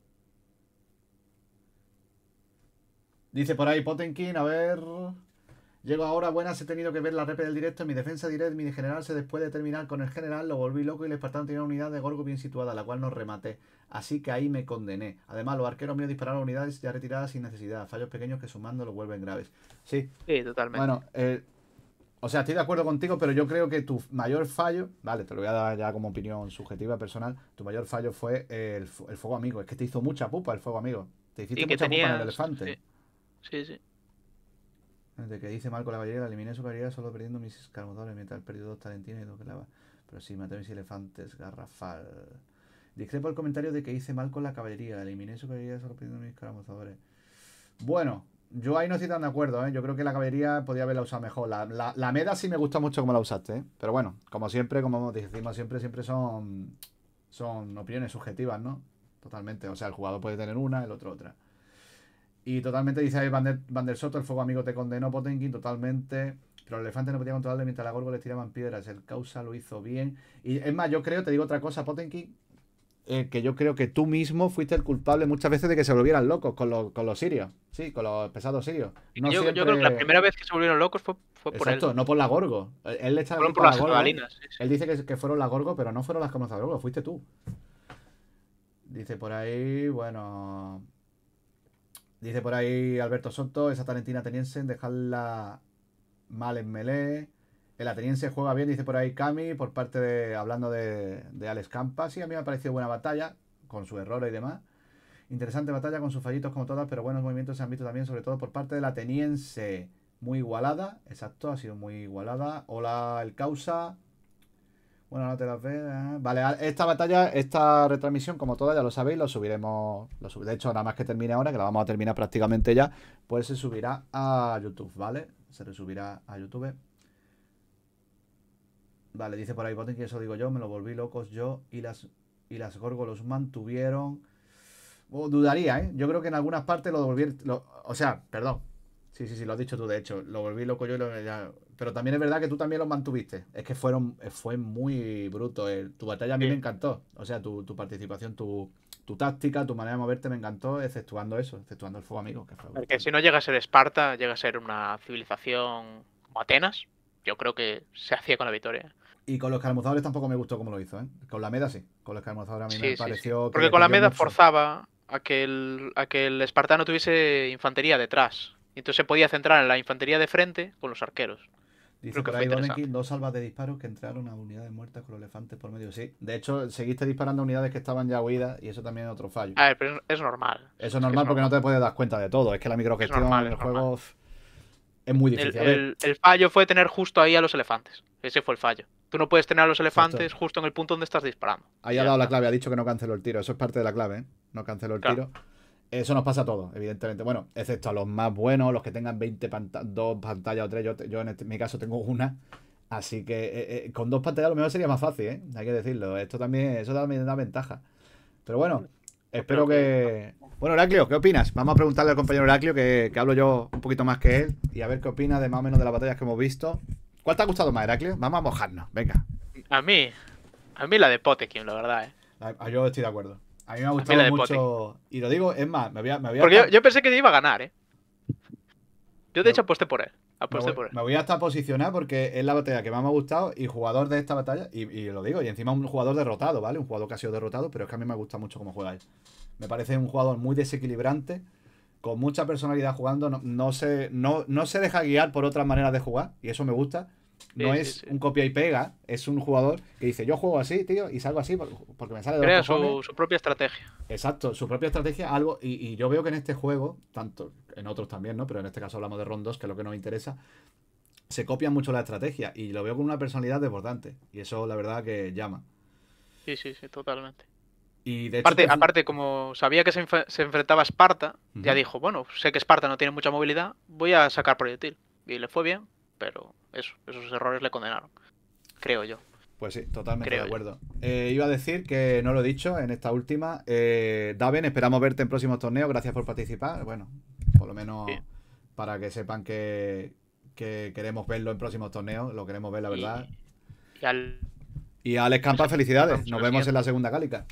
A: Dice por ahí Potenkin, a ver. Llego ahora, buenas, he tenido que ver la repe del directo. En mi defensa direct, mi general se después de terminar con el general, lo volví loco y el espartano tenía una unidad de Gorgo bien situada, la cual no rematé. Así que ahí me condené. Además, los arqueros míos dispararon unidades ya retiradas sin necesidad. Fallos pequeños que sumando lo vuelven graves. Sí.
B: Sí, totalmente.
A: Bueno, eh, o sea, estoy de acuerdo contigo, pero yo creo que tu mayor fallo, vale, te lo voy a dar ya como opinión subjetiva personal, tu mayor fallo fue el, el fuego amigo. Es que te hizo mucha pupa el fuego amigo. Te hiciste
B: Y que
A: mucha pupa en el
B: tenías...
A: elefante.
B: Sí, sí. sí.
A: De que dice Marco la caballería, la eliminé su caballería solo perdiendo mis escarmodores mientras he perdido dos talentinos y dos que lava. Pero sí, maté a mis elefantes, garrafal. Discrepo el comentario de que hice mal con la caballería, eliminé su caballería solo perdiendo mis escarmodores. Bueno, yo ahí no estoy tan de acuerdo, ¿eh? Yo creo que la caballería podía haberla usado mejor. La, la, la meda sí me gusta mucho como la usaste, ¿eh? Pero bueno, como siempre, como decimos siempre, siempre son, son opiniones subjetivas, ¿no? Totalmente. O sea, el jugador puede tener una, el otro otra. Y totalmente dice ahí Van der, Van der Soto, el fuego amigo te condenó, Potenkin, totalmente. Pero el elefante no podía controlarle mientras la Gorgo le tiraban piedras. El causa lo hizo bien. Y es más, yo creo, te digo otra cosa, Potenkin, eh, que yo creo que tú mismo fuiste el culpable muchas veces de que se volvieran locos con, los, con los sirios. Sí, con los pesados sirios. No
B: yo,
A: siempre...
B: yo creo que la primera vez que se volvieron locos fue, fue por
A: Exacto,
B: él.
A: no por la Gorgo. Él le echa la
B: Fueron
A: culpa
B: por
A: a
B: las
A: la Gorgo.
B: jabalinas. Sí, sí.
A: Él dice que, que fueron la Gorgo, pero no fueron las conocedoras Gorgo, fuiste tú. Dice por ahí, bueno... Dice por ahí Alberto Soto, esa talentina ateniense, en dejarla mal en melee. El ateniense juega bien, dice por ahí Cami, por parte de. Hablando de, de Alex Campa. Sí, a mí me ha parecido buena batalla, con su error y demás. Interesante batalla con sus fallitos como todas, pero buenos movimientos se han visto también, sobre todo por parte del ateniense. Muy igualada, exacto, ha sido muy igualada. Hola, el causa. Bueno, no te las ves. ¿eh? Vale, esta batalla, esta retransmisión, como todas, ya lo sabéis, lo subiremos. Lo sub... De hecho, nada más que termine ahora, que la vamos a terminar prácticamente ya, pues se subirá a YouTube, ¿vale? Se resubirá a YouTube. Vale, dice por ahí Boten, que eso digo yo, me lo volví locos yo y las y las Gorgo los mantuvieron. Oh, dudaría, ¿eh? Yo creo que en algunas partes lo volvieron. Lo... O sea, perdón. Sí, sí, sí, lo has dicho tú, de hecho. Lo volví loco yo y lo... ya... Pero también es verdad que tú también los mantuviste. Es que fueron fue muy bruto. El... Tu batalla a mí sí. me encantó. O sea, tu, tu participación, tu, tu táctica, tu manera de moverte me encantó, exceptuando eso, exceptuando el fuego amigo. Que fue
B: Porque si no llega a ser Esparta, llega a ser una civilización como Atenas, yo creo que se hacía con la victoria.
A: Y con los escaramuzadores tampoco me gustó como lo hizo, ¿eh? Con la Meda sí. Con los escaramuzadores a mí sí, me sí, pareció...
B: Sí. Porque con la Meda mucho. forzaba a que, el, a que el espartano tuviese infantería detrás. Y entonces se podía centrar en la infantería de frente con los arqueros.
A: Dice por ahí Bonenkin, dos salvas de disparos que entraron a unidades muertas con los elefantes por medio. Sí, de hecho, seguiste disparando a unidades que estaban ya huidas y eso también es otro fallo.
B: A ver, pero es normal.
A: Eso es normal es porque normal. No te puedes dar cuenta de todo. Es que la microgestión es normal, en el juego normal. Es muy difícil.
B: El, el, el fallo fue tener justo ahí a los elefantes. Ese fue el fallo. Tú no puedes tener a los elefantes Exacto. justo en el punto donde estás disparando.
A: Ahí ha dado la clave, ha dicho que no canceló el tiro. Eso es parte de la clave, ¿eh? No canceló el claro. tiro. Eso nos pasa a todos, evidentemente. Bueno, excepto a los más buenos, los que tengan veinte panta dos pantallas o tres. Yo, yo en, este, en mi caso tengo una. Así que eh, eh, con dos pantallas a lo mejor sería más fácil, ¿eh? Hay que decirlo. Esto también, eso también da ventaja. Pero bueno, espero que... Bueno, Heraclio, ¿qué opinas? Vamos a preguntarle al compañero Heraclio, que, que hablo yo un poquito más que él, y a ver qué opina de más o menos de las batallas que hemos visto. ¿Cuál te ha gustado más, Heraclio? Vamos a mojarnos, venga.
B: A mí, a mí la de Potenkin, la verdad, ¿eh?
A: A, yo estoy de acuerdo. A mí me ha gustado mucho... Potenkin. Y lo digo, es más, me voy a... Me voy a
B: Porque yo, yo pensé que iba a ganar, ¿eh? Yo de no. hecho aposté por él. Aposté
A: me, voy,
B: por él.
A: me voy hasta a posicionar porque es la batalla que más me ha gustado y jugador de esta batalla, y, y lo digo, y encima un jugador derrotado, ¿vale? Un jugador que ha sido derrotado, pero es que a mí me gusta mucho cómo juega él. Me parece un jugador muy desequilibrante, con mucha personalidad jugando, no, no, se, no, no se deja guiar por otras maneras de jugar, y eso me gusta. No sí, es sí, sí. un copia y pega, es un jugador que dice, yo juego así, tío, y salgo así porque me sale de
B: Crea
A: los cojones.
B: su, su propia estrategia.
A: Exacto, su propia estrategia, algo, y, y yo veo que en este juego, tanto en otros también, ¿no? Pero en este caso hablamos de rondos, que es lo que nos interesa, se copian mucho la estrategia, y lo veo con una personalidad desbordante, y eso la verdad que llama.
B: Sí, sí, sí, totalmente.
A: Y de hecho,
B: Aparte,
A: te-
B: aparte como sabía que se, enf- se enfrentaba a Esparta,
A: Ujú.
B: ya dijo, bueno, sé que Esparta no tiene mucha movilidad, voy a sacar proyectil. Y le fue bien, pero eso, esos errores le condenaron. Creo yo.
A: Pues sí, totalmente de
B: Creo yo.
A: acuerdo. Eh, iba a decir que no lo he dicho en esta última. Eh, Daven, esperamos verte en próximos torneos. Gracias por participar. Bueno, por lo menos
B: Sí.
A: para que sepan que, que queremos verlo en próximos torneos. Lo queremos ver, la verdad.
B: Y, y al...
A: Y a Alex Campa, felicidades.
B: Nos
A: Nos
B: vemos en la
A: vemos en la
B: siguiente.
A: segunda cálica.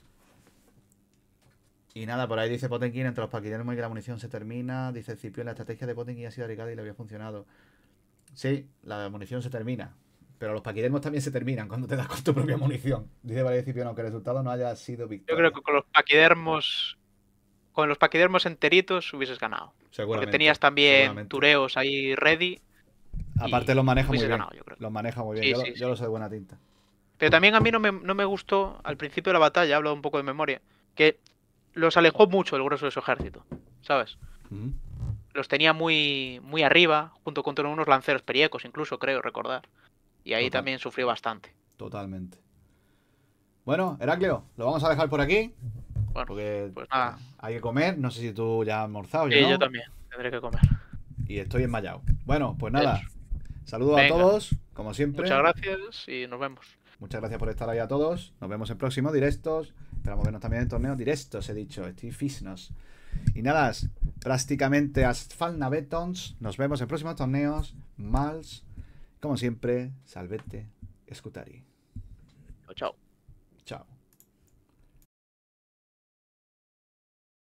A: Y nada, por ahí dice Potenkin entre los paquidermos y que la munición se termina. Dice Cipión, la estrategia de Potenkin ha sido aplicada y le había funcionado. Sí, la munición se termina. Pero los paquidermos también se terminan cuando te das con tu propia munición. Dice Valeria Cipión, aunque el resultado no haya sido
B: Yo
A: victoria.
B: creo que con los paquidermos, con los paquidermos enteritos hubieses ganado. Porque
A: Seguramente.
B: tenías también
A: seguramente.
B: tureos ahí ready.
A: Aparte
B: y
A: los maneja muy
B: hubieses
A: bien.
B: ganado, yo creo.
A: Los maneja muy bien.
B: Sí,
A: yo,
B: sí,
A: lo,
B: sí.
A: yo lo sé de buena tinta.
B: Pero también a mí no me, no me gustó al principio de la batalla, hablo un poco de memoria, que los alejó mucho el grueso de su ejército, ¿sabes?
A: Ujú.
B: Los tenía muy, muy arriba, junto con unos lanceros periecos, incluso, creo recordar. Y ahí
A: Total.
B: también sufrió bastante.
A: Totalmente. Bueno, Heraclio, lo vamos a dejar por aquí.
B: Bueno,
A: Porque
B: pues nada.
A: hay que comer. No sé si tú ya has almorzado.
B: Sí,
A: Yo, no.
B: yo también tendré que comer.
A: Y estoy enmayado. Bueno, pues nada.
B: Eso.
A: Saludos
B: Venga.
A: a todos, como siempre.
B: Muchas gracias y nos vemos.
A: Muchas gracias por estar ahí a todos. Nos vemos en próximos directos. Esperamos vernos también en torneos directos, he dicho. Estoy fisnos. Y nada, prácticamente Asfalna Betons. Nos vemos en próximos torneos. Mals, como siempre, salvete, escutari.
B: Chao.
A: Chao.